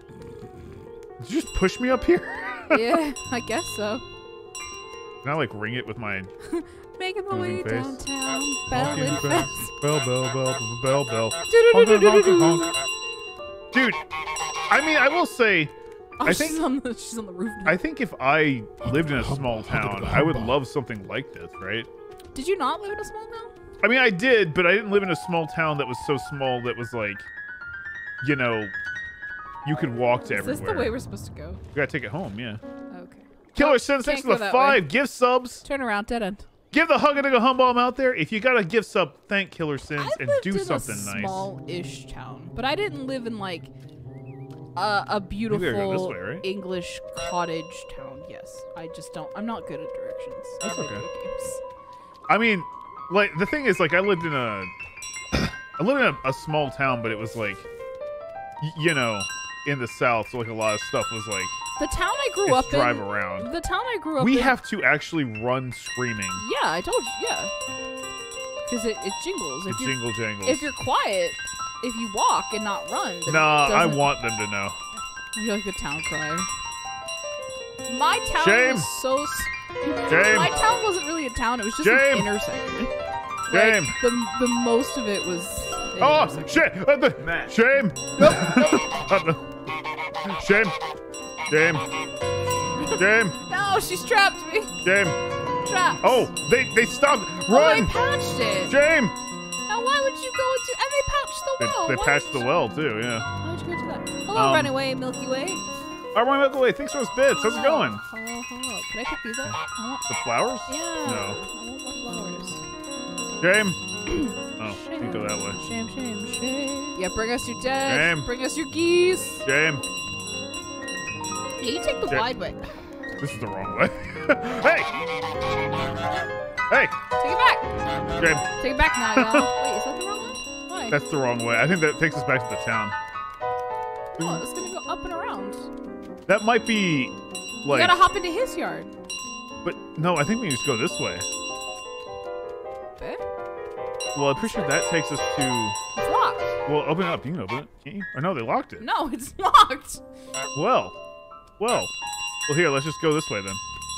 Did you just push me up here? Yeah, I guess so. Can I like ring it with my Making my way Moving face. downtown, belling honking fast. bell, bell, bell, bell, bell, honk, honk, honk, honk. Dude, I mean, I will say, Oh, I think- she's on the she's on the roof now. I think if I lived in a small town, I would love something like this, right? Did you not live in a small town? I mean, I did, but I didn't live in a small town that was so small that was like, you know, you could walk to Is everywhere. this the way we're supposed to go? We gotta take it home, yeah. Okay. Killer Nope, sends thanks can't to go the that way. five gift subs. Turn around, dead end. Give the hug and a humbomb out there. If you got a gift sub, thank Killer Sins I and lived do in something a nice. small-ish town, but I didn't live in like a, a gotta beautiful go this way, right? English cottage town. Yes, I just don't. I'm not good at directions. That's in video okay. games. I mean, like the thing is, like I lived in a, I lived in a, a small town, but it was like, y- you know, in the south, so like a lot of stuff was like The town I grew just up drive in. around. The town I grew up We in. have to actually run screaming. Yeah, I told you. Yeah, because it, it jingles. The If you jingle jangles. if you're quiet, if you walk and not run, then Nah, it I doesn't- want them to know. You're like a town crier. My town Shame. was so. s- Shame. My town wasn't really a town. It was just Shame. an intersection. Shame. Like, the the most of it was. an Oh, intersection. shit! Uh, the- shame! Uh, the- shame! Shame! Shame! No, she's trapped me. Shame! Trapped. Oh, they they stopped! Oh, I Run! patched it. Shame! Now why would you go into? And they patched the They, well. they Why patched would the you- well too. Yeah. Why would you go to that? Hello, Um, runaway Milky Way. I want to milk away. Thanks for those bits. How's it going? Hello, hello. Can I pick these up? I want. The flowers? Yeah. No. I want more flowers. Shame. Oh, you can go that way. Shame, shame, shame. Yeah, bring us your dead. Shame. Bring us your geese. Shame. Yeah, you take the Shame. wide way. This is the wrong way. Hey! Hey! Take it back. Shame. Take it back now, y'all. Wait, is that the wrong one? Why? That's the wrong way. I think that takes us back to the town. No, it's gonna go up and around. That might be You like. gotta hop into his yard. But no, I think we just go this way. Eh? Well, I'm pretty sure that takes us to. It's locked. Well, open it up. You can open it, can't you? Or no, they locked it. No, it's locked. Well, well, well. Here, let's just go this way then.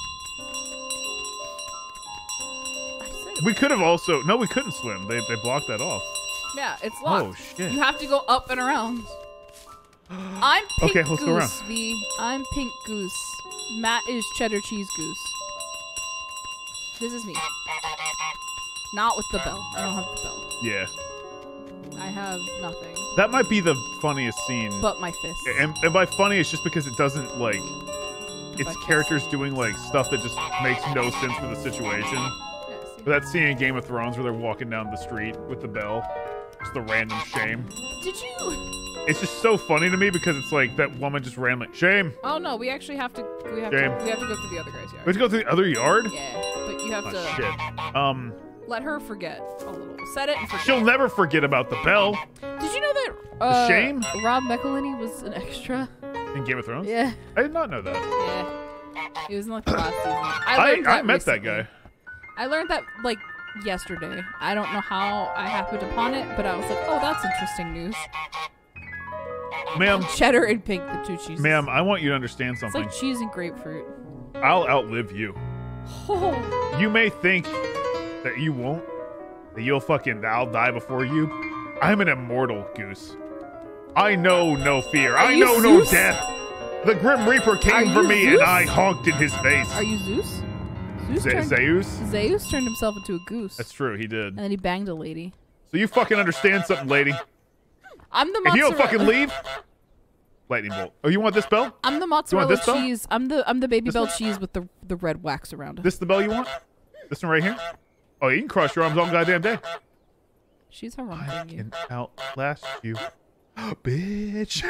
I said it. We could have also. No, we couldn't swim. They they blocked that off. Yeah, it's locked. Oh shit. You have to go up and around. I'm Pink Okay, let's Goose, go around. V. I'm Pink Goose. Matt is Cheddar Cheese Goose. This is me. Not with the bell. I don't have the bell. Yeah, I have nothing that might be the funniest scene. but my fist. and, and by funny, it's just because it doesn't like. It's But- characters doing like stuff that just makes no sense for the situation. Yeah, see? But that scene in Game of Thrones where they're walking down the street with the bell, just the random shame. Did you? It's just so funny to me because it's like that woman just ran like shame. Oh no, we actually have to. We have Shame. to. We have to go to the other guy's We have yard. to go to the other yard. Yeah, but you have Oh to shit. Um, let her forget a little. Set it and forget. she'll never forget about the bell Did you know that? Uh, shame? Rob McElhenney was an extra. in Game of Thrones. Yeah. I did not know that. Yeah. He was in like the last season. I, I learned I, that met that recently. guy. I learned that like yesterday. I don't know how I happened upon it, but I was like, oh, that's interesting news. Ma'am, Cheddar and pink, the two cheeses. ma'am, I want you to understand It's something. like cheese and grapefruit. I'll outlive you. Oh, You may think that you won't, that you'll fucking, that I'll die before you. I'm an immortal, Goose. I know no fear. Are I you know no Zeus? death. The Grim Reaper Are came for you me Zeus? and I honked in his face. are you Zeus? Zeus, Ze- turned, Zeus? Zeus turned himself into a goose. That's true, he did. And then he banged a lady. So you fucking understand something, lady. I'm the If you mozzarella. don't fucking leave, lightning bolt. Oh, you want this bell? I'm the mozzarella this bell? cheese. I'm the I'm the baby This bell one? cheese with the the red wax around it. This the bell you want? This one right here? Oh, you can cross your arms all goddamn day. She's a I wrong you. can outlast you, bitch.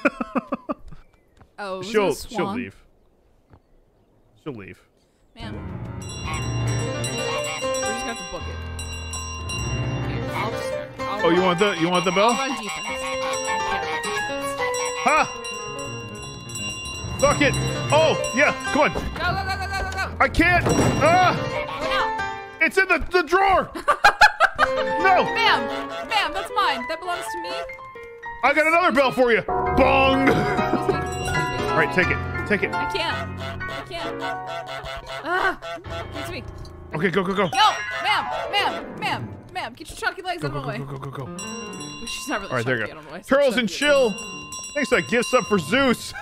Oh, was it she'll a she'll swan? leave. She'll leave. Man. We're just gonna have to book it. Here, I'll just, I'll Oh, you run- want the you want the I'll bell? run defense. Ha! Suck it! Oh, yeah, come on. Go, go, go, go, go, go, go! I can't! Ah! Go now! It's in the, the drawer! No! Ma'am! Ma'am, that's mine. That belongs to me. I got another bell for you! Bong! Excuse me, excuse me. All right, take it. Take it. I can't. I can't. Ah! It's me. Okay, go, go, go. Yo! Ma'am! Ma'am! Ma'am! Ma'am! Get your chunky legs Go, out go, of my go, way. go, go, go, go. Well, she's not really All right, there you chunky, I go. don't know why I said Turtles and chunky. chill. Thanks for that gift sub for Zeus.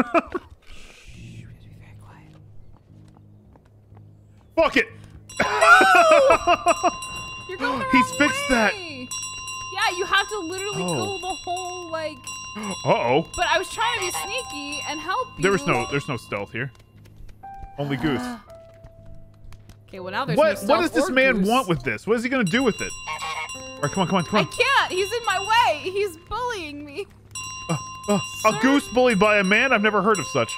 Fuck it. You're going the He's wrong fixed that. way. Yeah, you have to literally Oh. go the whole like. Uh-oh. But I was trying to be sneaky and help you. There was no there's no stealth here. Only goose. Okay, well now there's What no what stealth does this or man goose. want with this? What is he gonna do with it? All right, come on, come on, come I on. can't. He's in my way. He's bullying me. Uh, uh, a Sir? goose bullied by a man? I've never heard of such.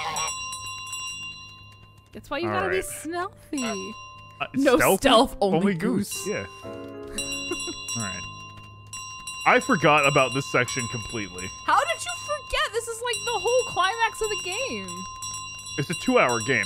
That's why you All gotta be right. stealthy. Uh, No stealthy? stealth, only goose. goose. Yeah. All right. I forgot about this section completely. How did you forget? This is like the whole climax of the game. It's a two-hour game.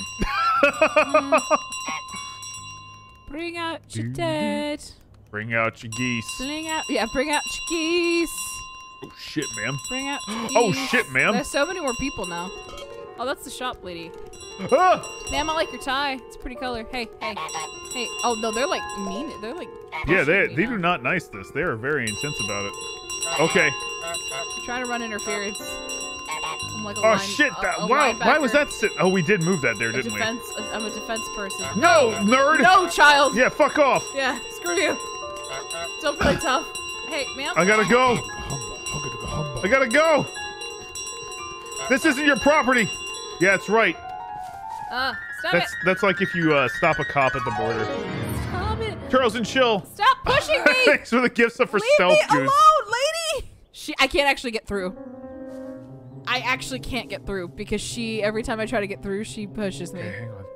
Bring out your dead. Bring out your geese. Bring out, yeah, bring out your geese. Oh shit, ma'am. Bring out your geese. Oh, shit, ma'am. There's so many more people now. Oh, that's the shop lady. Ah! Ma'am, I like your tie. It's a pretty color. Hey, hey, hey. Oh no, they're like mean. They're like. Yeah, they pushing me they now. do not nice this. They are very intense about it. Okay. I'm trying to run interference. I'm like a Oh line, shit! a- That a why why was linebacker. that sit? Oh, we did move that there, A didn't defense. I'm a defense person. we? No, nerd. No, child. Yeah, fuck off. Yeah, screw you. Don't play tough. Hey, ma'am. I gotta go. Humba, hugga, humba. I gotta go. This isn't your property. Yeah, that's right. Uh, stop That's it. that's like if you uh, stop a cop at the border. Stop it. Turtles and chill. Stop pushing me. Thanks for the gifts up for Leave stealth me goose. alone, lady. She, I can't actually get through. I actually can't get through because she, every time I try to get through, she pushes me. Okay, hang on.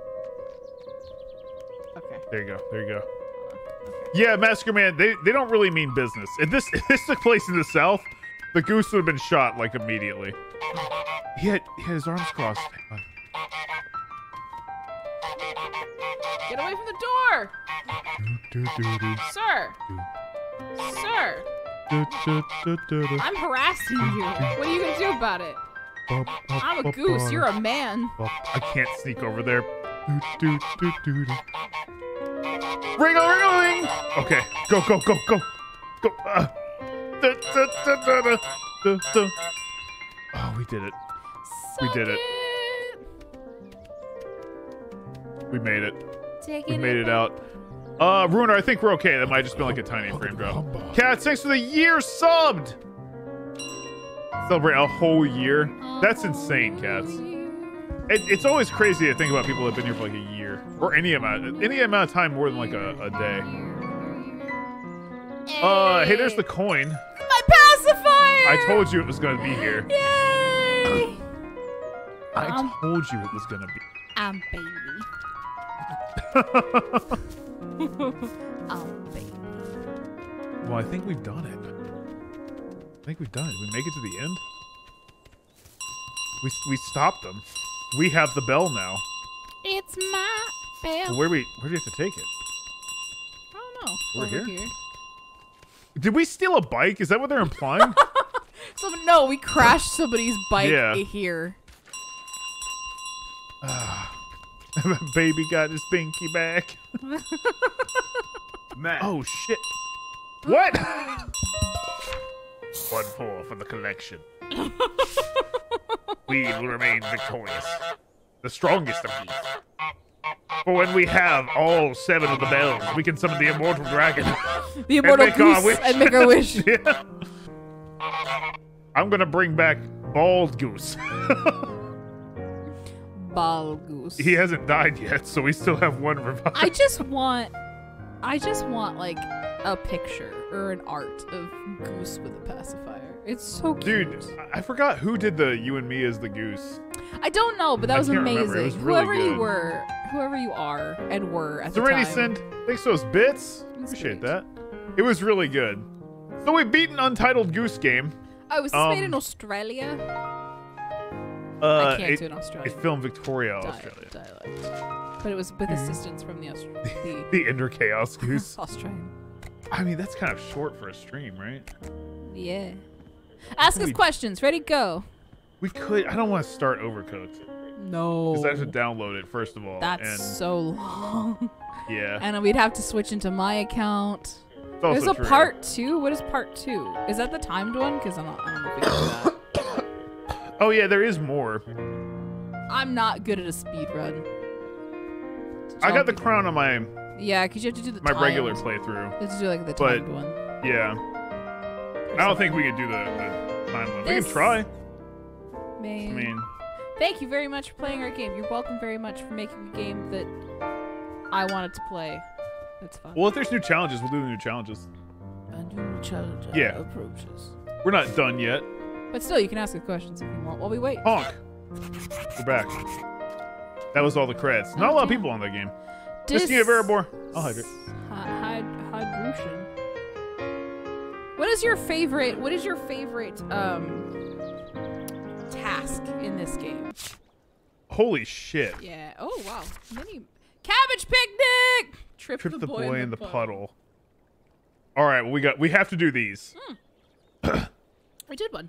Okay. There you go. There you go. Yeah, Massacre Man, they, they don't really mean business. If this if this took place in the South, the goose would have been shot like immediately. He had, he had his arms crossed. Hang on. Get away from the door, Do, do, do, do, sir. Sir, do, do, do, do, do. I'm harassing you. What are you gonna do about it? Ba, ba, I'm ba, a goose. ba. You're a man. Well, I can't sneak over there. Do, do, do, do, do. Ring a ring a ring! Okay, go, go, go, go. Go. Uh. Da, da, da, da, da, da, da. Oh, we did it. We did it. We made it. Take We made it out. Uh, Ruiner, I think we're okay. That might have just been like a tiny frame drop. Humba. Cat, thanks for the year subbed! Celebrate a whole year? That's insane, Cats. It, it's always crazy to think about people that have been here for like a year. Or any amount any amount of time more than like a, a day. Uh, hey, there's the coin. My pacifier. I told you it was gonna be here. Yay! I Um, told you it was gonna be. I'm baby. I'm baby. Well, I think we've done it. I think we've done it. Did we make it to the end? We, we stopped them. We have the bell now. It's my bell. Well, where do we where do we have to take it? I don't know. Over Over here? here. Did we steal a bike? Is that what they're implying? So no, we crashed somebody's bike Yeah. here. Baby got his pinky back. Matt. Oh shit. What? One four for the collection. We will remain victorious. The strongest of these. For when we have all seven of the bells, we can summon the immortal dragon. The immortal make our goose wish. and make our wish. Yeah. I'm gonna bring back Bald Goose. Bald goose. He hasn't died yet, so we still have one revive. I just want, I just want like a picture or an art of goose with a pacifier. It's so cute. Dude, I- I forgot who did the you and me as the goose. I don't know, but that I was can't amazing. remember. It was really whoever you good. were, whoever you are and were at the Serenity time. Send, thanks for those bits. That's Appreciate great. that. It was really good. So we beat an Untitled Goose Game. Oh, was this Um, made in Australia? Uh, I can't it, do it in Australia. it filmed Victoria, Di- Australia. Dialect. But it was with assistance from the, Aust- the The Ender Chaos Goose. Australian. I mean, that's kind of short for a stream, right? Yeah. Ask us we- questions. Ready, go. We could. I don't want to start Overcooked No. because I have to download it first of all. That's and so long. yeah, And we'd have to switch into my account. it's also There's a true. part two. What is part two? Is that the timed one? Because I don't, I don't know if we can do that. Oh yeah, there is more. I'm not good at a speed run. I got the crown on my Yeah, because you have to do the my timed. regular playthrough. You have to do like the but- timed one. Yeah, I don't think we could do the, the time one. We This- can try. Man. I mean, Thank you very much for playing our game. You're welcome very much for making a game that I wanted to play. That's fun. well, if there's new challenges, we'll do the new challenges. A new challenge Yeah. approaches. We're not done yet. But still, you can ask us questions if you want while we wait. Honk. We're back. That was all the creds. Not a lot of people on that game. Just need a Veribor. I'll hydrate. Hy- hy- hydration. What is your favorite? What is your favorite um task in this game? Holy shit. Yeah. Oh wow. Mini cabbage picnic. Trip, Trip the, boy, in the puddle. All right, well, we got. We have to do these. We did one.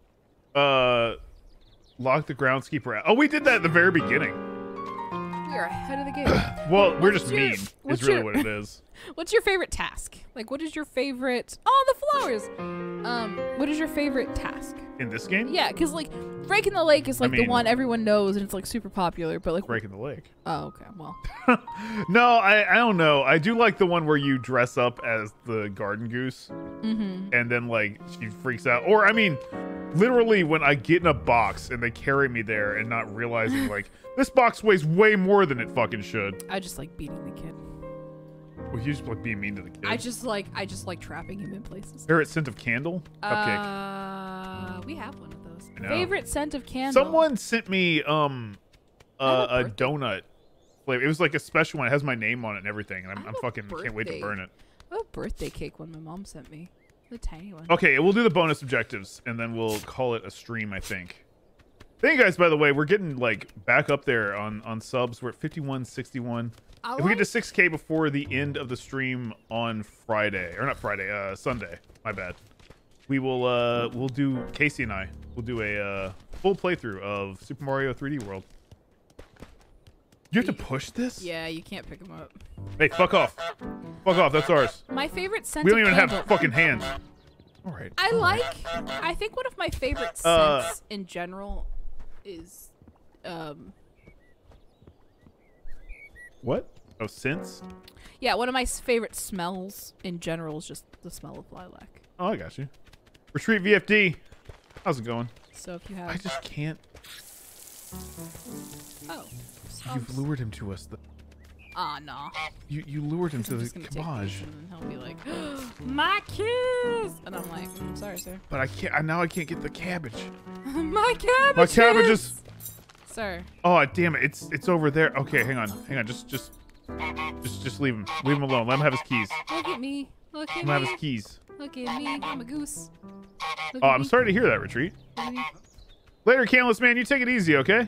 Uh, lock the groundskeeper out. Oh, we did that at the very beginning. We are ahead of the game. Well, we're What's just your- mean. what's Is really your- what it is. What's your favorite task? Like, what is your favorite? Oh, the flowers. Um, what is your favorite task? In this game, Yeah, because like breaking the lake is like mean- the one everyone knows and it's like super popular. But like, breaking the lake. oh, okay, well, No, I I don't know. I do like the one where you dress up as the garden goose, mm-hmm. and then like she freaks out. Or I mean, literally when I get in a box and they carry me there and not realizing like this box weighs way more than it fucking should. I just like beating the kid. Well, you just like being mean to the kid. I just like I just like trapping him in places. Favorite scent of candle? Cupcake. Uh, we have one of those. I know. Favorite scent of candle. Someone sent me um I have uh, a a birthday. donut flavor. It was like a special one. It has my name on it and everything, and I I'm, I'm have a fucking can't wait to birthday. burn it. Oh, birthday cake one my mom sent me. The tiny one. Okay, we'll do the bonus objectives, and then we'll call it a stream, I think. Thank you guys, by the way. We're getting like back up there on on subs. We're at fifty-one sixty-one. I If we get to like- six K before the end of the stream on Friday, or not Friday, uh, Sunday. My bad. We will uh, we'll do Casey and I. We'll do a uh, full playthrough of Super Mario three D World. You have to push this? Yeah, you can't pick them up. Hey, fuck off. Fuck off. That's ours. My favorite scent. We don't of even candle. have fucking hands. All right. I like. I think one of my favorite scents Uh, in general is, um, What? Oh, scents? yeah, one of my s- favorite smells in general is just the smell of lilac. Oh, I got you. Retreat V F D. How's it going? So if you I have, just can't. oh, You've lured him to us. The, ah, nah. you you lured him to I'm the just gonna take cabbage. these and then he'll be like, my kiss, and I'm like, mm, sorry, sir. But I can't. I, now I can't get the cabbage. my cabbage. My cabbages. Sir. Oh damn it! It's it's over there. Okay, hang on, hang on. Just just just just leave him. Leave him alone. Let him have his keys. Look at me. Look Let at him have me. his keys. Look at me. I'm a goose. Look Oh, at I'm me. sorry to hear that, Retreat. Look at me. Later, Canless man. You take it easy, okay?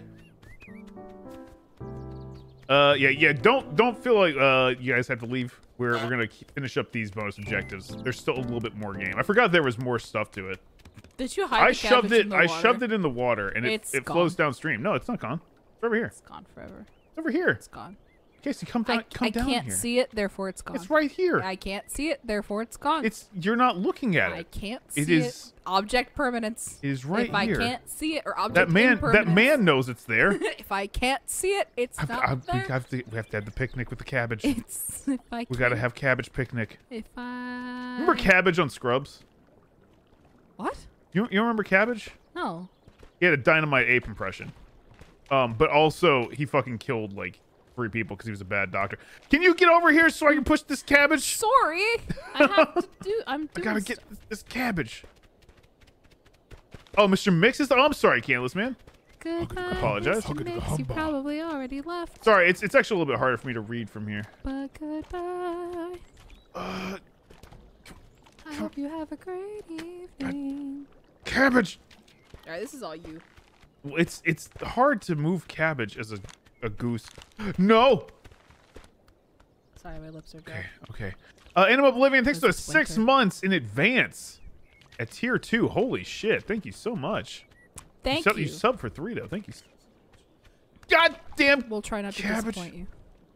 Uh, yeah, yeah. Don't don't feel like uh you guys have to leave. We're we're gonna keep, finish up these bonus objectives. There's still a little bit more game. I forgot there was more stuff to it. Did you hide I the shoved cabbage it. in the I water? shoved it in the water, and it It's it gone. flows downstream. No, it's not gone. It's over here. It's gone forever. It's over here. It's gone. Casey, come down. I, come I down can't here. see it, therefore it's gone. It's right here. I can't see it, therefore it's gone. It's you're not looking at I it. can't see It it. is- Object permanence. It is right if I here. can't see it, or object That man. That impermanence. man knows it's there. If I can't see it, it's I've- not I've- we, there. have to, we have to have the picnic with the cabbage. It's if I. We got to can't- have cabbage picnic. If I. Remember Cabbage on Scrubs? What? You you remember Cabbage? No. He had a Dynamite Ape impression. Um, but also he fucking killed like three people because he was a bad doctor. Can you get over here so I can push this cabbage? Sorry, I have to do. I'm doing. I gotta stuff. get this, this cabbage. Oh, Mister Mix is. Oh, I'm sorry, Canless man. Goodbye, Apologize. Mister Hugger to the Mix, you humbug. probably already left. Sorry, it's it's actually a little bit harder for me to read from here. But goodbye. Uh, I hope you have a great evening. cabbage. All right, this is all you. Well, It's it's hard to move cabbage as a a goose. No. Sorry, my lips are dry. Okay. Okay. Uh, Animal Oblivion, thanks for It's six winter. months in advance at tier two. Holy shit! Thank you so much. Thank you. Sub, you. you sub for three though. Thank you. God damn. We'll try not to Cabbage. disappoint you.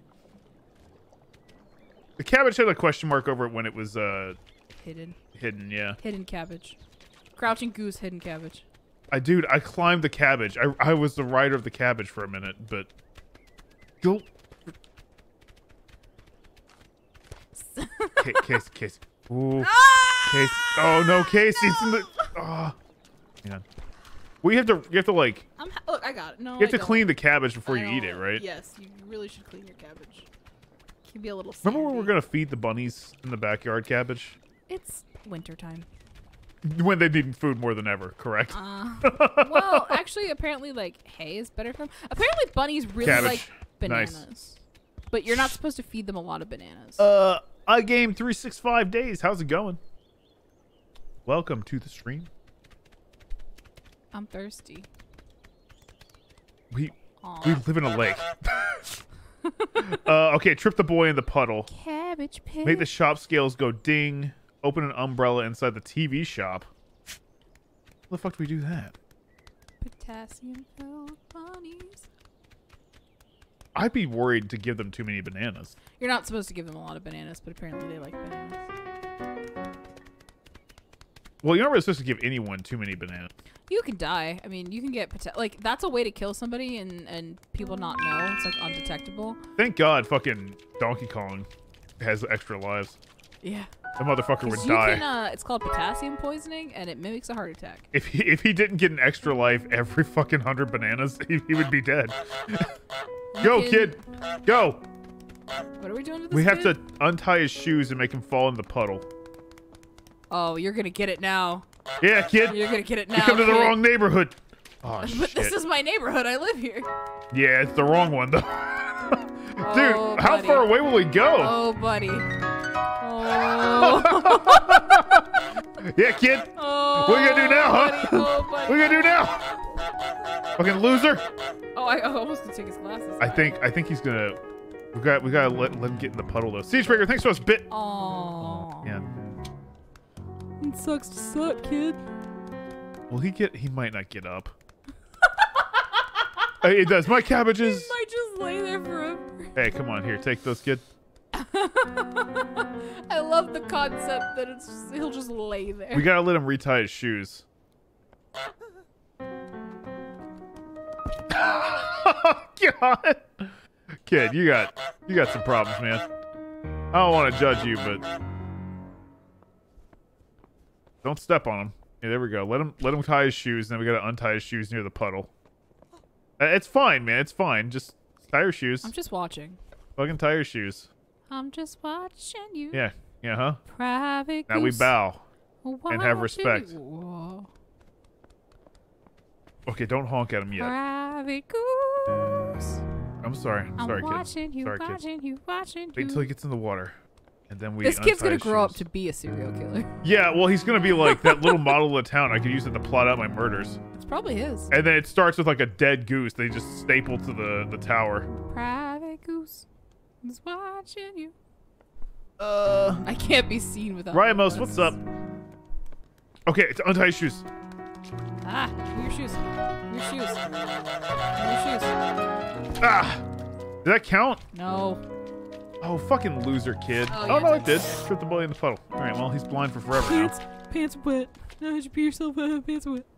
The cabbage had a question mark over it when it was uh Hidden. hidden. Yeah. Hidden cabbage. Crouching goose, hidden cabbage. I dude, I climbed the cabbage. I I was the rider of the cabbage for a minute, but go. Ca- Casey, Casey. Ooh. Casey. Oh no, Casey. It's in the. Oh. Hang on. Well, you have to. You have to like. I'm ha- look, I got it. No, You have I to don't. clean the cabbage before I you eat it, don't- right? Yes, you really should clean your cabbage. Can be a little. Remember when we were sandy. gonna feed the bunnies in the backyard cabbage It's wintertime. when they need food more than ever? Correct. Uh, well, actually, apparently, like hay is better for them. Apparently, bunnies really Cabbage. like Nice. bananas, but you're not supposed to feed them a lot of bananas. Uh, I game three six five days. How's it going? Welcome to the stream. I'm thirsty. We Aw. we live in a lake. uh, okay, trip the boy in the puddle. Cabbage pig. Make the shop scales go ding. Open an umbrella inside the T V shop. How the fuck do we do that? Potassium filled bunnies. I'd be worried to give them too many bananas. You're not supposed to give them a lot of bananas, but apparently they like bananas. Well, you're not really supposed to give anyone too many bananas. You can die. I mean, you can get pota- like that's a way to kill somebody and and people not know. It's like undetectable. Thank God fucking Donkey Kong has extra lives. Yeah. The motherfucker would 'Cause you die. can, uh, it's called potassium poisoning, and it mimics a heart attack. If he if he didn't get an extra life every fucking hundred bananas, he, he would be dead. Go, can- kid. Go. What are we doing to this We have kid? to untie his shoes and make him fall in the puddle. Oh, you're gonna get it now. Yeah, kid. You're gonna get it now. You come to the kid. wrong neighborhood. Oh, But shit. this is my neighborhood. I live here. Yeah, it's the wrong one, though. Dude, Oh, how buddy. far away will he go? Oh, buddy. Oh. Yeah, kid. oh What are you gonna do now, huh? buddy. Oh, buddy. What are you gonna do now? Fucking loser. Oh, I almost gonna take his glasses. I think I think he's gonna. We got we gotta let, let him get in the puddle though. Siegebreaker, thanks for us bit. Oh. Yeah. It sucks to suck, kid. Will he get? He might not get up. Hey, it does. My cabbages. He might just lay there forever. Hey, come on here. Take those, kid. I love the concept that it's just, he'll just lay there. We gotta let him retie his shoes. God, kid, you got you got some problems, man. I don't want to judge you, but don't step on him. Yeah, there we go. Let him let him tie his shoes. Then we gotta untie his shoes near the puddle. Uh, It's fine, man. It's fine. Just tie your shoes. I'm just watching. Fucking tie your shoes. I'm just watching you. Yeah, yeah, huh? Private Now we goose bow. and have watching respect. you. Whoa. Okay, don't honk at him yet. Private goose. I'm sorry. I'm, I'm sorry, watching kid. you, Sorry, kid. watching you, watching Wait you. until he gets in the water, and then we. This kid's untie gonna his grow up shoes. to be a serial killer. Yeah, well, he's gonna be like that little model of the town. I could use it to plot out my murders. It's probably his. And then it starts with like a dead goose. They just staple to the the tower. Private goose is watching you. Uh, I can't be seen without. my Ryamos, what's glasses. up? Okay, to untie his shoes. Ah, your shoes. Your shoes. Your shoes. Ah, Did that count? No. Oh, fucking loser kid. Oh, Oh, yeah, no, it it did. Tripped the boy in the puddle. All right, well, he's blind for forever now. Pants, pants wet. No, did you pee yourself? Uh, pants wet.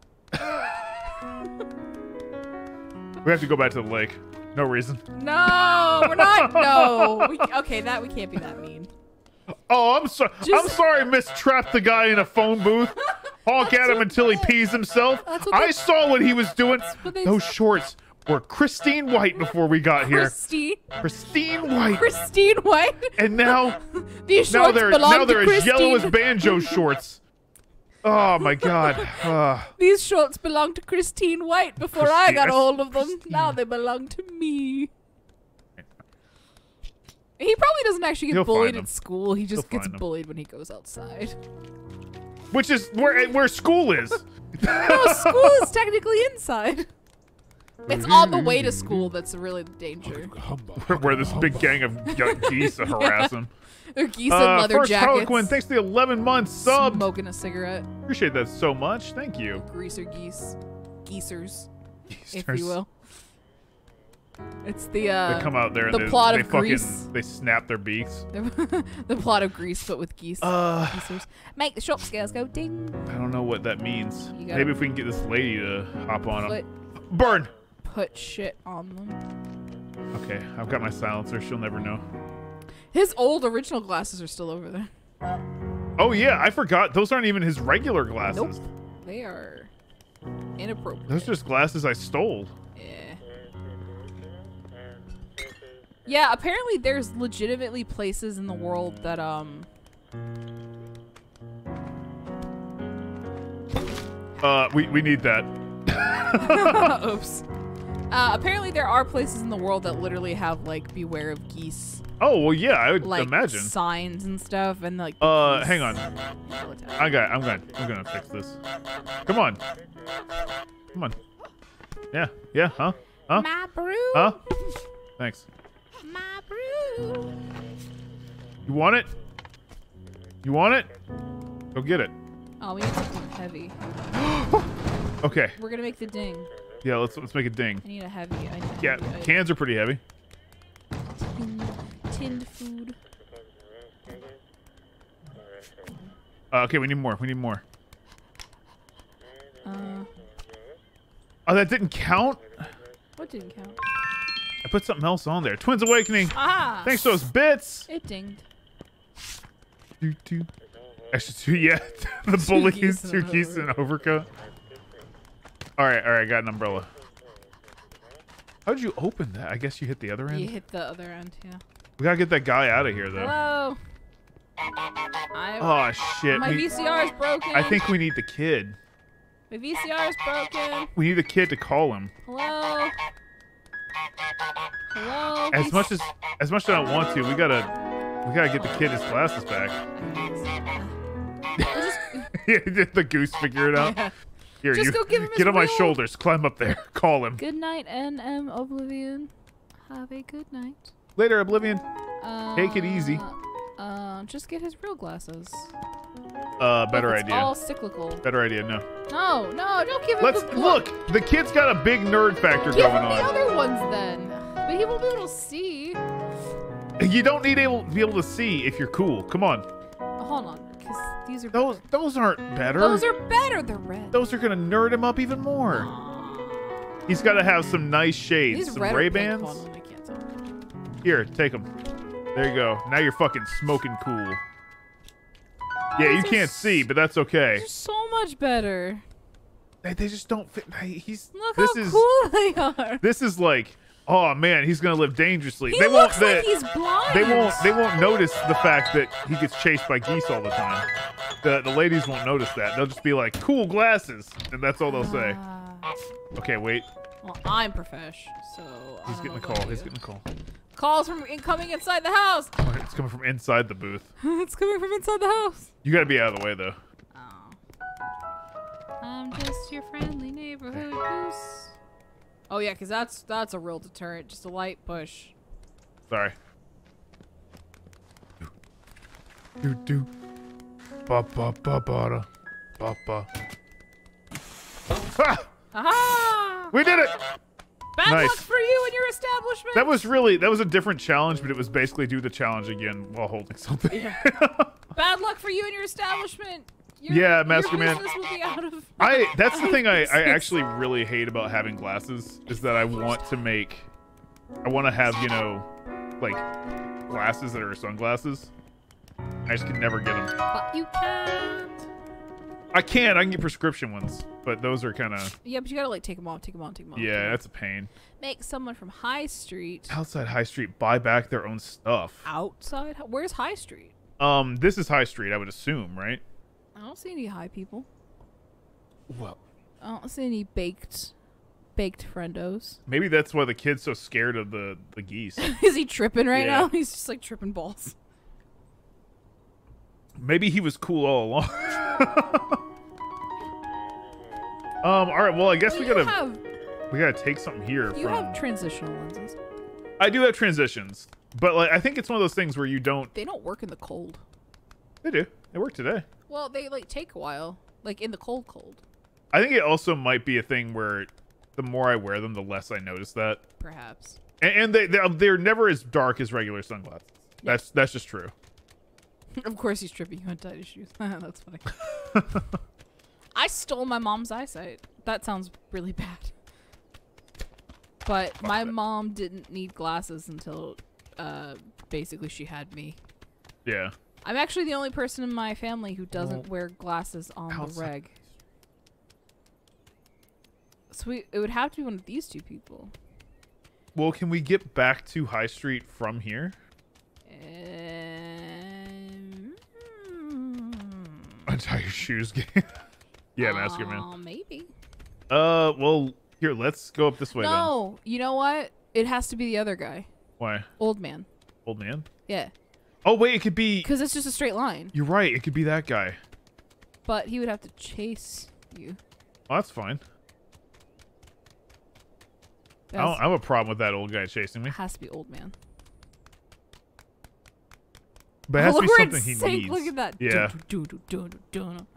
We have to go back to the lake. No reason. No, we're not. No. We, okay, that we can't be that mean. Oh, I'm sorry. I'm Just- sorry, Miss trapped the guy in a phone booth. Honk at him until he pees himself. That's what I they- saw what he was doing. what they- Those shorts were Christine White before we got here. Christine. Pristine White. Christine White. And now, These now shorts they're belong now to they're as Christine. yellow as banjo shorts. Oh my God. Uh, These shorts belong to Christine White before I got a Christine- hold of them. Now they belong to me. He probably doesn't actually get He'll bullied find them. at school. He just He'll gets find them. bullied when he goes outside. which is where where school is. No, school is technically inside. It's on the way to school that's really the danger. Humba. where this big gang of g- geese harass him. They're geese in Uh, leather first jackets. Harlequin, thanks to the eleven months sub. Smoking a cigarette. Appreciate that so much. Thank you. Greaser geese. Geesers, if Geesers. you will. It's the uh They come out there the and they, plot they of fucking Grease. they snap their beaks. the plot of Grease, but with geese. Uh, Geesers. Make the shop scales go ding. I don't know what that means. You gotta Maybe if we can get this lady to hop on Put, him. Burn. put shit on them. Okay, I've got my silencer. She'll never know. His old original glasses are still over there. Oh yeah, I forgot. Those aren't even his regular glasses. Nope. They are inappropriate. Those are just glasses I stole. Yeah. Yeah, apparently there's legitimately places in the world that um Uh, we we need that. oops. Uh, apparently there are places in the world that literally have like beware of geese Oh well, yeah, I would like imagine. signs and stuff and like the Uh, geese hang on. will attack. I got. I'm gonna. I'm gonna fix this. Come on. Come on. Yeah. Yeah. Huh? Huh? My brew. Huh? Thanks. My brew. You want it? You want it? Go get it. Oh, we need something heavy. Okay. We're gonna make the ding. Yeah. Let's let's make a ding. I need a heavy. I need a Yeah. heavy, Cans are pretty heavy. Tinned, tinned food. Uh, okay. We need more. We need more. Uh, Oh, that didn't count. what didn't count? I put something else on there. Twins Awakening. Ah! Thanks to those bits. It dinged. Two, two. Actually, two. Yeah. the Two bullies. geese in Two an geese in an overcoat. All right. All right. I got an umbrella. How did you open that? I guess you hit the other end. You hit the other end, yeah. We gotta get that guy out of here, though. Hello. I, Oh shit! my We- V C R is broken. I think we need the kid. my V C R is broken. We need the kid to call him. Hello. Hello. As much as as much as I don't want to, we gotta we gotta get the kid his glasses back. We'll just, Yeah, the goose figure it out. yeah. Here, Just you go give him his get on my real- shoulders, climb up there, call him. Good night, N M Oblivion. Have a good night. Later, Oblivion. Uh, Take it easy. Uh, just get his real glasses. Uh, better Look, it's idea. all cyclical. Better idea. No. No, no, don't give him Let's the look. The kid's got a big nerd factor Give going him the on. other ones then. But he won't be able to see. You don't need able be able to see if you're cool. Come on. Oh, hold on, because these are Those better. those aren't better. Those are better. They're red. Those are gonna nerd him up even more. He's got to have some nice shades, These some red Ray or pink? Bans. Hold on, I can't tell. Here, take them. There you go. Now you're fucking smoking cool. Yeah, you These are can't s- see, but that's okay. They're so much better. They, they just don't fit. Hey, He's Look this how is cool they are. this is like, oh man, he's gonna live dangerously. He they won't. looks They, like he's blind. they won't. They won't notice the fact that he gets chased by geese all the time. The the ladies won't notice that. They'll just be like, cool glasses, and that's all they'll say. Ah. Okay, wait. Well, I'm profesh, so I He's don't getting know a call. about He's you. getting a call. Calls from incoming inside the house. It's coming from inside the booth. It's coming from inside the house. You gotta be out of the way though. Oh. I'm just your friendly neighborhood goose. Oh yeah, cause that's that's a real deterrent. Just a light push. Sorry. Do do. Ba ba ba ba da. Ba ba. Ha! Aha! We did it! Bang! Bad Nice. luck for you and your establishment. That was really that was a different challenge, but it was basically do the challenge again while holding something. Bad luck for you and your establishment. Your, Yeah, Master your Man. business will be out of. I that's the out thing of I, I business. actually really hate about having glasses is that I want to make I want to have, you know, like glasses that are sunglasses. I just can never get them. But you can't. I can. I can get prescription ones, but those are kind of Yeah, but you gotta like take them off, take them off, take them off. take 'em yeah, off. that's a pain. Make someone from High Street Outside High Street buy back their own stuff. outside. Where's High Street? Um, this is High Street, I would assume, right? I don't see any high people. Well, I don't see any baked, baked friendos. maybe that's why the kid's so scared of the the geese. Is he tripping right Yeah. now? He's just like tripping balls. Maybe he was cool all along. um. All right. Well, I guess Well, we you gotta have we gotta take something here you from. have transitional lenses. I do have transitions, but like I think it's one of those things where you don't. They don't work in the cold. They do. They work today. Well, they like take a while, like in the cold, cold. I think it also might be a thing where the more I wear them, the less I notice that. Perhaps. And, and they they're, they're never as dark as regular sunglasses. That's that's just true. Of course, he's tripping you on tight shoes. That's funny. I stole my mom's eyesight. That sounds really bad. But my that. mom didn't need glasses until uh, basically she had me. Yeah. I'm actually the only person in my family who doesn't Well, wear glasses on the outside- reg. So we, it would have to be one of these two people. Well, can we get back to High Street from here? Um, Untie your shoes. Yeah, Master Man. uh, maybe. Uh, well, here, let's go up this way No, you know what? It has to be the other guy. then. Why? Old man. Old man? Yeah. Oh, wait, it could be... Because it's just a straight line. You're right, it could be that guy. But he would have to chase you. Oh, that's fine. I don't That's, I have a problem with that old guy chasing me. has to be old man. But it has Oh, to be look where something it's he sank. needs. Look at that. Yeah. Do, do, do, do, do, do.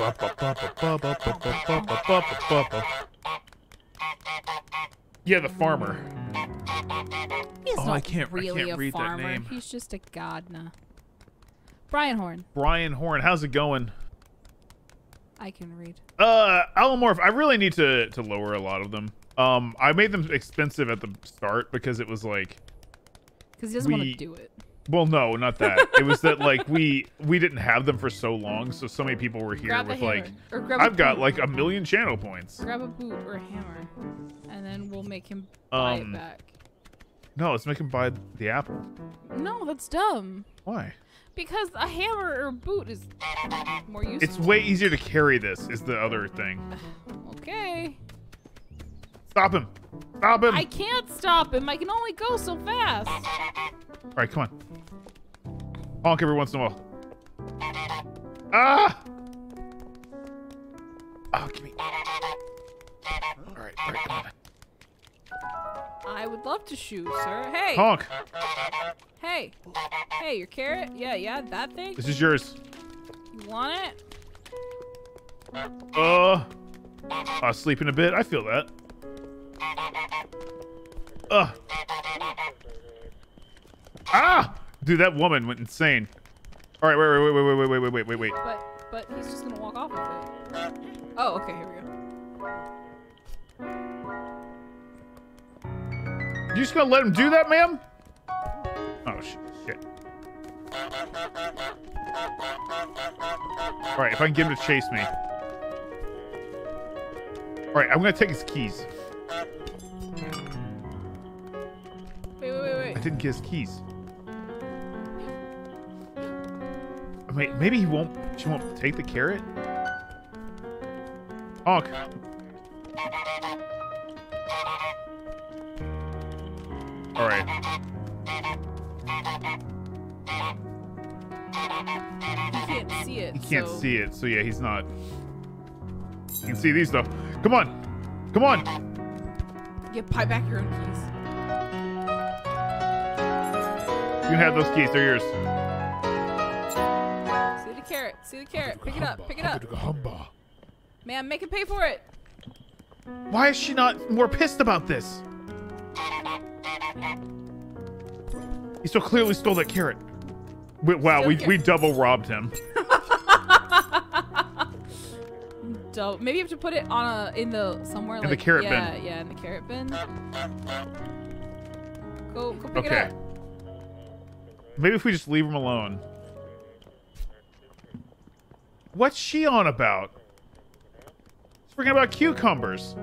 Yeah, the farmer. He's Oh, not I can't- I really can't a read that farmer. name. He's just a godna. Brian Horn. Brian Horn, how's it going? I can read. Uh, Alomorph, I really need to to lower a lot of them. Um, I made them expensive at the start because it was like, Because he doesn't want We- to do it. well, no, not that. It was that like we we didn't have them for so long, so so many people were here Grab a with hammer. like, or grab a I've got boot. like a million channel points. Grab a boot or a hammer. And then we'll make him buy Um, it back. No, let's make him buy the apple. No, that's dumb. Why? Because a hammer or a boot is more useful. It's way easier to carry this. Is the other thing. Okay. Stop him! Stop him! I can't stop him. I can only go so fast. All right, come on. Honk every once in a while. Ah! Oh, give me. All right, all right, come on. I would love to shoot, sir. Hey. Honk. Hey. Hey, your carrot? Yeah, yeah, that thing? This is yours. You want it? Uh. Uh, sleeping a bit. I feel that. Ugh. Ah! Dude, that woman went insane. All right, wait, wait, wait, wait, wait, wait, wait, wait, wait, wait. But but he's just gonna walk off with it. Oh, okay, here we go. You just gonna let him do that, ma'am? Oh sh- shit. All right, if I can get him to chase me. All right, I'm gonna take his keys. Wait, wait, wait, I wait. didn't get his keys. I mean, maybe he won't. She won't take the carrot. Honk. All right. He can't see it. He can't so see it, so yeah, he's not. You can see these though. Come on, come on. You buy back your own keys. You can have those keys. They're yours. See the carrot. See the carrot. Pick it up. Pick it up. Humba. Man, make him pay for it. Why is she not more pissed about this? He so clearly stole that carrot. We, wow, Still we, carrot. we double robbed him. Dope. Maybe you have to put it on a in the somewhere In like the carrot yeah, bin. yeah, in the carrot bin. Go, go pick Okay. it up. Maybe if we just leave him alone. What's she on about? She's freaking about cucumbers.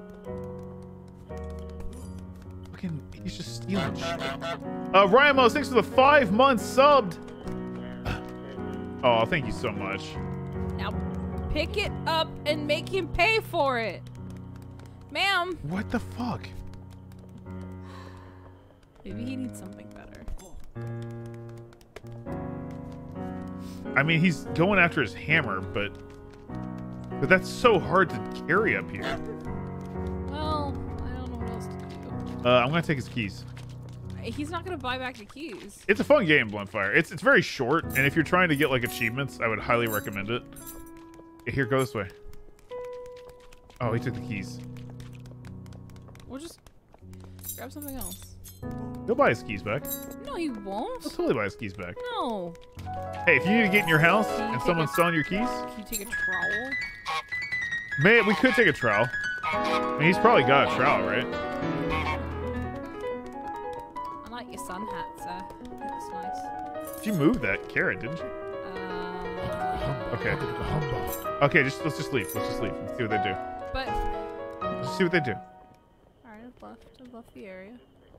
Fucking, he's just stealing shit. Uh, Ryan Moss, thanks for the five months subbed. Oh, thank you so much. Now pick it up and make him pay for it. Ma'am. What the fuck? Maybe he needs something better. I mean, he's going after his hammer, but but that's so hard to carry up here. Well, I don't know what else to do. Uh, I'm gonna take his keys. He's not gonna buy back the keys. It's a fun game, Blendfire. It's it's very short, and if you're trying to get like achievements, I would highly recommend it. Here, go this way. Oh, he took the keys. We'll just grab something else. He'll buy his keys back. No, he won't. He'll totally buy his keys back. No. Hey, if you need to get in your house Can you and take someone's a- selling your keys, Can you take a trowel? man, we could take a trowel. I mean, he's probably got a trowel, right? I like your sun hat, sir. That's nice. She moved that carrot, didn't she? Uh, Okay. Humbug. Okay, just let's just leave. Let's just leave and see what they do. but Let's see what they do. all right, I've left. I've left the area.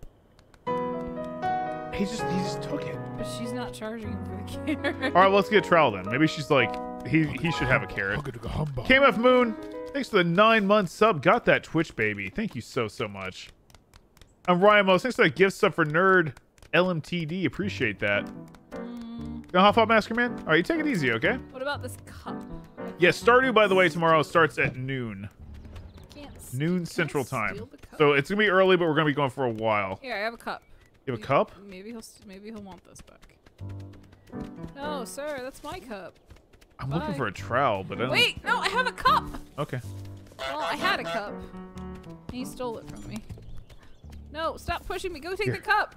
He just he just took it. But she's not charging him for the carrot. All right, let's get a trowel then. Maybe she's like he he should have a carrot. Humbug. K M F Moon, thanks for the nine month sub. Got that Twitch baby. Thank you so so much. I'm Ryan Mos. Thanks for that gift sub for Nerd L M T D. Appreciate that. Mm, Gonna hop out, Masker Man. All right, you take it easy, okay? what about this cup? Yeah, Stardew, by the way, tomorrow starts at noon, Can't s- noon can I Central steal Time. the cup? So it's gonna be early, but we're gonna be going for a while. Here, I have a cup. You have a cup? Maybe he'll s- maybe he'll want this back. No, sir, that's my cup. I'm looking Bye. for a trowel, but I don't. Wait, no, I have a cup. Okay. Well, I had a cup. He stole it from me. No, stop pushing me. Go take Here. the cup.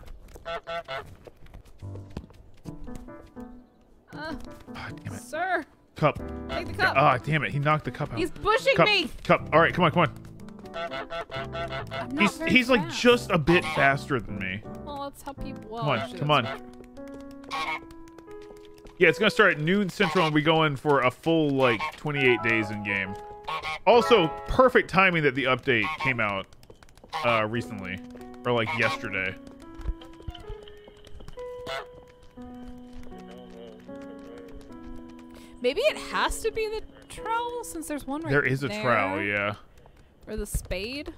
Uh, Ah, damn it. sir, Cup. take the cup. Ah, damn it. He knocked the cup out. He's pushing cup. me. Cup. All right, come on, come on. I'm not He's very he's like fast. just a bit faster than me. Well, that's how people. Well, Come on, actually, come that's on. true. Yeah, it's gonna start at noon Central, and we go in for a full like twenty-eight days in game. Also, perfect timing that the update came out uh, recently, or like yesterday. Maybe it has to be the trowel since there's one right There is a there. trowel, yeah. Or the spade.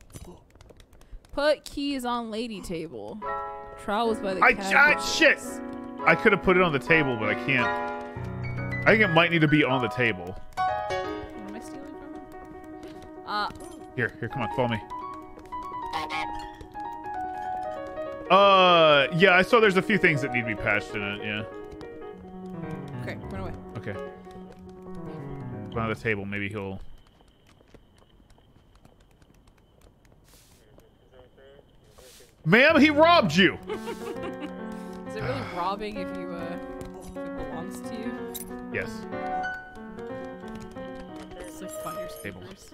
Put keys on lady table. Trowels by the I- cabbages. ah, shit! I could have put it on the table, but I can't. I think it might need to be on the table. What am I stealing from him? Uh, Here, here, come on, follow me. Uh, yeah, I saw there's a few things that need to be patched in it, yeah. okay, run away. Okay. On the table, maybe he'll... Ma'am, he robbed you! Is it really robbing if you, uh, if it belongs to you? Yes. It's like finders Table. keepers.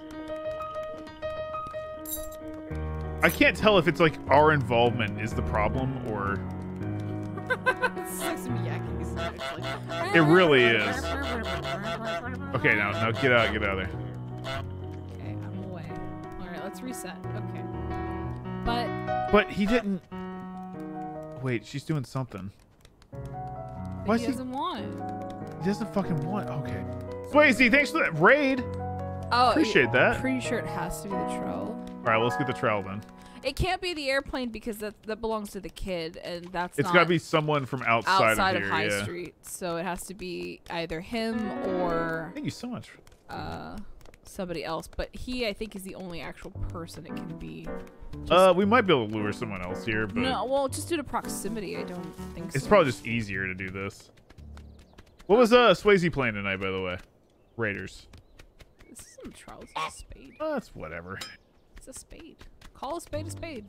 I can't tell if it's like our involvement is the problem or... It's like some yakking stuff. It's like, It really is. Okay, now, now get out, get out of there. Okay, I'm away. Alright, let's reset. Okay. But But he didn't... Wait, she's doing something. Why is he he... doesn't want it. He doesn't fucking want... Okay. Swayze, thanks for that raid! Oh, Appreciate that. I'm pretty sure it has to be the trowel. Alright, let's get the trowel then. It can't be the airplane because that that belongs to the kid, and that's It's not gotta be someone from outside, outside of of, here, High yeah. Street. So it has to be either him or Thank you so much. uh, somebody else. But he, I think, is the only actual person it can be. Uh, we might be able to lure someone else here, but No, well, just due to proximity, I don't think so. it's probably just easier to do this. What was uh Swayze playing tonight, by the way? Raiders. This isn't a trowel. It's a spade. Oh, that's whatever. It's a spade. Call a spade a spade.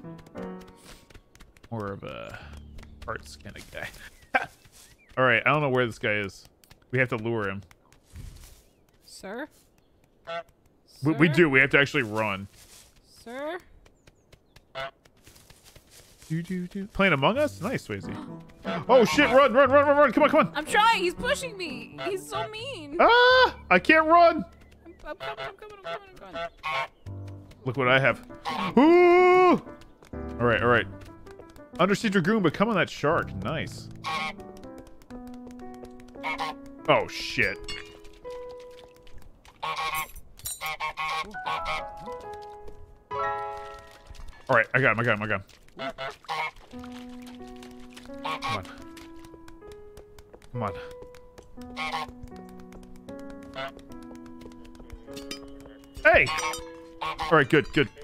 More of a hearts kind of guy. All right, I don't know where this guy is. We have to lure him. Sir? We, we Sir? do. We have to actually run. Sir? Do, do, do. Playing Among Us? Nice, Swayze. Oh, shit. Run, run, run, run, run. Come on, come on. I'm trying. He's pushing me. He's so mean. Ah! I can't run. I'm, I'm coming, I'm coming, I'm coming, I'm coming. Look what I have. Ooh! All right, all right. Undersea Dragoon, but come on that shark. Nice. Oh, shit. All right, I got him, I got him, I got him. Come on. Come on. Hey! All right, good, good.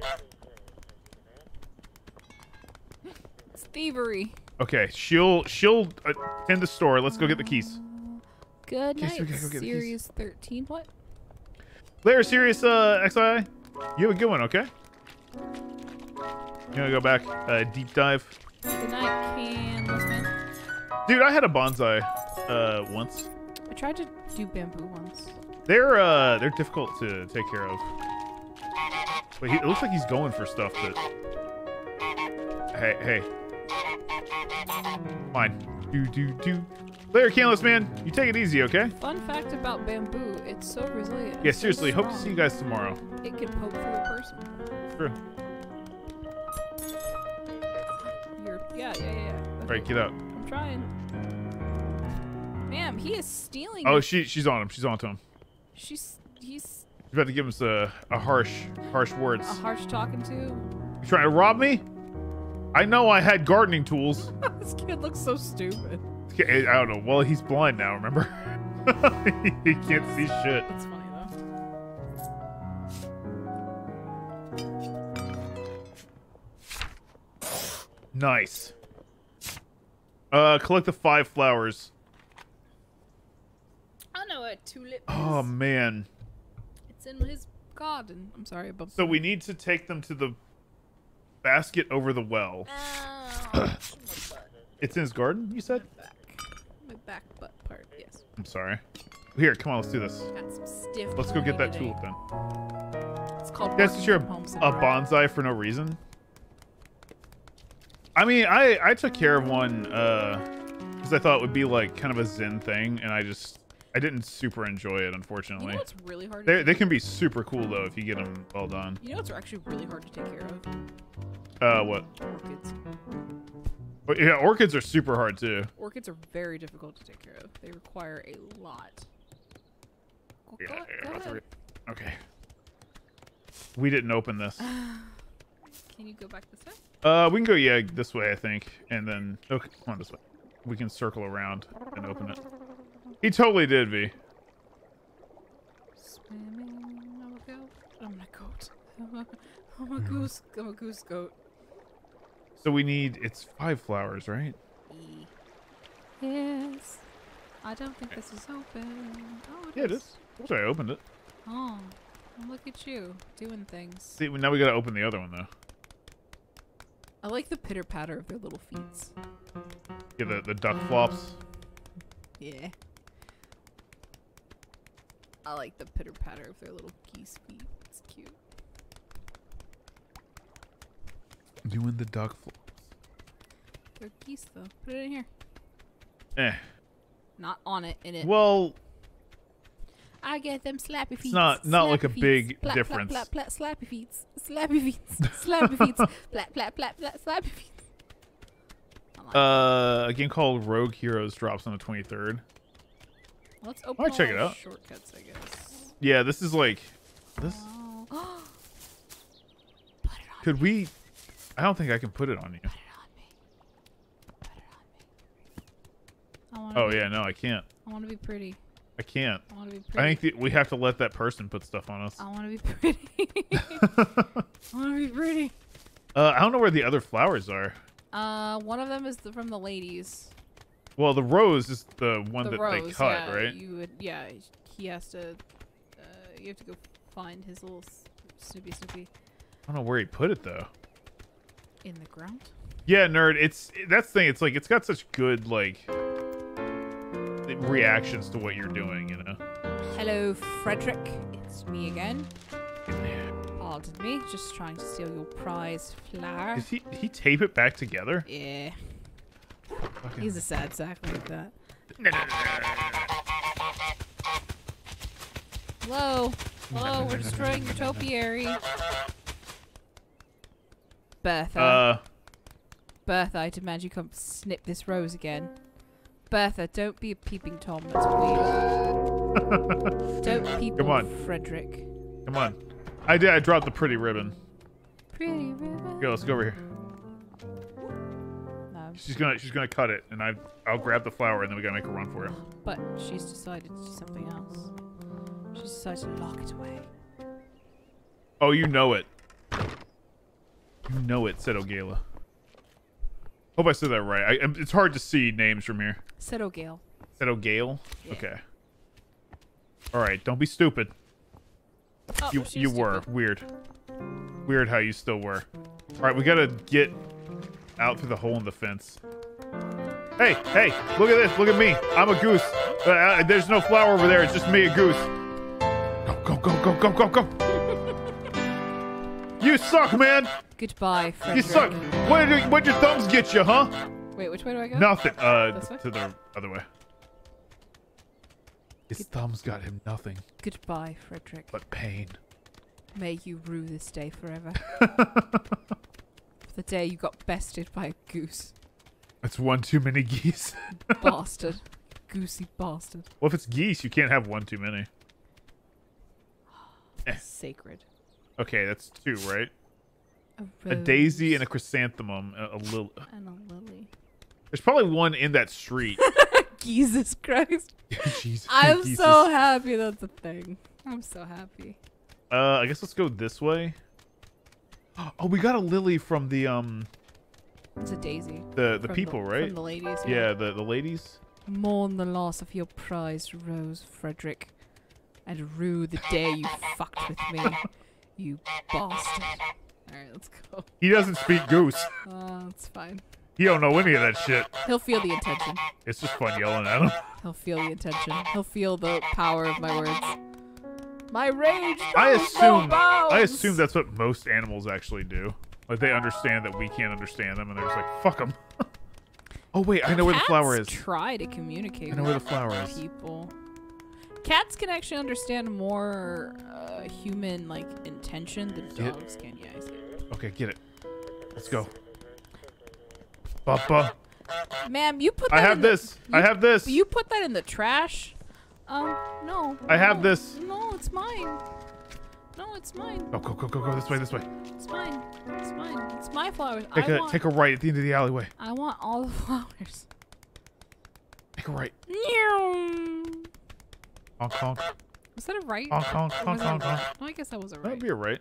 It's thievery. Okay, she'll she'll attend the store. Let's go get the keys. Good Guess night, we gotta go get the keys. Series thirteen. What? Later, Sirius uh, X I. You have a good one, okay? You wanna go back, uh, deep dive? Good night, Canless Man. Dude, I had a bonsai uh, once. I tried to do bamboo once. They're uh, they're difficult to take care of. But he, it looks like he's going for stuff that. Hey, hey. Fine. Do do do. Later, Canless Man. You take it easy, okay? Fun fact about bamboo, it's so resilient. Yeah, it's so seriously. Hope to strong. see you guys tomorrow. It can poke through a person. True. You're, yeah, yeah, yeah. All right, get out. I'm trying. Ma'am, he is stealing. Oh, your- she she's on him. She's on to him. She's he's She's about to give us a, a harsh harsh words. a harsh talking to. You trying to rob me? I know I had gardening tools. This kid looks so stupid. I don't know. Well, he's blind now, remember? He can't see shit. That's funny though. Nice. Uh, collect the five flowers. I know a tulip. Oh, is. man. It's in his garden. I'm sorry, but So we need to take them to the basket over the well. Ow, my butt. It's in his garden, you said? Back. My back butt part. Yes. I'm sorry. Here, come on, let's do this. Got some stiff. Let's go get that today. tulip then. It's called. That's working just your from home a syndrome. bonsai for no reason. I mean, I I took care of one uh because I thought it would be like kind of a zen thing, and I just I didn't super enjoy it, You unfortunately. know what's really hard. They To they take can be super cool though if you get them well done. You know what's actually really hard to take care of? Uh, what? Orchids. But yeah, orchids are super hard too. Orchids are very difficult to take care of. They require a lot. Go- Yeah, go- yeah, go that's ahead. right. Okay. We didn't open this. Can you go back this way? Uh, we can go yeah this way I think, and then okay, come on this way. We can circle around and open it. He totally did, V. Swimming. I'm a goat. I'm a goat. I'm a, I'm a goose. I'm a goose goat. So we need it's five flowers, right? E. Yes. I don't think this is open. Oh, Yeah, it is. That's why I opened it. Oh, well, look at you doing things. See, now we gotta open the other one though. I like the pitter patter of their little feet. Yeah, the the duck flops. Yeah. I like the pitter patter of their little geese feet. It's cute. Doing the duck flops. They're geese though. Put it in here. Eh. Not on it. In it. Well, I get them slappy feet. not- not like a slappy big feet. Plap, difference. Plap, plap, plap, slappy feet. Slappy feet. Slappy feet. Plap, plap, plap, plap, slappy feet. I like uh, a game called Rogue Heroes drops on the twenty-third. it. Let's open might check all it the out. shortcuts, I guess. Yeah, this is like, this Oh. Put it on could me. we? I don't think I can put it on you. Put it on me. Put it on me. I wanna Oh be, yeah, no, I can't. I want to be pretty. I can't. I want to be I pretty. think that we have to let that person put stuff on us. I want to be pretty. I want to be pretty. Uh, I don't know where the other flowers are. Uh, one of them is the, from the ladies. Well, the rose is the one the that rose, they cut, yeah, right? You would, yeah. He has to. Uh, you have to go find his little s- Snoopy Snoopy. don't know where he put it though. In the ground? Yeah, nerd. It's that's the thing. It's like it's got such good like reactions to what you're doing. You know. Hello, Frederick. It's me again. Pardon me. Just trying to steal your prize flower. Did he he tape it back together? Yeah. Fucking- He's a sad sack like that. Hello. Hello, we're destroying your topiary. Bertha. Uh, Bertha, I demand you come snip this rose again. Bertha, don't be a peeping Tom. That's weird. Don't peep Come on on. Frederick. come on. I did. I dropped the pretty ribbon. Pretty ribbon. Go. Let's go over here. No, She's gonna she's gonna cut it, and I I'll grab the flower, and then we gotta make a run for it. but she's decided to do something else. She's decided to lock it away. Oh, you know it. You know it, said Ogala. Hope I said that right. I, I'm- it's hard to see names from here. Settle Gale. Said O'Gale? Yeah. Okay. All right, don't be stupid. Oh, You she's you were stupid. weird. Weird how you still were. All right, we gotta get out through the hole in the fence. Hey, hey! Look at this! Look at me! I'm a goose. Uh, uh, there's no flower over there. It's just me, a goose. Go go go go go go go! You suck, man! Goodbye, You Frederick. suck! What did what'd your thumbs get you, huh? Wait, which way do I go? Nothing. Uh, This way? to the other way. His thumbs got him nothing Goodbye, Frederick. but pain. May you rue this day forever. The day you got bested by a goose. That's one too many geese. Bastard. Goosey bastard. Well, if it's geese, you can't have one too many. Eh. Sacred. Okay, that's two, right? A, A daisy rose and a chrysanthemum. A, a lil- and a lily. There's probably one in that street. Jesus Christ. Jesus. I'm Jesus. so happy that's a thing. I'm so happy. Uh, I guess let's go this way. Oh, we got a lily from the um It's a daisy. the the From people, right? From the ladies. Yeah, the the ladies. Mourn the loss of your prized rose, Frederick, and rue the day you fucked with me, you bastard. Alright, let's go. He doesn't speak goose. Uh, it's fine. He don't know any of that shit. He'll feel the intention. It's just fun yelling at him. He'll feel the intention. He'll feel the power of my words. My rage. I knows no assume I bounds. assume that's what most animals actually do. Like they understand that we can't understand them, and they're just like, "Fuck them." Oh wait, I know where the flower is. Cats try to communicate I know where the with flower is. people. Cats can actually understand more uh, human like intention than Yeah. dogs can. Yeah, I see. Okay, get it. Let's go. Papa, Ma'am, you put that I have in the- this. I have this. You put that in the trash? Um, no. I have no, this. No, it's mine. No, it's mine. Go go go go go this way this way. It's mine. It's mine. It's my flowers. Take I a want, take a right at the end of the alleyway. I want all the flowers. Take a right. Meow. Honk honk. Was that a right? Honk honk Or honk was that a honk honk. left? No, I guess that was a That'd right. be a right.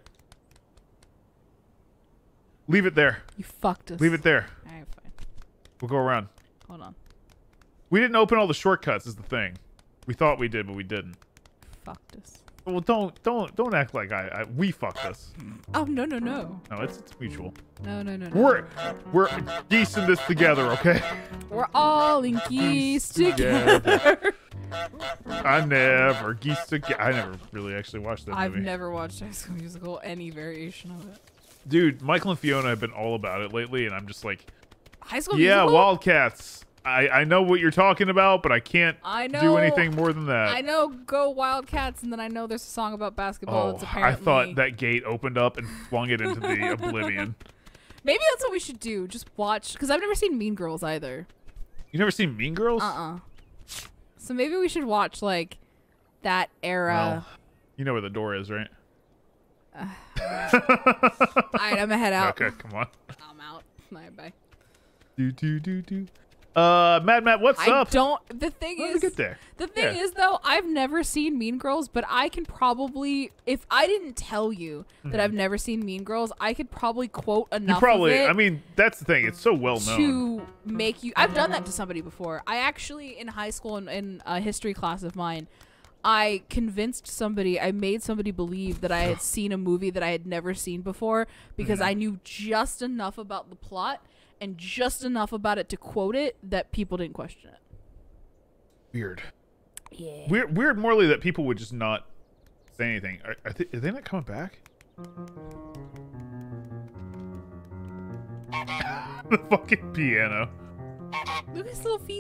Leave it there. You fucked us. Leave it there. Alright, fine. We'll go around. Hold on. We didn't open all the shortcuts is the thing. We thought we did, but we didn't. Fucked us. Well, don't don't don't act like I, I we fucked us. Oh, no, no, no. No, it's it's mutual. No, no, no, no. We're we're geese in this together, okay? We're all in geese together. together. I never geese together. I never really actually watched that I've movie. never watched High School Musical, any variation of it. Dude, Michael and Fiona have been all about it lately, and I'm just like, High School yeah, Musical? Wildcats. I I know what you're talking about, but I can't I know. do anything more than that. I know Go Wildcats, and then I know there's a song about basketball Oh, that's I apparently... thought that gate opened up and flung it into the oblivion. Maybe that's what we should do. Just watch, because I've never seen Mean Girls either. You never seen Mean Girls? Uh-uh. So maybe we should watch, like, that era. Well, you know where the door is, right? Alright, I'm gonna head out. Okay, come on. I'm out. Bye, bye. Do do do do. Uh, Mad Matt, what's I up? don't... The thing Let me is... get there. The thing Yeah. is, though, I've never seen Mean Girls, but I can probably... If I didn't tell you that I've never seen Mean Girls, I could probably quote enough You probably. of it I mean, that's the thing. It's so well known. to make you... I've done that to somebody before. I actually, in high school, in, in a history class of mine, I convinced somebody, I made somebody believe that I had seen a movie that I had never seen before because I knew just enough about the plot and just enough about it to quote it that people didn't question it. Weird. Yeah. Weird, weird morally that people would just not say anything. Are, are, they, are they not coming back? The fucking piano. Look at his little feet.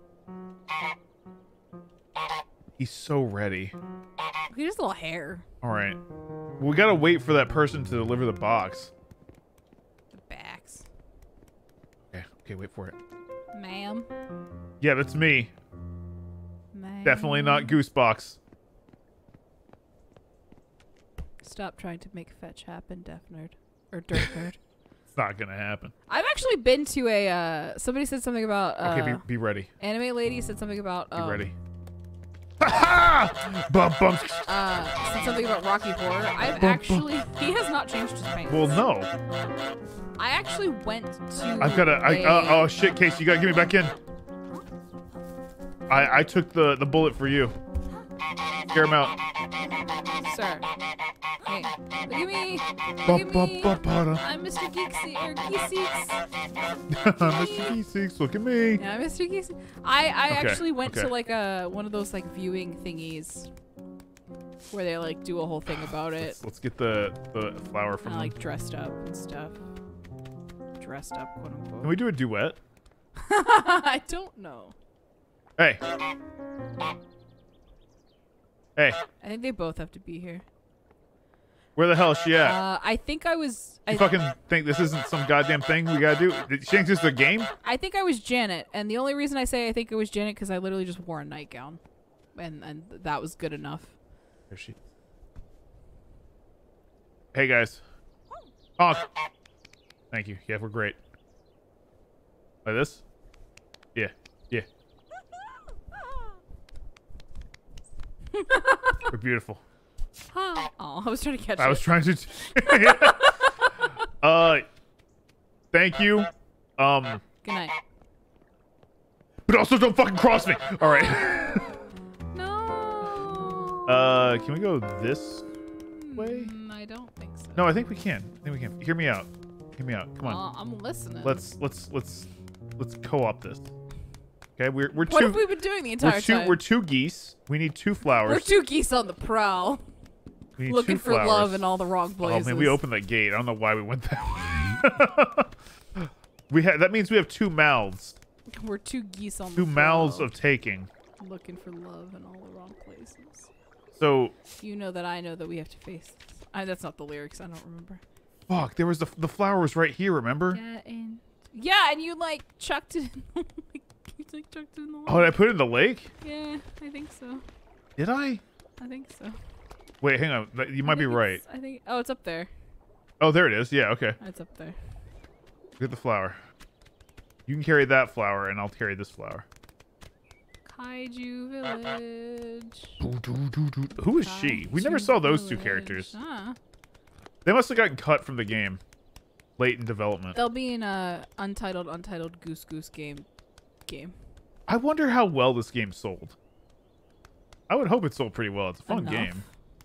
He's so ready. Look at his little hair. All right. We gotta wait for that person to deliver the box. The backs. Okay, okay, wait for it. Ma'am. Yeah, that's me. Ma'am. Definitely not Goosebox. Stop trying to make fetch happen, deaf nerd. Or dirt nerd. It's not gonna happen. I've actually been to a, uh, somebody said something about, uh, Okay, be, be ready. anime lady said something about, Be um, ready. Ha Bum bum. uh, said something about Rocky Horror. I've actually, he has not changed his pants. Well, no. I actually went to I've gotta. I, a- uh, oh shit, Casey, you gotta get me back in. I I took the the bullet for you. Scare him out. Sir. Hey, look at me. Ba- Look at ba- me. ba- ba- I'm Mister Geeksy, or Geeseeks. Mister Geeseeks, look at me. Yeah, Mister Geeksy. I, I Okay, actually went okay. to like a one of those like viewing thingies where they like do a whole thing about it. Let's, let's get the the flower from And them. like dressed up and stuff. Dressed up, quote Can unquote. we do a duet? I don't know. Hey. Hey, I think they both have to be here. where the hell is she at? Uh, I think I was. I, You fucking think this isn't some goddamn thing we gotta do? Did she think this is a game? I think I was Janet, and the only reason I say I think it was Janet because I literally just wore a nightgown, and and that was good enough. There she. Hey guys. Honk. Thank you. Yeah, we're great. Like this? Yeah. Yeah. We're beautiful. Oh, I was trying to catch I it. was trying to. uh, thank you. Um, Good night. but also don't fucking cross me. All right. No. uh, can we go this way? Mm, I don't think so. No, I think we can. I think we can. Hear me out. Hear me out. Come on. Uh, I'm listening. Let's let's let's let's co-op this. Okay, we're we're What two. have we been doing the entire We're two. time? We're two geese. We need two flowers. We're two geese on the prowl, we need looking two for flowers. love in all the wrong Oh places. man, we opened that gate. I don't know why we went that way. we ha that means we have two mouths. We're two geese on Two the mouths prowl, of taking. looking for love in all the wrong places. So You know that I know that we have to face this. I, that's not the lyrics. I don't remember. fuck. There was the the flower was right here. Remember? Get in. Yeah, and you like chucked it. In the, like, you like chucked it in the water. Oh, did I put it in the lake? Yeah, I think so. Did I? I think so. Wait, hang on. That- You I might be think right. it's- I think. Oh, it's up there. Oh, there it is. Yeah. Okay. It's up there. Get the flower. You can carry that flower, and I'll carry this flower. Kaiju Village. Who is she? We never Kaiju saw those two Village. characters. Ah. They must have gotten cut from the game, late in development. They'll be in a untitled, untitled Goose Goose game. Game. I wonder how well this game sold. I would hope it sold pretty well. It's a fun Enough. game.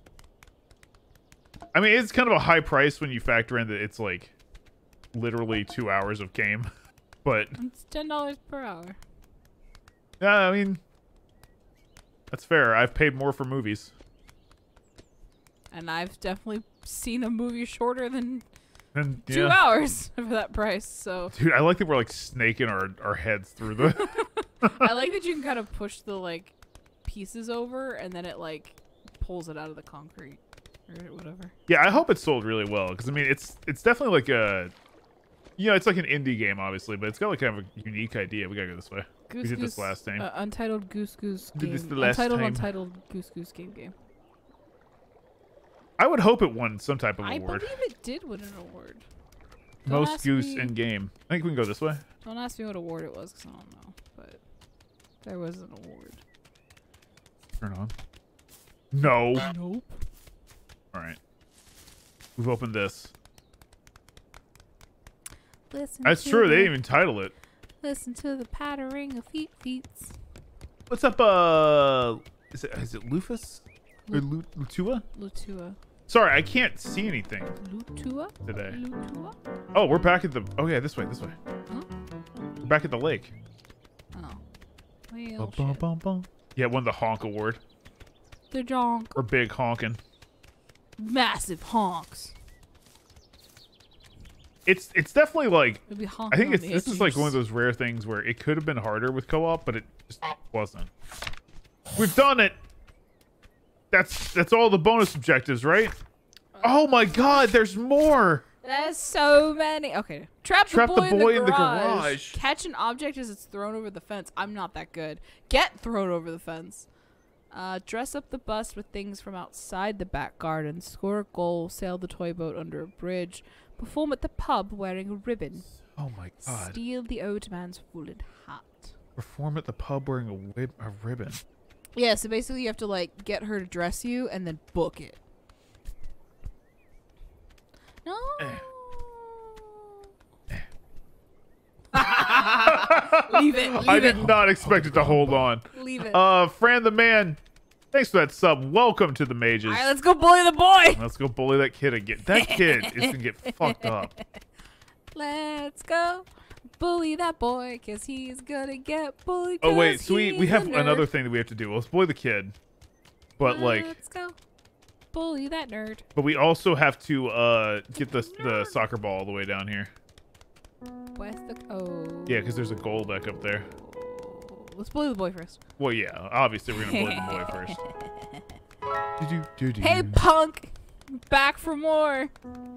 I mean, it's kind of a high price when you factor in that it's like literally two hours of game. But It's ten dollars per hour. yeah, I mean, that's fair. I've paid more for movies. And I've definitely seen a movie shorter than And two yeah. hours for that price. So Dude, I like that we're like snaking our, our heads through the. I like that you can kind of push the like pieces over and then it like pulls it out of the concrete or whatever. Yeah, I hope it sold really well because I mean, it's it's definitely like a, you know, it's like an indie game obviously, but it's got like kind of a unique idea. We gotta go this way. Goose we did Goose, this last time. Uh, untitled Goose Goose Did game. this the last untitled time. Untitled Goose Goose game game. I would hope it won some type of I award. believe it did win an award. Don't Most ask goose me- in game. I think we can go this way. Don't ask me what award it was because I don't know, but there was an award. Turn on. No. Nope. All right. We've opened this. Listen That's to true. The, They didn't even title it. Listen to the pattering of feet feet. What's up, uh, Is it is it Lufus or Lu- Lutua? Lutua. Sorry, I can't see anything Lutua? today. Lutua? Oh, we're back at the. Oh yeah, this way, this way. Huh? We're back at the lake. Oh. Bum, Well, bum, shit. bum, bum. Yeah, won the honk award The donk. for big honking. Massive honks. It's it's definitely like It'll be I honking think on it's the this is like edges. one of those rare things where it could have been harder with co-op, but it just wasn't. We've done it. That's that's all the bonus objectives, right? Oh my God, there's more. There's so many. Okay. Trap, Trap the boy, in, the, in the garage. garage. Catch an object as it's thrown over the fence. I'm not that good. Get thrown over the fence. Uh, dress up the bus with things from outside the back garden. Score a goal. Sail the toy boat under a bridge. Perform at the pub wearing a ribbon. Oh my God. Steal the old man's woolen hat. Perform at the pub wearing a, wib- a ribbon. Yeah, so basically you have to like get her to dress you and then book it. No. Eh. Leave it. Leave I it. did not expect it to hold on. Leave it. Uh, Fran the man, thanks for that sub. Welcome to the mages. All right, let's go bully the boy. Let's go bully that kid again. That kid is gonna get fucked up. Let's go bully that boy, cause he's gonna get bullied. Oh wait, 'cause so we, we he's a have nerd. another thing that we have to do. Let's bully the kid, but like, Let's go bully that nerd. but we also have to uh get the the soccer ball all the way down here. Where's the oh? Yeah, because there's a goal deck up there. Let's bully the boy first. Well, yeah, obviously we're gonna bully the boy first. Do-do-do-do. Hey, punk! Back for more.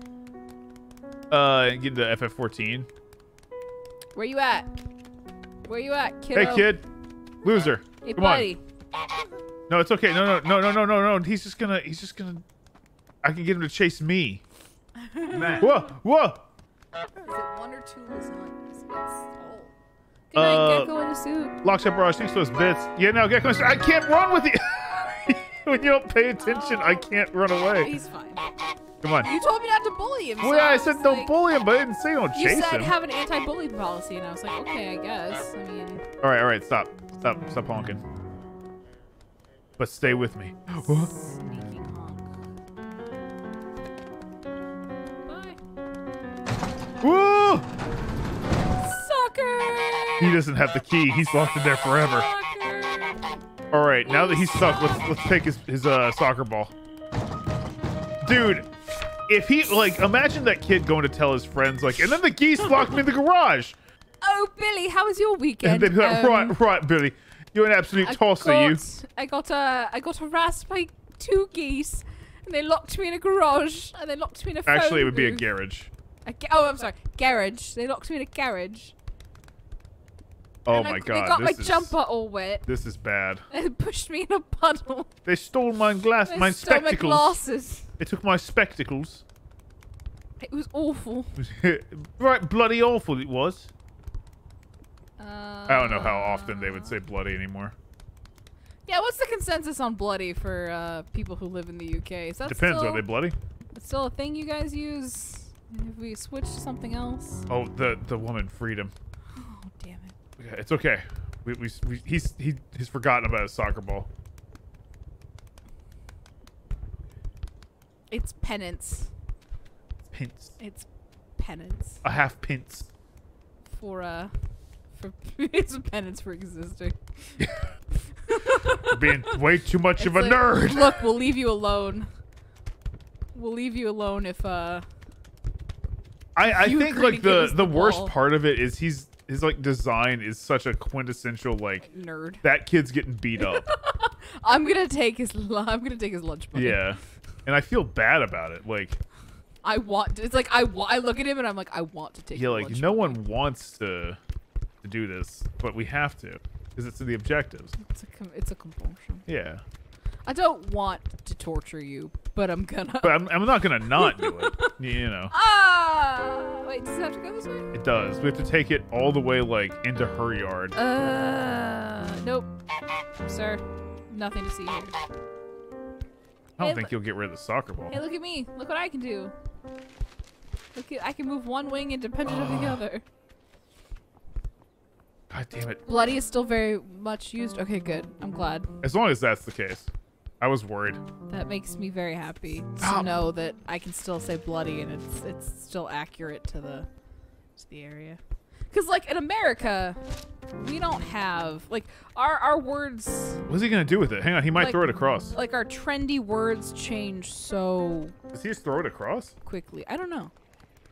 Uh, get the F F fourteen. Where you at? Where you at, kiddo? Hey, kid, loser. Hey, Come buddy. on. No, it's okay. No, no, no, no, no, no, no. He's just gonna. He's just gonna. I can get him to chase me. Whoa, whoa. Is it one or two lasagnas? It's all. Good night, Uh, Gecko in a suit. Locked up barrage. Thanks for those bits. Yeah, no, Gecko. I can't run with you. When you don't pay attention, I can't run away. He's fine. Come on. You told me not to bully him. Well, so yeah, I was said don't like- bully him, but I didn't say don't You chase said him. have an anti-bully policy, and I was like, okay, I guess. I mean, All right, all right, stop, stop, stop honking. But stay with me. sneaky honk. Bye. Woo! Sucker! He doesn't have the key. He's locked in there forever. Sucker! All right, now that he's stuck, let's let's take his his uh, soccer ball. Dude, if he like, imagine that kid going to tell his friends like, and then the geese locked me in the garage, Oh, Billy, how was your and weekend? they'd be like, Um, right, right, Billy, you're an absolute I tosser, you. got, I got uh, I got harassed by two geese, and they locked me in a garage, and they locked me in a phone Actually, it would be a booth. garage. A ga- oh, I'm sorry, garage. They locked me in a garage. Oh and my I, god, They got this my is jumper all wet. this is bad. They pushed me in a puddle. They stole my glass, They my stole my spectacles. glasses. They took my spectacles. It was awful. Right, bloody awful it was. Uh, I don't know how often they would say bloody anymore. Yeah, what's the consensus on bloody for uh, people who live in the U K? Is that Depends, still, are they bloody? that's still a thing you guys use? If we switch to something else? Oh, the the woman freedom. Oh, damn it. Yeah, it's okay. We, we, we he's he he's forgotten about his soccer ball. It's penance. Pince. It's penance A half pince. for uh for it's a penance for existing. For being way too much of a It's like, nerd. Look, we'll leave you alone. We'll leave you alone if uh I, I you think agree to like give the us the the worst ball. part of it is he's his like design is such a quintessential like nerd. that kid's getting beat up. I'm gonna take his lu- I'm gonna take his lunch money. Yeah. And I feel bad about it. Like I want to, it's like I wa- I look at him and I'm like I want to take yeah, your like lunch no money. one wants to to do this, but we have to because it's in the objectives. It's a com- it's a compulsion. Yeah. I don't want to torture you, but I'm gonna. But I'm, I'm not gonna not do it. You know, Ah! Wait, does it have to go this way? it does. We have to take it all the way like into her yard. Uh, nope. Sir, nothing to see here. I don't hey, think you'll get rid of the soccer ball. Hey, look at me. Look what I can do. Look at, I can move one wing independent of the other. God damn it. Bloody is still very much used. Okay, good. I'm glad. As long as that's the case. I was worried. That makes me very happy to Ow. know that I can still say bloody and it's it's still accurate to the to the area. Cause like in America, we don't have like our our words What's he gonna do with it? Hang on, he might Like- throw it across. like our trendy words change so Does he just throw it across? quickly. I don't know.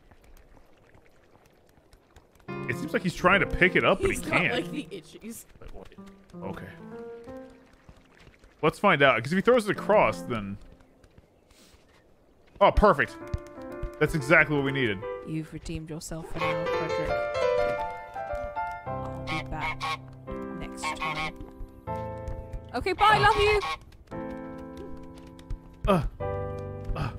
It seems like he's trying to pick it up, but He's he got can't. like the itchies. Okay. Let's find out. Because if he throws it across, then... Oh, perfect. That's exactly what we needed. You've redeemed yourself for now, Frederick. I'll be back next time. Okay, bye, love you. Uh, uh.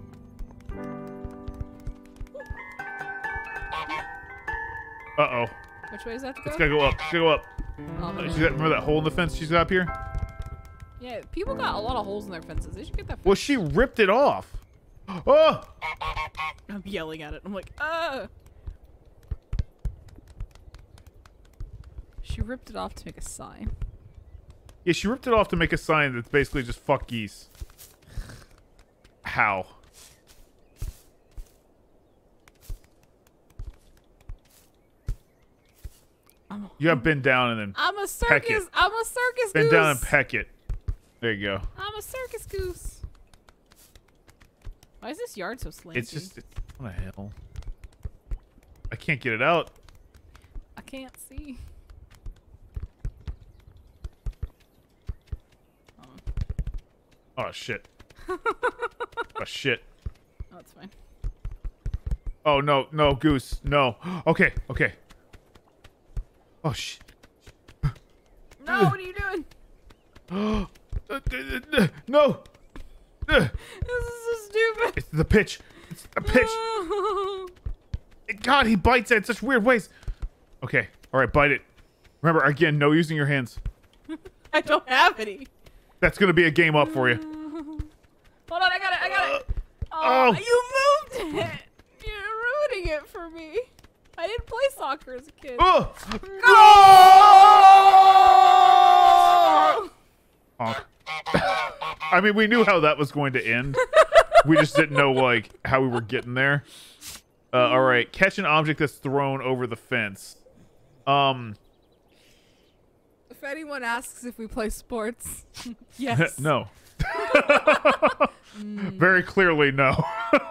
Uh-oh. Which way does that have to go? It's gotta go up. It's gotta go up. Oh, Uh, no. see that, remember that hole in the fence she's got up here? Yeah, people got a lot of holes in their fences. They should get that. Well, she ripped it off. Oh! I'm yelling at it. I'm like, ah. She ripped it off to make a sign. Yeah, she ripped it off to make a sign that's basically just fuck geese. How? I'm a, You gotta bend down and then I'm a peck it. circus. I'm a circus bend goose. down and peck it. There you go. I'm a circus goose. Why is this yard so slanty? It's just, it's, what the hell? I can't get it out. I can't see. Oh, Oh shit. Oh shit. oh, it's fine. Oh no, no, goose, no. Okay, okay. Oh shit. No, what are you doing? No. This is so stupid. It's the pitch. It's the pitch. God, he bites it in such weird ways. Okay, all right, bite it. Remember, again, no using your hands. I don't have any. That's gonna be a game up for you. Hold on, I got it. I got it. Oh. Oh, you moved it. You're ruining it for me. I didn't play soccer as a kid. Oh! Go! Honk. I mean, we knew how that was going to end. We just didn't know like how we were getting there. Uh, all right, catch an object that's thrown over the fence. Um, If anyone asks if we play sports, yes. no. Very clearly, no.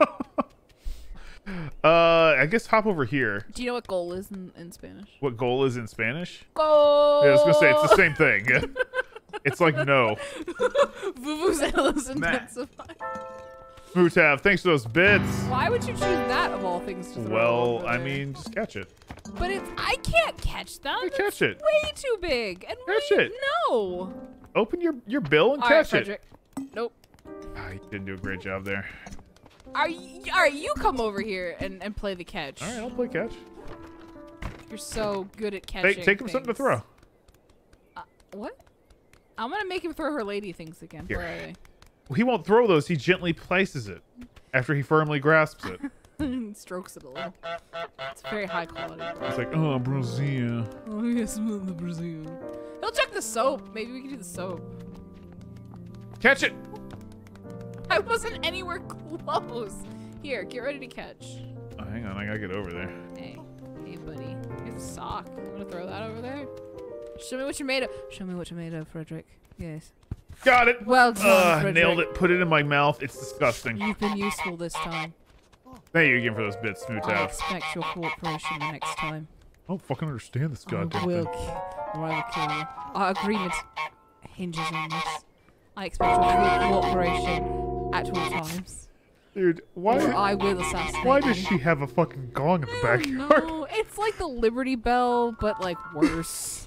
uh, I guess hop over here. Do you know what goal is in, in Spanish? What goal is in Spanish? Goal. Yeah, I was gonna say it's the same thing. It's like no. Vuvuzelas Nah. intensify. Mutav, thanks for those bits. Why would you choose that of all things to throw Well, over I there? mean, just catch it. But it's I can't catch them. Yeah, It's catch it. way too big. And Catch way, it. No. Open your your bill and All right, catch it. Frederick. Nope. Ah, you didn't do a great job there. Are you, all right, you come over here and, and play the catch. All right, I'll play catch. You're so good at catching. Take, take him something to things. throw. Uh, what? I'm gonna make him throw her lady things again. Here. Where are they? He won't throw those. He gently places it after he firmly grasps it. Strokes it a little. It's very high quality. It's like, oh, Brazil. Oh yes, the Brazil. He'll check the soap. Maybe we can do the soap. Catch it. I wasn't anywhere close. Here, get ready to catch. Oh, hang on, I gotta get over there. Hey, hey, buddy. Here's a sock. I'm gonna throw that over there. Show me what you're made of. Show me what you're made of, Frederick. Yes. Got it. Well done, Uh, Frederick. nailed it. Put it in my mouth. It's disgusting. You've been useful this time. Thank you again for those bits, I Smooth expect your cooperation the next time. I don't fucking understand this I goddamn will, thing. ki- or I will kill you. Our agreement hinges on this. I expect your full cooperation at all times. Dude, Or why? I will assassinate Why does you. she have a fucking gong in the I don't backyard? know. It's like the Liberty Bell, but like worse.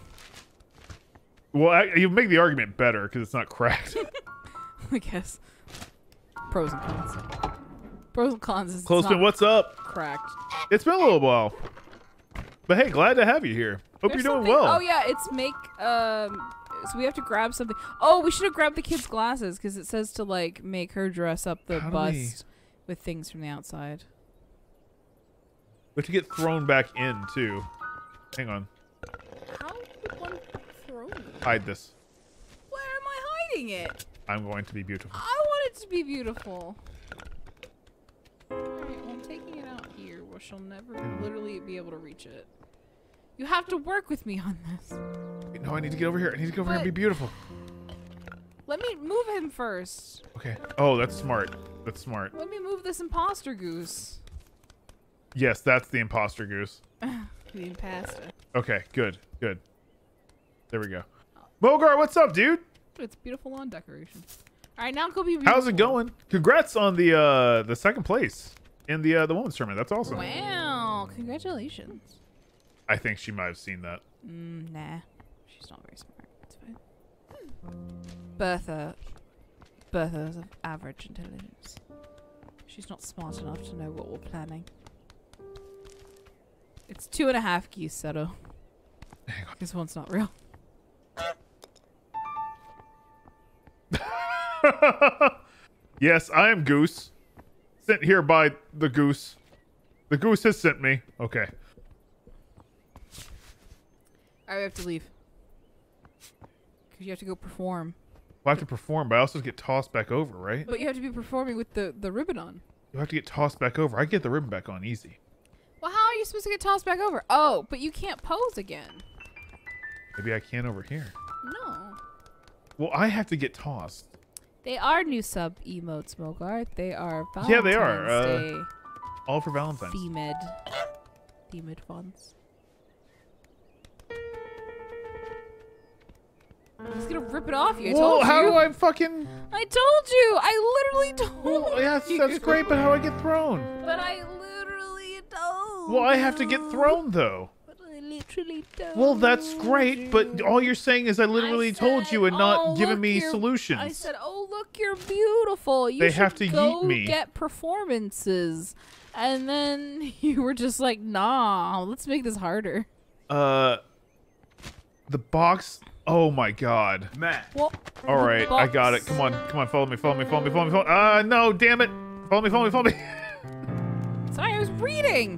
Well, I, you make the argument better because it's not cracked. I guess. Pros and cons. Pros and cons is it's Clothespin, not what's up? cracked. It's been a little while. But hey, glad to have you here. Hope There's you're doing something- well. Oh yeah, it's make um. So we have to grab something. Oh, we should have grabbed the kid's glasses because it says to like make her dress up the How do bust we- with things from the outside. We have to get thrown back in, too. Hang on. How would one throw me? Hide this. Where am I hiding it? I'm going to be beautiful. I want it to be beautiful. Alright, well, I'm taking it out here where she'll never literally be able to reach it. You have to work with me on this. No, I need to get over here. I need to get over here and be But- beautiful. Let me move him first. Okay. Oh, that's smart. That's smart. Let me move this imposter goose. Yes, that's the imposter goose. Eating pasta. Okay, good, good. There we go. Mogar, what's up, dude? It's beautiful lawn decoration. All right, now go be beautiful. How's it going? Congrats on the uh the second place in the uh, the women's tournament. That's awesome. Wow, congratulations. I think she might have seen that. Mm, nah, she's not very smart. It's fine. Bertha. Bertha is of average intelligence. She's not smart enough to know what we're planning. It's two and a half geese, Seto. Hang on. This one's not real. Yes, I am Goose. Sent here by the Goose. The Goose has sent me. Okay. Alright, we have to leave. Because you have to go perform. Well, I have to perform, but I also get tossed back over, right? But you have to be performing with the, the ribbon on. You have to get tossed back over. I get the ribbon back on easy. Well, how are you supposed to get tossed back over? Oh, but you can't pose again. Maybe I can over here. No. Well, I have to get tossed. They are new sub emotes, Mogart. They are Valentine's Yeah, they are, uh, Day All for Valentine's. themed. Themed ones. He's gonna rip it off you. I Well, told how you. do I fucking... I told you. I literally told Well, yeah, that's, you. that's great, but how do I get thrown? But I literally told Well, I have to get you. thrown, though. But I literally told Well, that's great, but you. all you're saying is I literally I told you and said, not "Oh, giving look, me you're-" solutions. I said, "Oh, look, you're beautiful. You They should have to go yeet me." get performances." And then you were just like, "Nah, let's make this harder." Uh, the box. Oh my God. Matt. Well, All the right, I got it. box- Come on, come on, follow me, follow me, follow me, follow me, follow me. Uh, no, damn it. Follow me, follow me, follow me. Sorry, I was reading.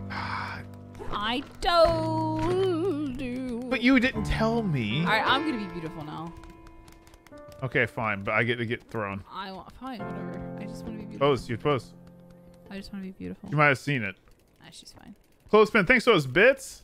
I told you. But you didn't tell me. All right, I'm gonna be beautiful now. Okay, fine, but I get to get thrown. I want fine, whatever. I just want to be beautiful. Pose, you pose. I just want to be beautiful. You might have seen it. Nah, she's fine. Clothespin, thanks for those bits.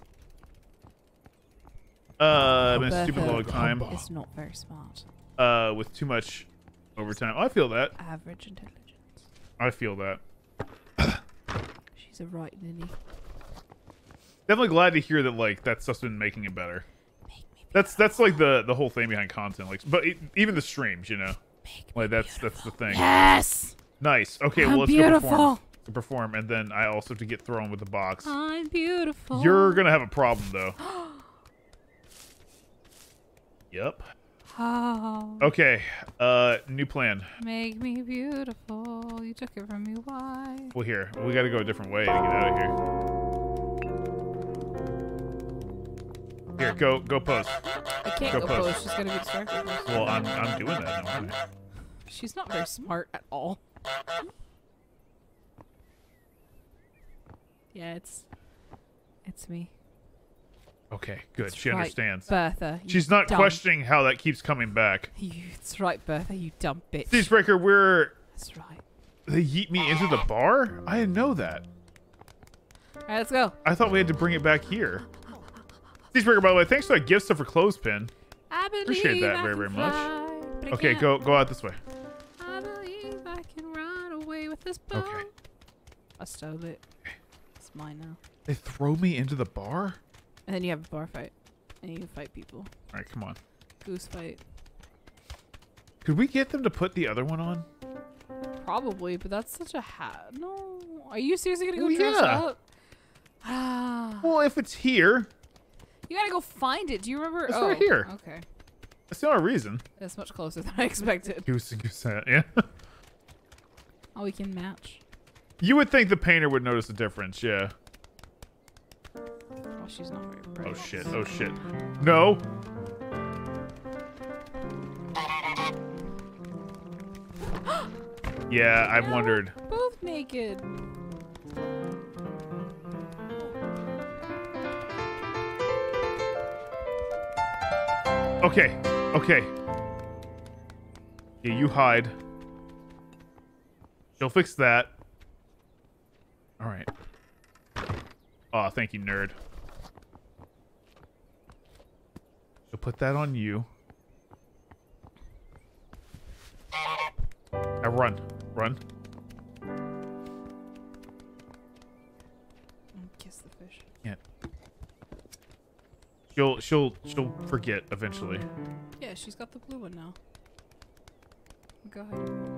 Uh, been a stupid Bertha long time. It's not very smart. Uh, with too much overtime. I feel that. Average intelligence. I feel that. She's a right ninny. Definitely glad to hear that like that stuff's been making it better. Make me That's that's like the the whole thing behind content. Like, but it, even the streams, you know, Make me like that's that's the thing. Yes. Nice. Okay, I'm well let's beautiful. go perform. To perform, and then I also have to get thrown with the box. I'm beautiful. You're gonna have a problem though. Yep. Oh, Okay. Uh, new plan. make me beautiful. You took it from me. Why? Well, here we got to go a different way to get out of here. Here, go go pose. I can't Go go, pose. pose. She's gonna be distracted. Well, I'm I'm doing that. No, She's not very smart at all. Yeah, it's it's me. okay, good. It's She right, understands. Bertha. you She's not dumb- questioning how that keeps coming back. You, it's right, Bertha. You dumb bitch. Breaker, we're That's right. they yeet me into the bar. I didn't know that. All right, let's go. I thought we had to bring it back here. Breaker, by the way, thanks for that gift stuff for Clothespin. I believe Appreciate that I very, can very much. fly, but I Okay, can't. go go out this way. I believe I can run away with this boat. Okay. I stole it. It's mine now. They throw me into the bar. And then you have a bar fight. And you can fight people. All right, come on. Goose fight. Could we get them to put the other one on? Probably, but that's such a hat. No. Are you seriously gonna go Well, dress yeah. up? Ah. Well, if it's here, You gotta go find it. Do you remember? It's oh, right here. Okay. that's the only reason. That's much closer than I expected. Goose and goose hat, yeah. Oh, we can match. You would think the painter would notice the difference, yeah. Oh, she's not very bright. Oh shit, oh shit. No. Yeah, I've No, wondered. Both naked. Okay. Okay. Yeah, you hide. She'll fix that. All right. Oh, thank you, nerd. She'll put that on you. Now run. Run. Kiss the fish. Yeah. She'll she'll she'll forget eventually. Yeah, she's got the blue one now. Go ahead.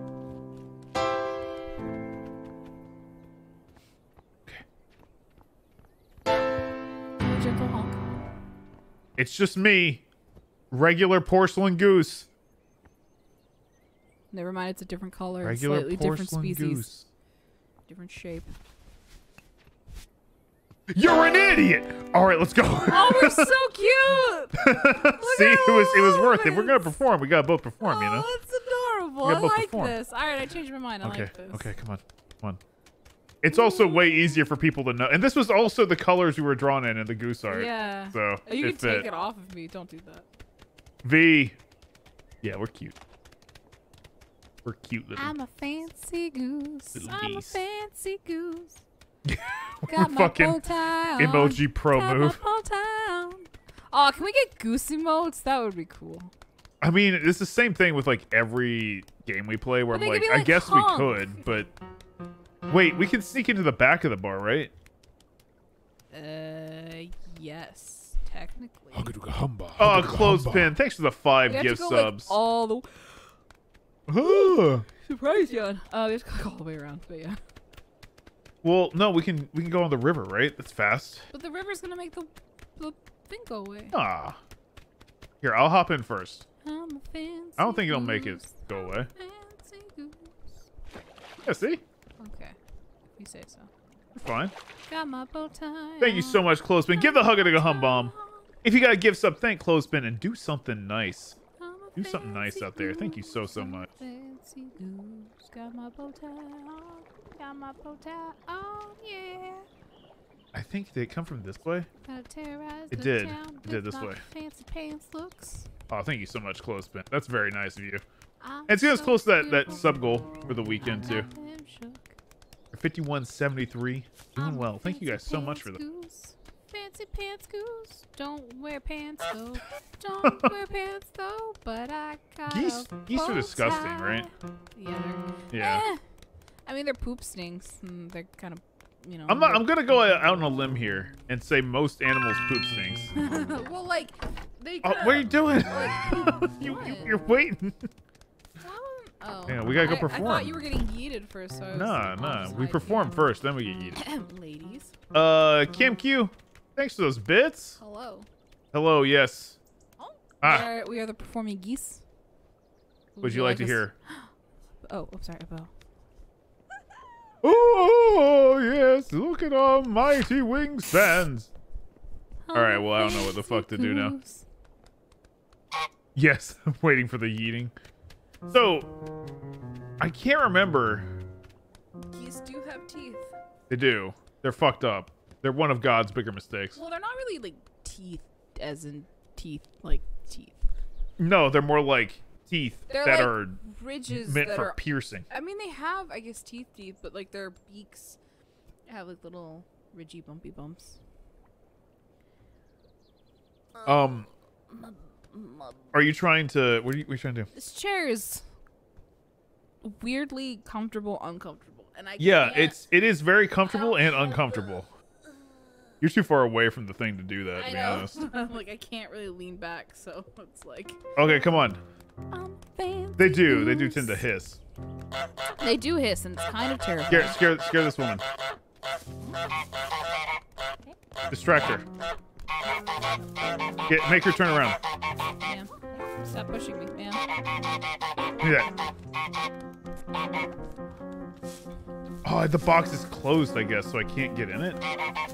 Okay. Gentle honk. It's just me. Regular porcelain goose. Never mind, it's a different color. and Regular slightly different porcelain species. goose. Different shape. You're an idiot. All right, let's go. Oh, we're so cute! See, it was it was worth it. We're this. gonna perform. We gotta both perform, you know. Oh, that's adorable. We I gotta both like perform. this. All right, I changed my mind. I Okay. like this. Okay. Come on. Come on. It's also way easier for people to know. And this was also the colors we were drawn in in the goose art. Yeah. So Oh, you it can take fit. it off of me. Don't do that. V. Yeah, we're cute. We're cute little. I'm a fancy goose. Little I'm geese. a fancy goose. Got my Fucking bow tie on. emoji pro Got move. my bow tie on. Oh, can we get goose emotes? That would be cool. I mean, it's the same thing with like every game we play where But I'm they like, could be I like guess honk. we could, but wait, we can sneak into the back of the bar, right? Uh, yes, technically. Hugga humba. Oh, hugga clothespin. Thanks for the five We have to gift go subs. like all the Ah. surprise, John. Uh, we have to go all the way around, but yeah. Well, no, we can we can go on the river, right? That's fast. But the river's gonna make the the thing go away. Ah. Here, I'll hop in first. I'm a fancy I don't think it'll make it goose. go away. Fancy goose. Yeah, see? Okay, if you say so. You're fine. Got my bow tie. Thank you so much, Clothespin. Give the hug a hum bomb. If you gotta give sub, thank Clothespin and do something nice. Do something nice out there. Thank you so, so much. Fancy goose. Got my bow tie on. Got my bow tie on, yeah. I think did it come from this way? Gotta terrorize It the did. town It did with this my way. Fancy pants looks. Oh, thank you so much, Clothespin. That's very nice of you. I'm And it's getting us so close to that, that beautiful. sub goal for the weekend, too. I am shook. fifty-one seventy-three. Doing I'm a well. Thank you guys fancy so much for pants that. goose. Fancy pants goose. Don't wear pants though. Don't wear pants though. But I got Geese- a geese are bow disgusting, tie. right? Yeah. They're, Yeah. eh. I mean, they're poop stinks. And they're kind of, you know. I'm not, I'm gonna go out on a limb here and say most animals poop stinks. well, like they. Oh, kinda, what are you doing? Like, you, you, what? you're waiting. Oh. Yeah, we gotta go I- I, perform. thought you were getting yeeted first. So I was Nah, like, nah. oh, We I perform do. first, then we get eaten. Ladies. Uh, Kim Q, thanks for those bits. Hello. Hello, yes. Oh. Ah. We, are, we are the performing geese. Would you like to us- hear? Oh, I'm sorry, a bow. Oh, yes, look at our mighty wingspans. All right, well, I don't know what the fuck to do now. Goose. Yes, I'm waiting for the yeeting. So, I can't remember. Geese do have teeth. They do. They're fucked up. They're one of God's bigger mistakes. Well, they're not really like teeth, as in teeth, like teeth. No, they're more like teeth They're that like are ridges meant that for are. piercing. I mean, they have, I guess, teeth, teeth, but like their beaks have like little ridgy, bumpy bumps. Um, are you trying to? What are you, what are you trying to do? This chair is weirdly comfortable, uncomfortable, and I Yeah, can't- it's it is very comfortable and uncomfortable. You're too far away from the thing to do that, to I be know. honest. like I can't really lean back, so it's like. Okay, come on. I'm fancy They do. They do goose. tend to hiss. They do hiss, and it's kind of terrifying. Scare, scare, scare this woman. Distract her. Get, make her turn around. Man. Stop pushing me, man. Do that. Oh, the box is closed, I guess, so I can't get in it.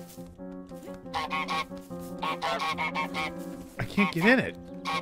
I can't get in it.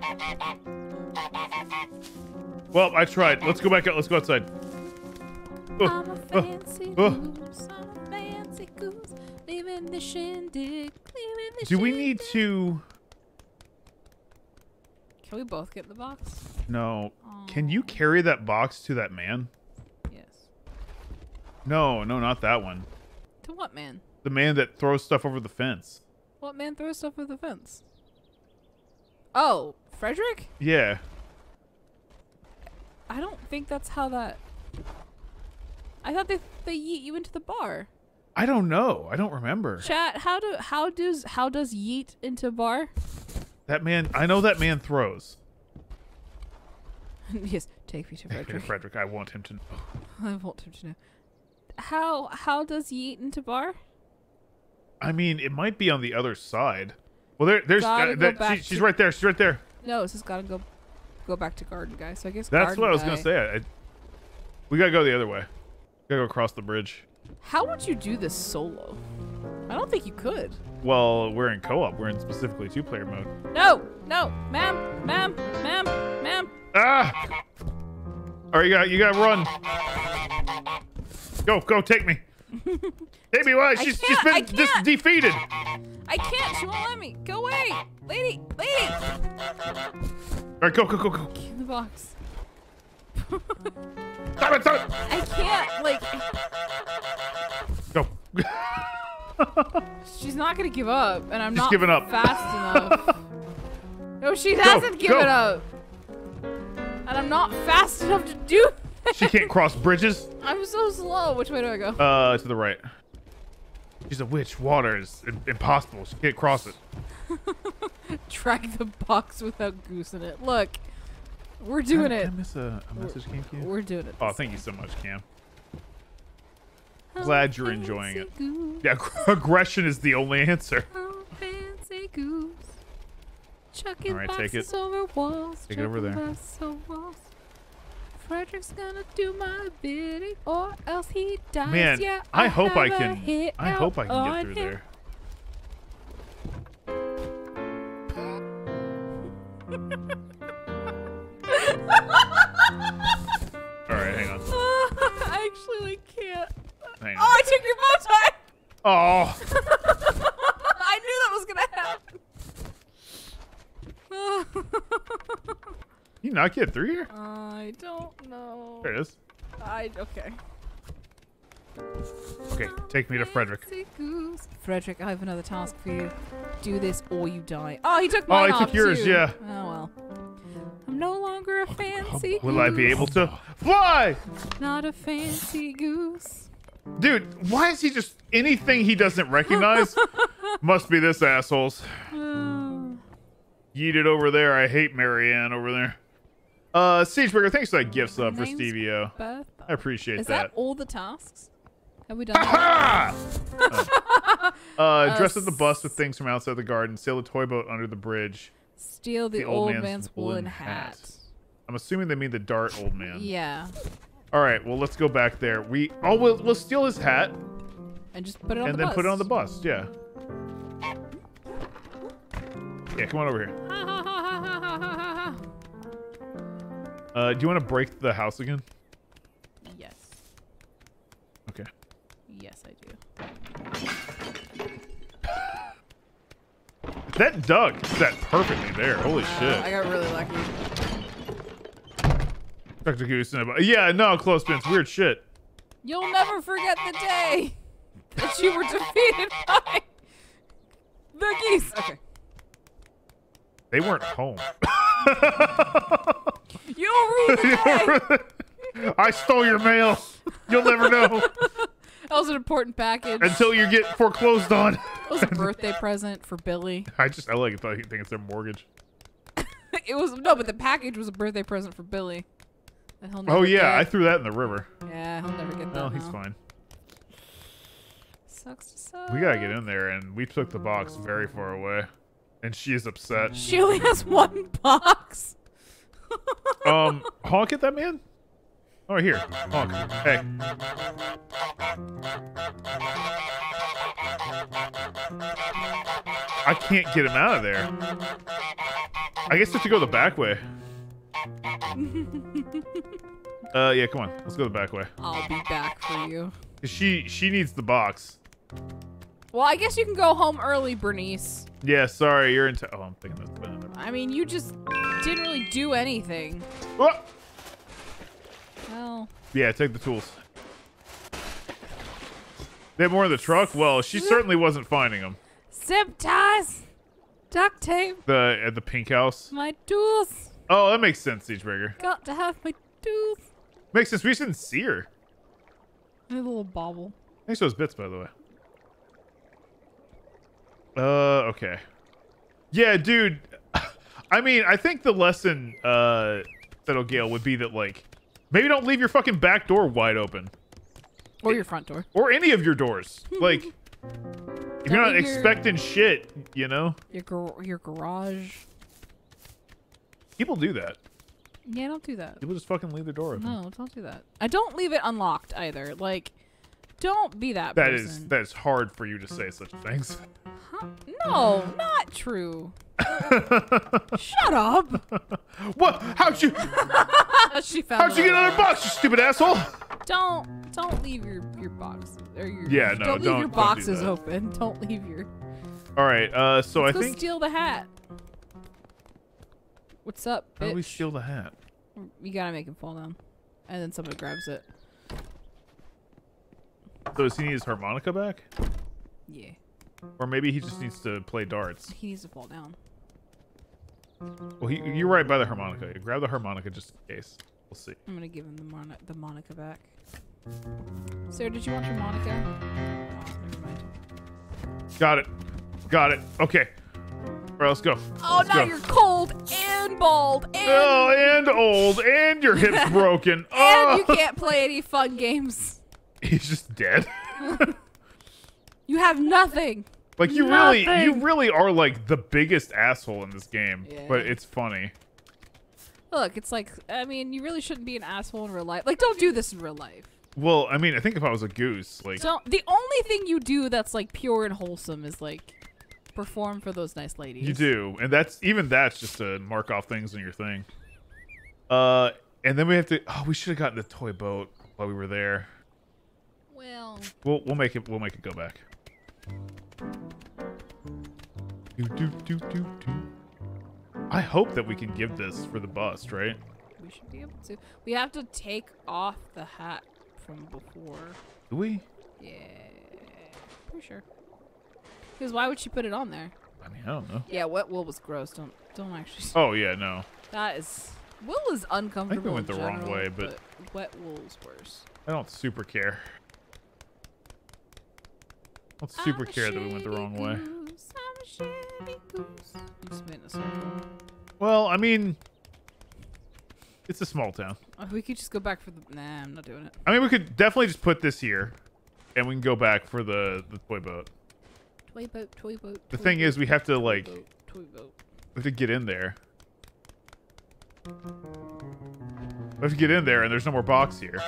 Well, I tried. Let's go back out. Let's go outside. Oh, I'm a oh, fancy oh. goose. I'm a fancy goose. Leaving the shindig. Leaving the Do we shindig. need to? Can we both get in the box? No. Can Aw. you carry that box to that man? Yes. No, no, not that one. To what man? The man that throws stuff over the fence. What man throws stuff over the fence? Oh, Frederick? Yeah. I don't think that's how that. I thought they they yeet you into the bar. I don't know. I don't remember. Chat, how do how does how does yeet into bar? That man, I know that man throws. Yes, take me to Frederick. Frederick. Frederick, I want him to know. I want him to know. How how does yeet into bar? I mean, it might be on the other side. Well, there, there's Gotta uh, go that, back she, she's to- right there. She's right there. No, it's just gotta go go back to garden guy. So I guess That's garden what I was guy. gonna say. I, we gotta go the other way. Gotta go across the bridge. How would you do this solo? I don't think you could. Well, we're in co-op. We're in specifically two-player mode. No, no, ma'am, ma'am, ma'am, ma'am. Ah! All right, you got you got to run. Go, go, take me. Take me. Why? I She's she's can't, I been dis can't. defeated. I can't. She won't let me. Go away, lady, lady. All right, go, go, go, go. Get in the box. Stop it, stop it. I can't. Like, Go. she's not gonna give up, and I'm She's not giving up. fast enough. No, she hasn't go. given up, and I'm not fast enough to do. She can't cross bridges. I'm so slow. Which way do I go? Uh, to the right. She's a witch. Water is im- impossible. She can't cross it. Drag the box without goose in it. Look, we're doing Did I it. miss a, a message came to you? We're doing it. Oh, thank you so much, Cam. Glad you're enjoying it. Yeah, aggression is the only answer. Oh, fancy goose. Chucking All right, take boxes it. over walls. Take it over chucking there. boxes over walls. Frederick's gonna do my bidding, or else he dies. Man, yeah, I hope I have a can. hit I hope I out can get on through him. there. All right, hang on. I actually like, can't. Hang Oh, on. I took your bow tie. Oh, I knew that was gonna happen. you not get through here? I don't know. There it is. I okay. Okay, take me to Frederick. Fancy goose. Frederick, I have another task for you. Do this or you die. Oh, he took Oh, mine he off took yours, too. yeah. Oh well. I'm no longer a fancy goose. Will I be able to fly? Not a fancy goose. Dude, why is he just anything he doesn't recognize? Must be this asshole's. Oh. Yeet it over there. I hate Marianne over there. Uh, Siegeburger, thanks for that gift sub for Name's Stevie O. Beth. I appreciate Is that. that all the tasks? Have we done that? Ha! uh, uh, dress Uh, at the bus with things from outside the garden. Sail a toy boat under the bridge. Steal the, The old, man's, woolen hat. I'm assuming they mean the Dart old man. Yeah. All right, well, let's go back there. We oh, we'll, we'll steal his hat And just put it on and the then bus. put it on the bus. Yeah. Yeah, come on over here. Ha, ha, ha, ha, ha, ha, ha, ha. Uh, do you want to break the house again? Yes. Okay. Yes, I do. That dug set perfectly there. Holy I shit. got really lucky. Doctor Goose in a bu- Yeah, no, close pins. Weird shit. You'll never forget the day that you were defeated by the geese. Okay. They weren't home. You'll rue the day. I stole your mail. You'll never know That was an important package. until you get foreclosed on. It was a birthday present for Billy. I just I like thought he think it's their mortgage. It was no, but the package was a birthday present for Billy. That he'll Oh never yeah, I get. threw that in the river. Yeah, he'll never get that. Well, he's now. fine. Sucks to suck. We gotta get in there, and we took the box very far away, and she is upset. She only has one box. Um, honk at that man. Oh, here, honk. Hey. I can't get him out of there. I guess we have to go the back way. Uh, yeah, come on. Let's go the back way. I'll be back for you. 'Cause She she needs the box. Well, I guess you can go home early, Bernice. Yeah, sorry, you're in. T oh, I'm thinking that's bad. I mean, you just didn't really do anything. Oh! Well. Yeah, take the tools. They have more in the truck? Well, she certainly wasn't finding them. Zip ties, duct tape, The at the pink house. my tools. Oh, that makes sense, Siegeberger. Got to have my tools. Makes sense. We just didn't see her. A little bobble. Thanks for those bits, by the way. Uh, okay. Yeah, dude. I mean, I think the lesson, uh, Settle Gale, would be that, like, maybe don't leave your fucking back door wide open. Or your front door. Or any of your doors. Like, if you're not leave your- expecting shit, you know? Your gar your garage. People do that. Yeah, don't do that. People just fucking leave their door open. No, don't do that. I don't leave it unlocked either. Like, don't be that That person. is that is hard for you to say such things. Huh? No, not true. Shut up. What? How'd you She found how'd you get another box, you stupid asshole? Don't don't leave your your box or your Yeah, no, don't leave don't- your don't do boxes that. open. Don't leave your. All right, uh, so Let's I go think steal the hat. What's up, how do we bitch? steal the hat? You gotta make him fall down, and then somebody grabs it. So does he need his harmonica back? Yeah, Or maybe he just needs to play darts. he needs to fall down. Well, he, you're right by the harmonica. Grab the harmonica just in case. We'll see. I'm gonna give him the mon the Monica back. Sarah, did you want your Monica? Oh, never mind. Got it. Got it. Okay. All right, let's go. Oh, Let's now go. you're cold and bald and Oh, and old, and your hip's broken. and Oh, you can't play any fun games. he's just dead. You have nothing. Like you really, you Nothing. really are like the biggest asshole in this game. Yeah. But it's funny. Look, it's like, I mean, you really shouldn't be an asshole in real life. Like, don't do this in real life. Well, I mean, I think if I was a goose, like, So the only thing you do that's like pure and wholesome is like perform for those nice ladies. you do, and that's even that's just to mark off things on your thing. Uh, and then we have to. Oh, we should have gotten the toy boat while we were there. Well, We'll we'll make it. We'll make it go back. Do, do, do, do, do. I hope that we can give this for the bust, right? we should be able to. We have to take off the hat from before. Do we? Yeah, pretty sure. Because why would she put it on there? I mean, I don't know. Yeah, wet wool was gross. Don't don't actually. Oh yeah, no. That is wool is uncomfortable. went in the wrong general, way, but- wet wool's worse. I don't super care. I don't super I'm a care that we went the shitty wrong way. goose, I'm a shitty goose. You just went in a circle. Well, I mean, it's a small town. Oh, we could just go back for the. Nah, I'm not doing it. I mean, we could definitely just put this here, and we can go back for the the toy boat. Toy boat, toy boat. The toy thing boat, is, we have to toy like, boat, toy boat. we have to get in there. We have to get in there, and there's no more box here.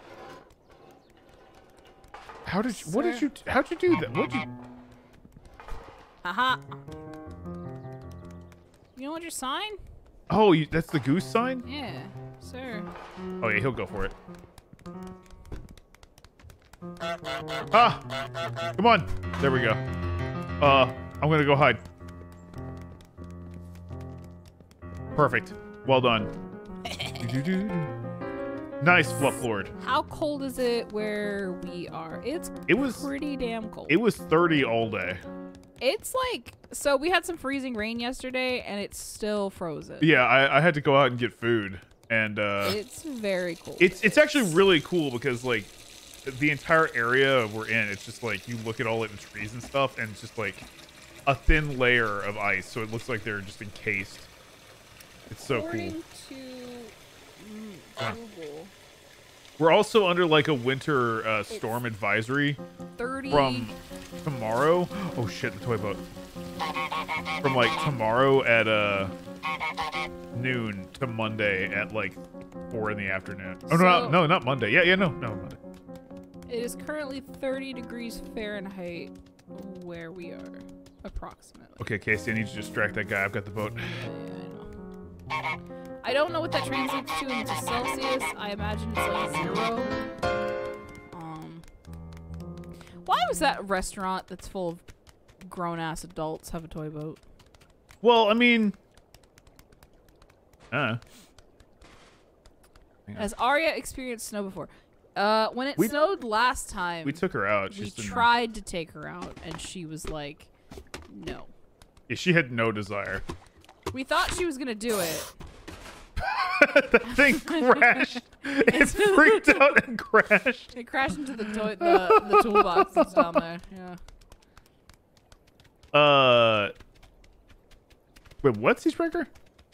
How did you, what did Sir. you how'd you do that? What did you? Haha. You know what your sign? Oh, you, that's the goose sign. Yeah, sir. Oh yeah, he'll go for it. Ah, come on. There we go. Uh, I'm gonna go hide. Perfect. Well done. Nice, Fluff Lord. How cold is it where we are? It's It was pretty damn cold. it was thirty all day. It's like, so we had some freezing rain yesterday and it's still frozen. Yeah, I, I had to go out and get food, and uh, It's very cold. it's it's actually really cool because like the entire area we're in, it's just like you look at all like the trees and stuff, and it's just like a thin layer of ice, so it looks like they're just encased. It's so cool. According to mm, Huh. Google, We're also under like a winter uh, storm advisory thirty. from tomorrow. Oh shit, the toy boat. From like tomorrow at uh noon to Monday at like four in the afternoon. Oh no, So- not, no, not Monday. Yeah, yeah, no, no, Monday. It is currently thirty degrees Fahrenheit where we are, approximately. Okay, Casey, I need you to distract that guy. I've got the boat. Yeah, I know. I don't know what that translates to into Celsius. I imagine it's like zero. Um, Why was that restaurant that's full of grown-ass adults have a toy boat? Well, I mean... Uh. Has Arya experienced snow before? Uh, when it We- snowed last time, We took her out. we She's been- tried to take her out, and she was like, no. Yeah, she had no desire. We thought she was gonna do it. That thing crashed. It freaked out and crashed. It crashed into the toy the, the toolbox that's down there. Yeah. Uh. Wait, what's Siege Breaker?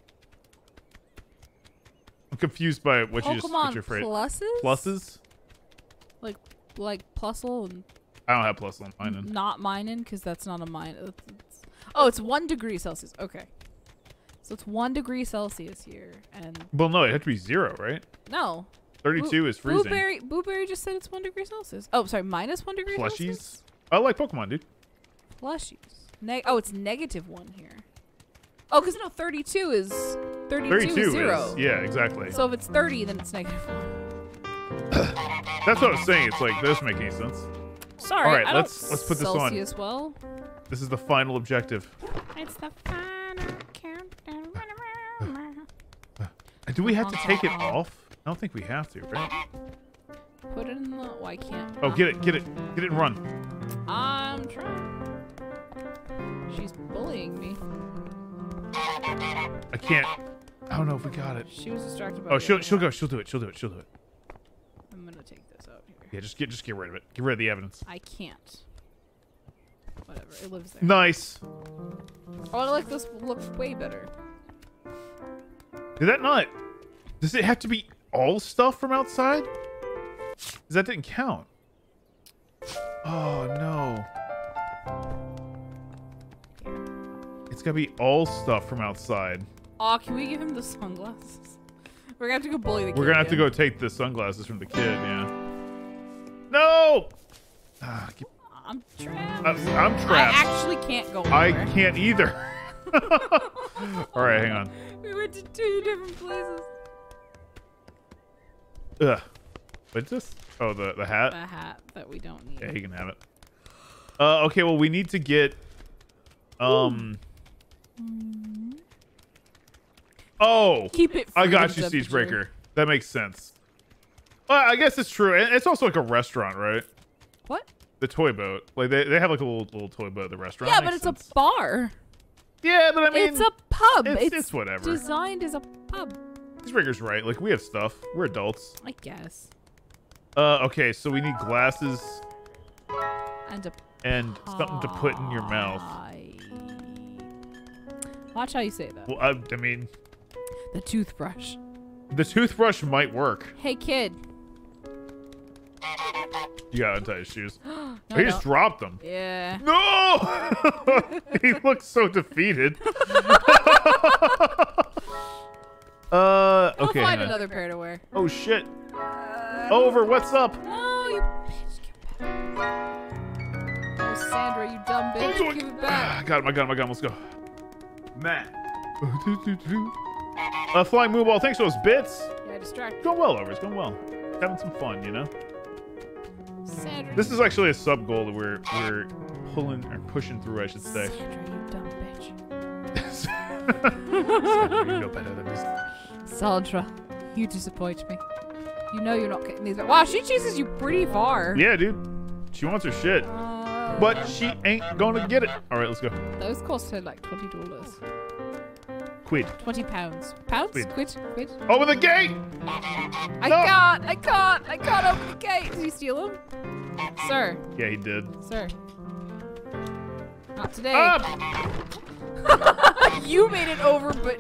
I'm confused by what you just what Pokemon you're afraid. pluses? Pluses? Like, like Plusle and I don't have plus on mine. then. not minin, because that's not a mine. It's, it's, oh, it's one degree Celsius. Okay. So it's one degree Celsius here, and Well, no, it had to be zero, right? no. thirty-two Boo- is freezing. Blueberry, Blueberry just said it's one degree Celsius. Oh, sorry, minus one degree Celsius. Plushies. I like Pokemon, dude. Plushies. Neg- oh, it's negative one here. Oh, because no, thirty-two is thirty-two, thirty-two is zero. is yeah, exactly. So if it's thirty, then it's negative one. That's what I was saying. It's like, that doesn't make any sense. Sorry. All right, I let's- don't let's put this on. Celsius well. This is the final objective. It's the final countdown. Uh, Do we have to take it off? I don't think we have to, right? Put it in the. Oh, I can't. Oh, get it, get it, get it and run. I'm trying. She's bullying me. I can't. I don't know if we got it. She was distracted by. Oh, the she'll other she'll one. go. She'll do it. She'll do it. She'll do it. I'm gonna take this out here. Yeah, just get just get rid of it. Get rid of the evidence. I can't. Whatever. It lives there. Nice. Oh, I like this. Looks way better. Did that not? Does it have to be all stuff from outside? 'Cause that didn't count. Oh no. It's gotta be all stuff from outside. Aw, can we give him the sunglasses? We're gonna have to go bully the kid. We're gonna have to again. go take the sunglasses from the kid. Yeah. No. Ah, keep- I'm trapped. I'm, I'm I trapped. actually can't go I anywhere. can't either. All right, hang on. We went to two different places. Ugh. What's this? Oh, the the hat. A hat that we don't need. Yeah, he can have it. Uh, okay. Well, we need to get. Um. Oh, Keep it. I freezing got you, temperature. Siegebreaker. That makes sense. Well, I guess it's true. And it's also like a restaurant, right? What? The toy boat. Like they, they have like a little little toy boat at the restaurant. Yeah, Makes but it's sense. a bar. Yeah, but I mean, it's a pub. it's, It's, it's whatever. designed as a pub. Siegebreaker's right. Like we have stuff. We're adults. I guess. Uh, okay. So we need glasses And a and something to put in your mouth. pie. Watch how you say that. Well, I, I mean, The toothbrush. the toothbrush might work. Hey, kid. You gotta untie his shoes. No, Oh, he I just don't. dropped them. Yeah. No! He looks so defeated. uh, We'll okay. find hang on. another pair to wear. Oh shit. Over. What's up? No, you bitch. Give it back. Oh, Sandra, you dumb bitch. Give it I back. got him. I got him. I got him. Let's go. Matt. Uh, flying moo ball. Thanks for those bits. Yeah, distract. Going well over. It's going well. Having some fun, you know. Sandra. This is actually a sub goal that we're we're pulling or pushing through, I should say. Sandra, you dumb bitch. Sandra, you know better than this. Sandra, you disappoint me. You know you're not getting these. Wow, she chases you pretty far. Yeah, dude. She wants her shit, Uh, but she ain't gonna get it. All right, let's go. Those cost her like twenty dollars. Quid. Twenty pounds. Pounds? Quid. Quid? Quid? Open the gate. I No. can't! I can't! I can't open the gate! Did you steal them? Sir. Yeah, he did. Sir. Not today. Up. You made it over, but...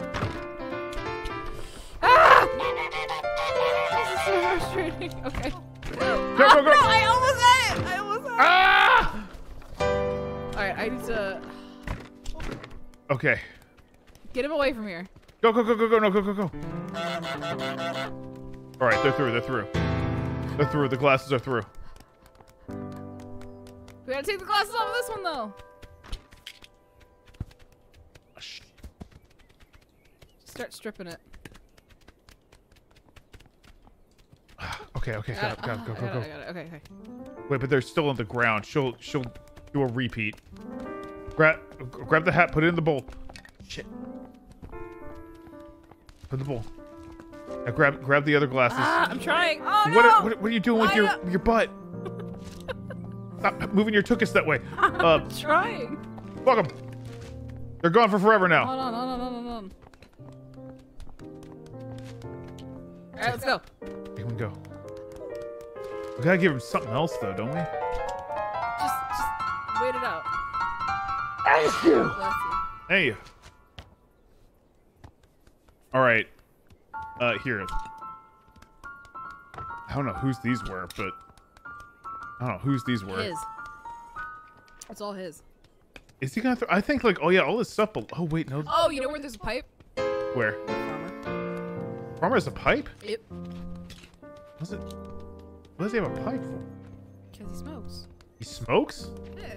Ah! This is so frustrating. Okay. Go, go, go. No, I almost had it! I almost had Ah! it! Alright, I need to... Okay. Get him away from here. Go, go, go, go, go, no, go, go, go. All right, they're through. They're through. They're through. The glasses are through. We gotta take the glasses off of this one, though. Shh. Start stripping it. Okay. Okay, okay, Uh, got it, got it, uh, go, I go, got go. it, I got it. Okay, okay. Wait, but they're still on the ground. She'll she'll do a repeat. Grab grab the hat, put it in the bowl. Shit. Put in the bowl. Now grab grab the other glasses. Ah, I'm trying. Oh what, no! are, what, what are you doing with I your know. your butt? Stop moving your tuchus that way. Uh, I'm trying. fuck 'em. They're gone for forever now. Hold on, hold on, hold on, hold on. All right, let's go. Here we go. We gotta give him something else though, don't we? Just, just wait it out. Bless you. Hey. All right. Uh, here. I don't know whose these were, but I don't know whose these were. His. It's all his. Is he gonna? Th I think like, oh yeah, all this stuff. But oh wait, no. Oh, you know where there's a pipe? Where? Farmer. Farmer has a pipe? Yep. What's it? What does he have a pipe for? Because he smokes. He smokes? Yeah.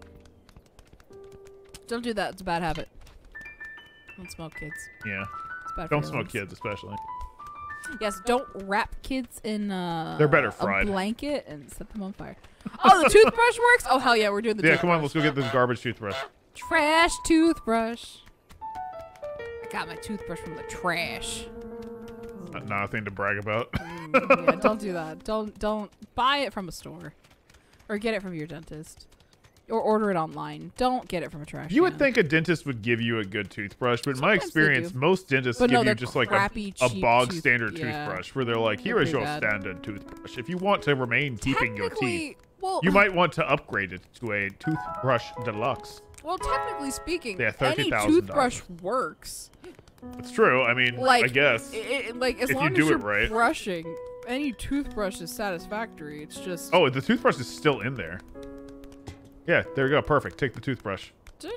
Don't do that. It's a bad habit. Don't smoke, kids. Yeah. It's bad for Don't your smoke lungs. kids, especially. Yes, don't wrap kids in uh, They're better a fried. blanket and set them on fire. Oh, the toothbrush works? Oh, hell yeah, we're doing the Yeah, toothbrush. come on, let's go get this garbage toothbrush. Trash toothbrush. I got my toothbrush from the trash. Not, not a thing to brag about. Mm, yeah, don't do that. Don't don't buy it from a store, or get it from your dentist, or order it online. Don't get it from a trash. You would can. think a dentist would give you a good toothbrush, but in my Sometimes they experience, do. most dentists But give no, you they're just like a, crappy, a cheap bog tooth- standard yeah. toothbrush where they're like, They're here is pretty your bad. standard toothbrush. If you want to remain keeping your teeth, Technically, well, you might want to upgrade it to a toothbrush deluxe. well, technically speaking, Yeah, any thirty thousand dollars. toothbrush works. It's true. I mean, Like, I guess. i i- like as If you long do as it you're right. brushing, any toothbrush is satisfactory. It's just. Oh, the toothbrush is still in there. Yeah, there you go. Perfect. Take the toothbrush.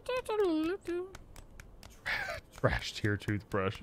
Trash tier toothbrush.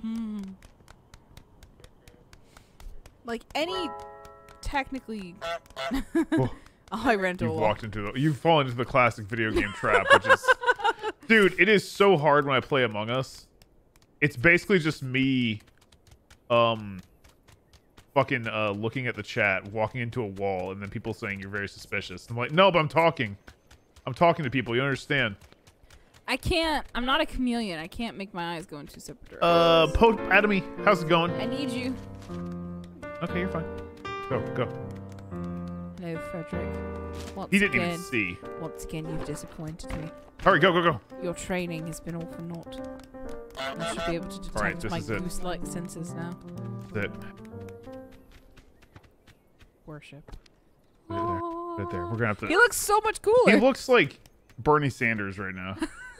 Like any, technically. Oh, Oh, I ran into a you've wall. walked into the. You've fallen into the classic video game trap, which is, dude. It is so hard when I play Among Us. It's basically just me, um, fucking uh, looking at the chat, walking into a wall, and then people saying you're very suspicious. I'm like, no, but I'm talking. I'm talking to people. You understand? I can't. I'm not a chameleon. I can't make my eyes go in two separate Uh, directions. Pope Atomy, how's it going? I need you. Okay, you're fine. Go, go. Hello, Frederick. Once He didn't again, even see. Once again, you've disappointed me. Hurry, go, go, go. Your training has been all for naught. I should be able to detect Alright, this my is it. goose-like senses now. That Worship. right there, right there. We're gonna have to. He looks so much cooler. He looks like Bernie Sanders right now.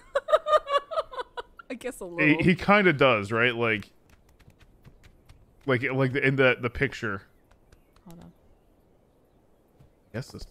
I guess a he little. he kind of does, right? Like, like, like the, in the the picture. Hold on. Yes, this.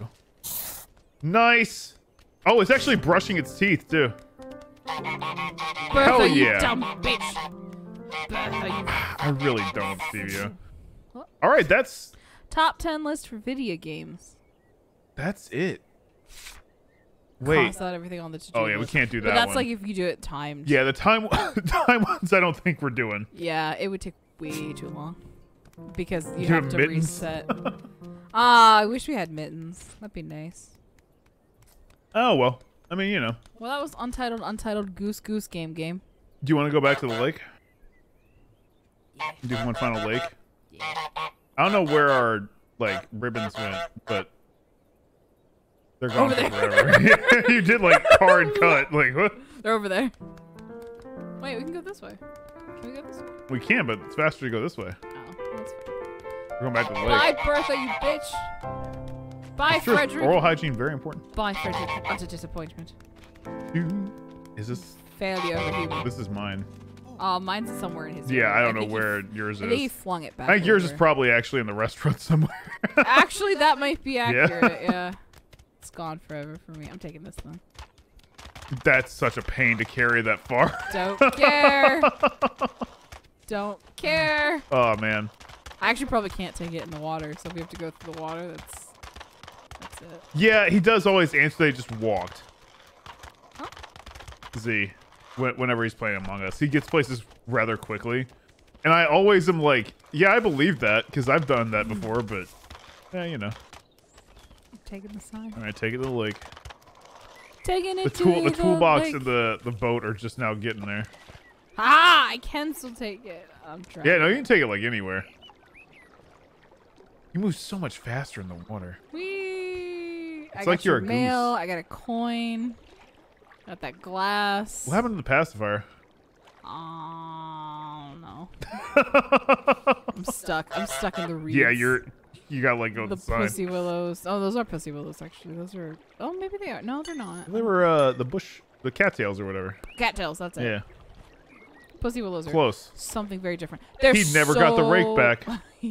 Nice. Oh, it's actually brushing its teeth too. Bertha, Hell you yeah. dumb bitch. Bertha, you... I really don't, Stevia. What? All right, that's Top ten list for video games. that's it. Wait. Cross out everything on the to-do Oh yeah, we list. can't do But that that's one. like if you do it timed. Yeah, the time time ones I don't think we're doing. Yeah, it would take way too long. Because you Do have to mittens? reset. Ah, I wish we had mittens. That'd be nice. Oh well. I mean, you know. Well, that was Untitled, Untitled Goose Goose Game Game. Do you want to go back to the lake? Do one final lake? I don't know where our like ribbons went, but they're gone Over for there. forever. You did like hard cut. Like what? They're over there. Wait, we can go this way. Can we go this way? We can, but it's faster to go this way. Oh, that's fine. We're going back to the lake. Bye, Bertha, you bitch. Bye, Sure, Frederick. oral hygiene very important. Bye, Frederick. Utter disappointment. Is this Failure of a human. this is mine? Oh, mine's somewhere in his. Yeah, area. I don't know think he where f- yours I think he is. flung it back. I think yours is over. probably actually in the restaurant somewhere. Actually, that might be accurate. Yeah. It's gone forever for me. I'm taking this one. That's such a pain to carry that far. Don't care. Don't care. Oh man. I actually probably can't take it in the water, so if we have to go through the water, that's that's it. Yeah, he does always answer they just walked. Huh? Z, wh- whenever he's playing Among Us, he gets places rather quickly. And I always am like, yeah, I believe that because I've done that before, but yeah, you know. I'm taking the sign. All right, take it to the lake. Taking it The to tool, the toolbox lake. and the the boat are just now getting there. Ah, I can still take it. I'm trying. Yeah, no, you can take it like anywhere. You move so much faster in the water. Wee. I It's got like you're your a mail. goose. I got a coin. Got that glass. What happened to the pacifier? Oh no. I'm stuck. I'm stuck in the reeds. Yeah, you're. You got to let go of the the sign. pussy willows. Oh, those are pussy willows. Actually, those are. Oh, maybe they are. No, they're not. They were uh the bush, the cattails or whatever. Cattails. That's it. Yeah, Pussy willows are close. something very different. They're He never got the rake so- back.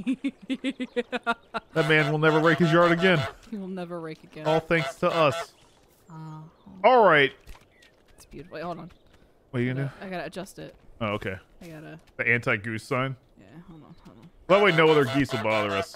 That man will never rake his yard again. He will never rake again. All thanks to us. Oh, All right. it's beautiful. Wait, hold on. What are you gonna do? I gotta adjust it. Oh, okay. I gotta. The anti-goose sign. Yeah, hold on, hold on. That way, no other geese will bother us.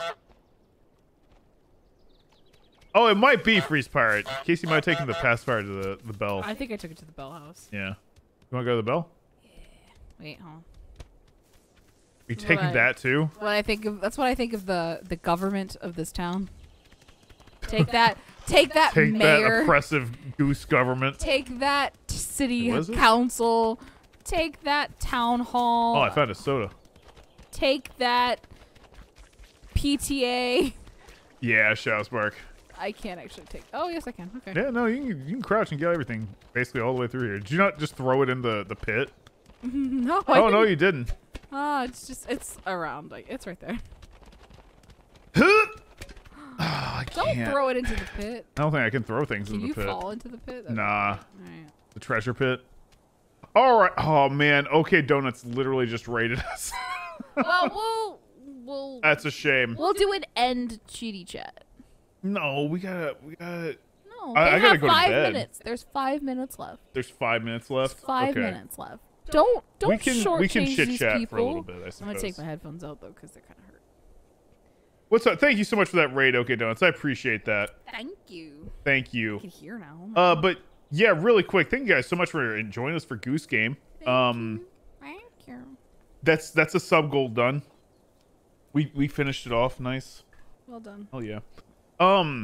Oh, it might be Freeze Pirate. Casey might have taken the pacifier to the, the bell. I think I took it to the bell house. Yeah. You want to go to the bell? Wait, hold on. Are you taking Right. that too? What I think of that's what I think of the the government of this town. Take that, take that, Take mayor. that oppressive goose government. Take that, city What is it? council. Take that, town hall. Oh, I found a soda. Take that, P T A. Yeah, Shout Spark. I can't actually take. Oh yes, I can. Okay. Yeah, no, you can, you can crouch and get everything basically all the way through here. Did you not just throw it in the, the pit? no. I Oh, no, didn't. you didn't. Ah, it's just it's around. Like it's right there. Oh, I Don't can't. throw it into the pit. I don't think I can throw things Can in you the pit. fall into the pit? That'd be- Nah. All right. The treasure pit. All right. Oh, man. Okay, Donuts literally just raided us. Well, we'll we'll That's a shame. we'll do an end cheaty chat. No, we gotta, we gotta. No, I- they I gotta have go to five bed. minutes. There's five minutes left. There's five minutes left. Five okay. minutes left. Don't don't We can we can shortchange chit these chat people. for a little bit. I I'm suppose. gonna take my headphones out though because they're kind of hurt. What's up? Thank you so much for that raid, okay, Donuts. I appreciate that. Thank you. Thank I you. can hear now. Uh, but yeah, really quick. Thank you guys so much for joining us for Goose Game. Um, Thank you. that's that's a sub goal done. We we finished it off nice. Well done. Oh yeah. Um.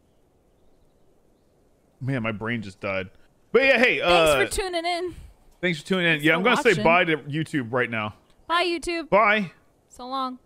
Man, my brain just died. But yeah, hey. Uh, Thanks for tuning in. thanks for tuning in. Thanks Yeah, for I'm gonna say watching. bye to YouTube right now. Bye YouTube. Bye. So long.